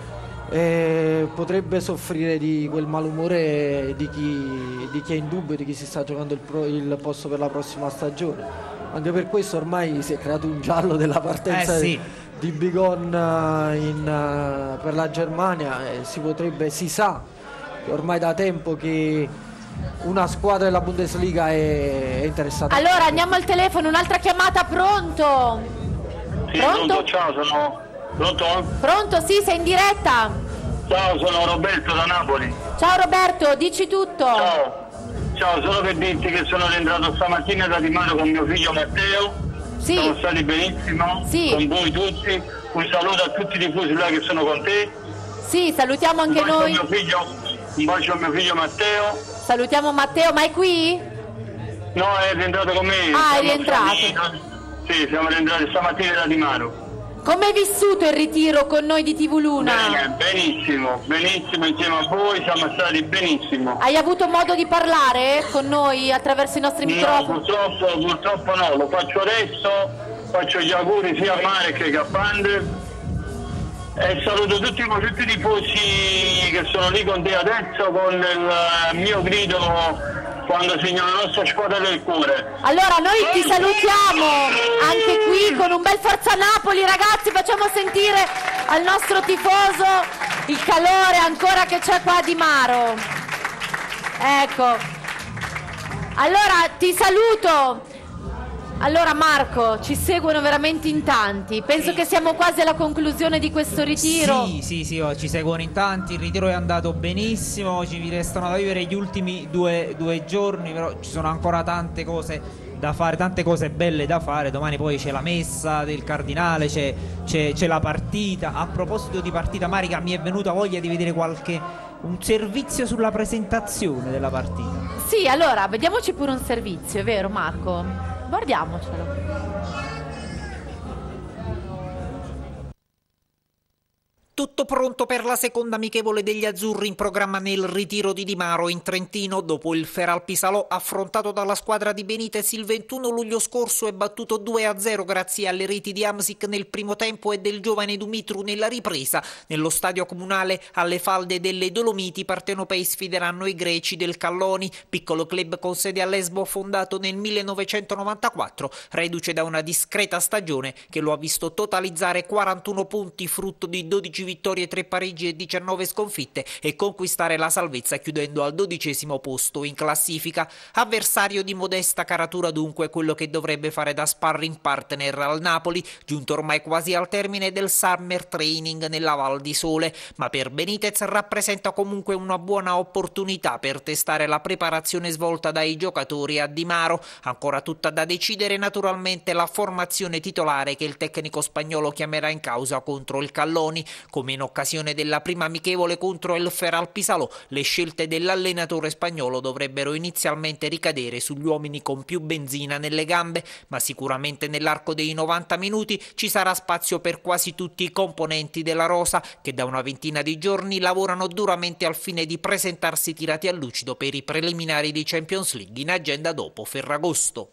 eh, potrebbe soffrire di quel malumore di chi, di chi è in dubbio, di chi si sta giocando il, pro- il posto per la prossima stagione. Anche per questo ormai si è creato un giallo della partenza Eh, sì. di Bigon eh, in, eh, per la Germania e si potrebbe, si sa che ormai da tempo che una squadra della Bundesliga è, è interessata. Allora andiamo al telefono, un'altra chiamata, pronto? Sì, Pronto? pronto, ciao, sono... Pronto? Pronto, sì, sei in diretta. Ciao, sono Roberto da Napoli. Ciao Roberto, dici tutto. Ciao. Ciao, solo per dirti che sono rientrato stamattina da Di Maro con mio figlio Matteo. Sì. Siamo stati benissimo, Sì. con voi tutti. Un saluto a tutti i tifosi là che sono con te. Sì, salutiamo anche un bacio noi. a mio figlio, un bacio a mio figlio Matteo. Salutiamo Matteo, ma è qui? No, è rientrato con me. Ah, è Siamo rientrato. stati- Sì, siamo rientrati stamattina da Di Maro. Come hai vissuto il ritiro con noi di T V Luna? Bene, benissimo, benissimo insieme a voi, siamo stati benissimo. Hai avuto modo di parlare con noi attraverso i nostri No, microfoni? purtroppo, purtroppo no, lo faccio adesso, faccio gli auguri sia a Marek che a Pander e saluto tutti, tutti i tifosi che sono lì con te adesso con il mio grido quando segna la nostra squadra del cuore. Allora noi ti salutiamo anche qui con un bel Forza Napoli, ragazzi, facciamo sentire al nostro tifoso il calore ancora che c'è qua a Di Maro. Ecco. Allora ti saluto. Allora Marco, ci seguono veramente in tanti. Penso che siamo quasi alla conclusione di questo ritiro. Sì, sì, sì, oh, ci seguono in tanti, il ritiro è andato benissimo, ci restano da vivere gli ultimi due, due giorni, però ci sono ancora tante cose da fare, tante cose belle da fare. Domani poi c'è la messa del Cardinale, c'è, c'è, c'è la partita. A proposito di partita, Marica, mi è venuta voglia di vedere qualche un servizio sulla presentazione della partita. Sì, allora vediamoci pure un servizio, è vero Marco? Guardiamocelo. Tutto pronto per la seconda amichevole degli azzurri in programma nel ritiro di Di Maro in Trentino. Dopo il Feralpisalò affrontato dalla squadra di Benitez il ventuno luglio scorso e battuto due a zero grazie alle reti di Hamsik nel primo tempo e del giovane Dumitru nella ripresa. Nello stadio comunale alle falde delle Dolomiti i partenopei sfideranno i greci del Calloni, piccolo club con sede a Lesbo fondato nel millenovecentonovantaquattro, reduce da una discreta stagione che lo ha visto totalizzare quarantuno punti frutto di dodici vittorie, tre pareggi e diciannove sconfitte e conquistare la salvezza chiudendo al dodicesimo posto in classifica. Avversario di modesta caratura dunque quello che dovrebbe fare da sparring partner al Napoli, giunto ormai quasi al termine del summer training nella Val di Sole, ma per Benitez rappresenta comunque una buona opportunità per testare la preparazione svolta dai giocatori a Di Maro. Ancora tutta da decidere naturalmente la formazione titolare che il tecnico spagnolo chiamerà in causa contro il Calloni. Come in occasione della prima amichevole contro il Feralpisalò, le scelte dell'allenatore spagnolo dovrebbero inizialmente ricadere sugli uomini con più benzina nelle gambe, ma sicuramente nell'arco dei novanta minuti ci sarà spazio per quasi tutti i componenti della rosa, che da una ventina di giorni lavorano duramente al fine di presentarsi tirati a lucido per i preliminari di Champions League in agenda dopo Ferragosto.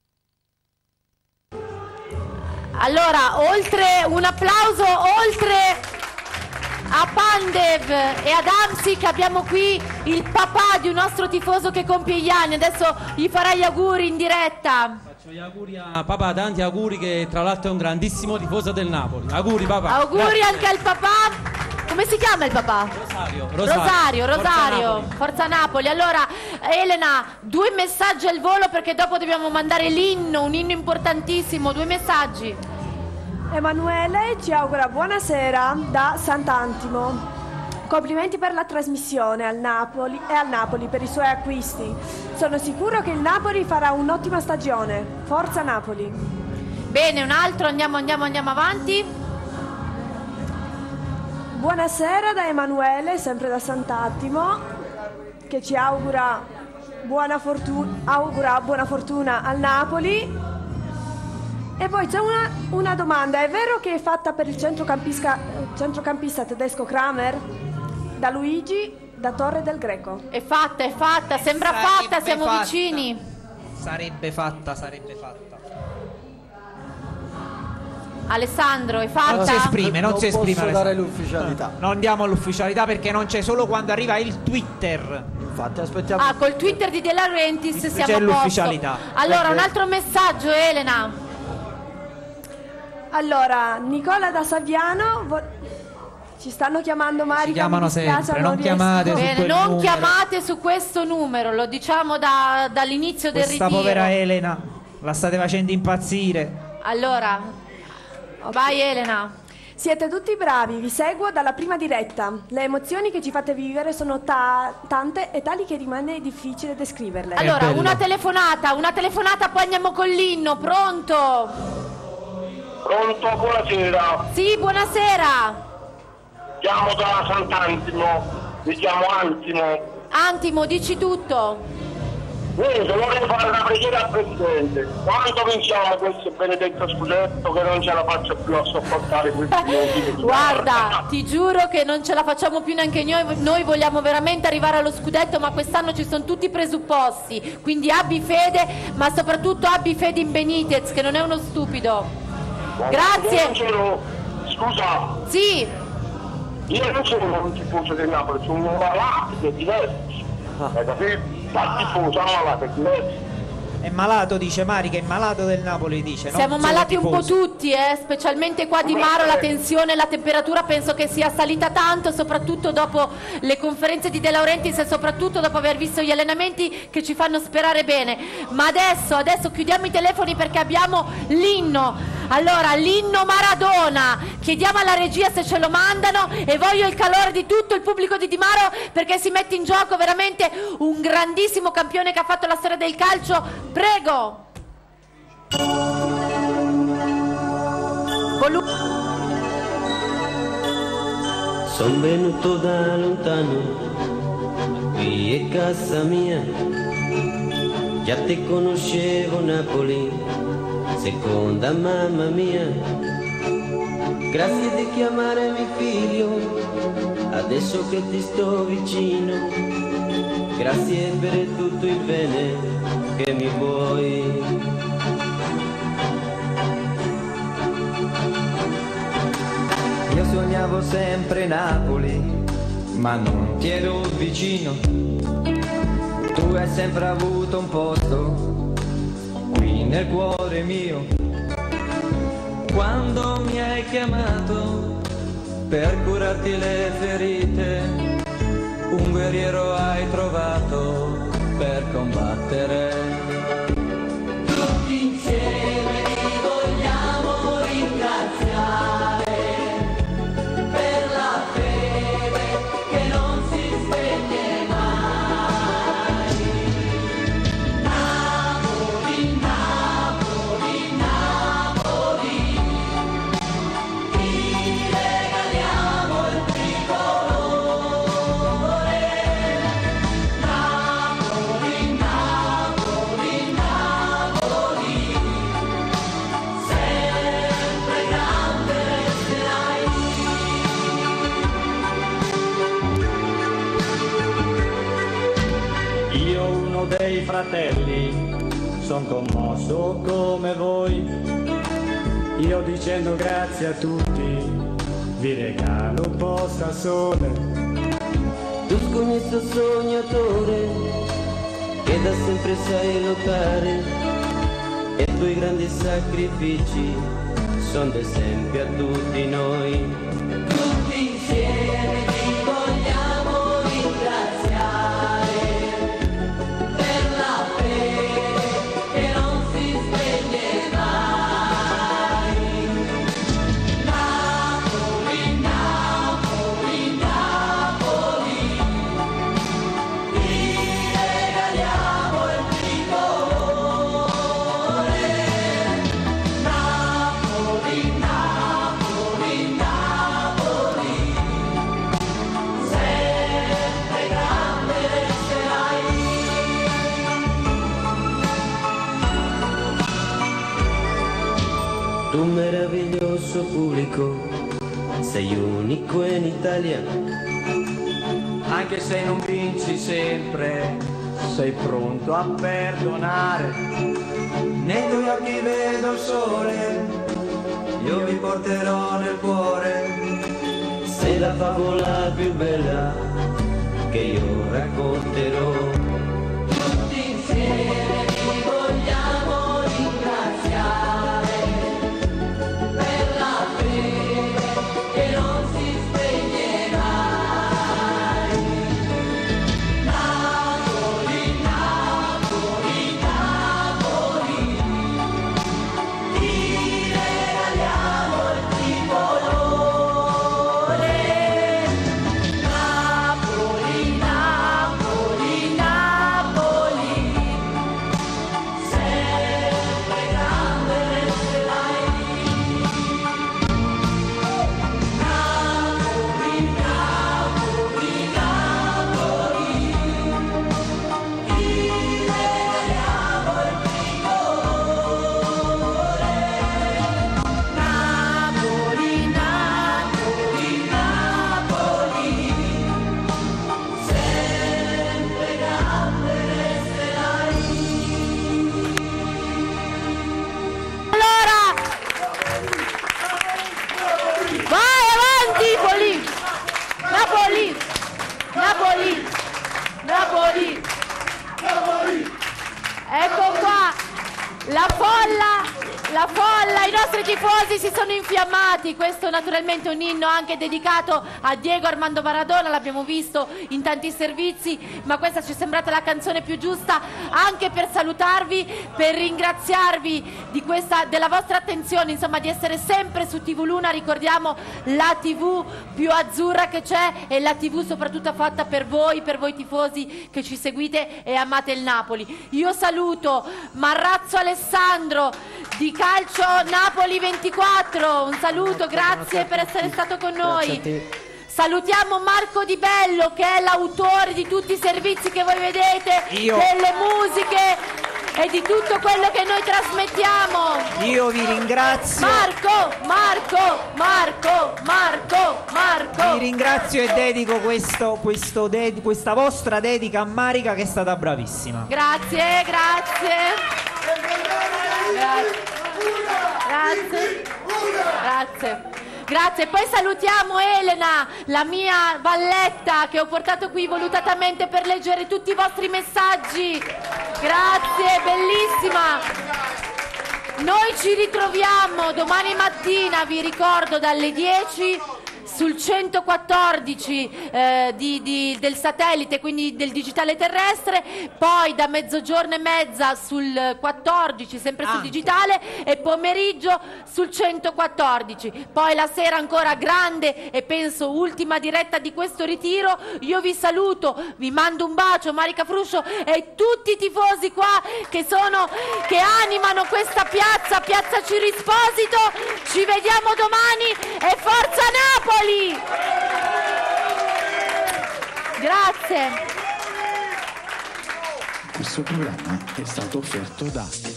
Allora, oltre un applauso, oltre a Pandev e ad Hamsik abbiamo qui il papà di un nostro tifoso che compie gli anni. Adesso gli farai gli auguri in diretta. Faccio gli auguri a papà, tanti auguri, che tra l'altro è un grandissimo tifoso del Napoli. Auguri papà. Auguri Grazie. Anche al papà. Come si chiama il papà? Rosario. Rosario, Rosario. Forza Napoli. Forza Napoli. Allora, Elena, due messaggi al volo perché dopo dobbiamo mandare l'inno, un inno importantissimo. Due messaggi. Emanuele ci augura buonasera da Sant'Antimo. Complimenti per la trasmissione al Napoli e al Napoli per i suoi acquisti. Sono sicuro che il Napoli farà un'ottima stagione. Forza Napoli. Bene, un altro, andiamo, andiamo, andiamo avanti. Buonasera da Emanuele, sempre da Sant'Attimo, che ci augura buona, fortuna, augura buona fortuna al Napoli. E poi c'è una, una domanda: è vero che è fatta per il centrocampista, centrocampista tedesco Kramer? Da Luigi, da Torre del Greco. È fatta, è fatta, sembra Sarebbe fatta, siamo fatta. vicini. Sarebbe fatta, sarebbe fatta. Alessandro, è fatta? Non si esprime, non, non si esprime. posso dare l'ufficialità. No, non diamo l'ufficialità perché non c'è, solo quando arriva il Twitter. Infatti aspettiamo. Ah, col Twitter di De Laurentiis siamo c'è a posto. l'ufficialità. Allora, un altro messaggio, Elena. Allora, Nicola da Saviano, vo- ci stanno chiamando Marica. Ci chiamano mi dispiace, sempre, non non chiamate riesco. su Bene, quel non numero. chiamate su questo numero, lo diciamo da- dall'inizio del Questa ritiro. povera Elena la state facendo impazzire. Allora, vai Elena. Siete tutti bravi, vi seguo dalla prima diretta. Le emozioni che ci fate vivere sono ta- tante e tali che rimane difficile descriverle. Allora, una telefonata, una telefonata, poi andiamo con l'inno. Pronto? Pronto, buonasera. Sì, buonasera. Chiamo da Sant'Antimo, mi chiamo Antimo. Antimo, dici tutto. Niente, vorrei fare una preghiera al Presidente. Quando vinciamo questo benedetto scudetto che non ce la faccio più a sopportare questi minuti. Guarda, ti giuro che non ce la facciamo più neanche noi, noi vogliamo veramente arrivare allo scudetto, ma quest'anno ci sono tutti i presupposti, quindi abbi fede, ma soprattutto abbi fede in Benitez, che non è uno stupido. Grazie. Io sono, scusa. Sì. Io non sono un tifoso del Napoli, sono un malato che è diverso. Hai capito? Dal tifoso, un malato è diverso. È malato, dice Mari, che è malato del Napoli, dice. Siamo non solo malati un po' tifoso. tutti, eh? Specialmente qua di Maro la tensione, la temperatura penso che sia salita tanto, soprattutto dopo le conferenze di De Laurentiis e soprattutto dopo aver visto gli allenamenti che ci fanno sperare bene. Ma adesso, adesso chiudiamo i telefoni perché abbiamo l'inno. Allora, l'inno Maradona, chiediamo alla regia se ce lo mandano e voglio il calore di tutto il pubblico di Di Maro perché si mette in gioco veramente un grandissimo campione che ha fatto la storia del calcio. Prego. Son venuto da lontano, qui è casa mia, già te conoscevo Napoli, seconda mamma mia. Grazie di chiamarmi figlio, adesso che ti sto vicino, grazie per tutto il bene che mi vuoi. Io sognavo sempre Napoli, ma non ti ero vicino. Tu hai sempre avuto un posto qui nel cuore mio. Quando mi hai chiamato per curarti le ferite, un guerriero hai trovato per combattere. Tutti insieme ti vogliamo ringraziare per la fede che non si spegne mai. Napoli, Napoli, Napoli, ti regaliamo il tricolore. Napoli, Napoli, Napoli, sempre grande resterai. Io uno dei fratelli, son commosso come voi. Io dicendo grazie a tutti, vi regalo un posto al sole. Tu scommesso sognatore, che da sempre sai lottare, e i tuoi grandi sacrifici sono d'esempio a tutti noi. Tutti insieme ti vogliamo ringraziare per la fede che non si spegne mai. Napoli, Napoli, Napoli, ti regaliamo il tricolore. Napoli, Napoli, Napoli, sempre grande resterai. Tu meraviglioso pubblico, sei unico in Italia. Anche se non vinci sempre, sei pronto a perdonare. Nei tuoi occhi vedo il sole, io vi porterò nel cuore. Sei la favola più bella che io racconterò. Tutti insieme ti vogliamo ringraziare per la fede che non si spegne mai. Napoli, Napoli, Napoli, ti regaliamo il tricolore. Napoli, Napoli, Napoli, sempre grande resterai. Napoli, Napoli, Napoli, ti regaliamo il tricolore. Napoli, Napoli, Napoli, sempre grande resterai. Allora, vai avanti Napoli, Napoli, Napoli, Napoli, Napoli. Ecco qua, la folla, la folla, i nostri tifosi si sono infiammati. Questo naturalmente è un inno anche dedicato a Diego Armando Maradona, l'abbiamo visto in tanti servizi, ma questa ci è sembrata la canzone più giusta anche per salutarvi, per ringraziarvi di questa, della vostra attenzione, insomma di essere sempre su T V Luna. Ricordiamo la tivù più azzurra che c'è e la tivù soprattutto fatta per voi, per voi tifosi che ci seguite e amate il Napoli. Io saluto Marrazzo Alessandro, di Calcio Napoli ventiquattro. Un saluto, grazie per essere stato con noi. Salutiamo Marco Di Bello, che è l'autore di tutti i servizi che voi vedete, Io. delle musiche e di tutto quello che noi trasmettiamo. Io vi ringrazio. Marco, Marco, Marco, Marco, Marco. Vi ringrazio e dedico questo, questo de- questa vostra dedica a Marica, che è stata bravissima. Grazie, grazie. Grazie. Grazie. Grazie. Grazie, poi salutiamo Elena, la mia valletta che ho portato qui volutatamente per leggere tutti i vostri messaggi. Grazie, bellissima. Noi ci ritroviamo domani mattina, vi ricordo, dalle dieci sul centoquattordici eh, di, di, del satellite, quindi del digitale terrestre, poi da mezzogiorno e mezza sul quattordici, sempre sul digitale, e pomeriggio sul centoquattordici. Poi la sera ancora grande e penso ultima diretta di questo ritiro. Io vi saluto, vi mando un bacio, Marica Fruscio e tutti i tifosi qua che sono, che animano questa piazza, Piazza Cirisposito. Ci vediamo domani e forza Napoli! Grazie. Questo programma è stato offerto da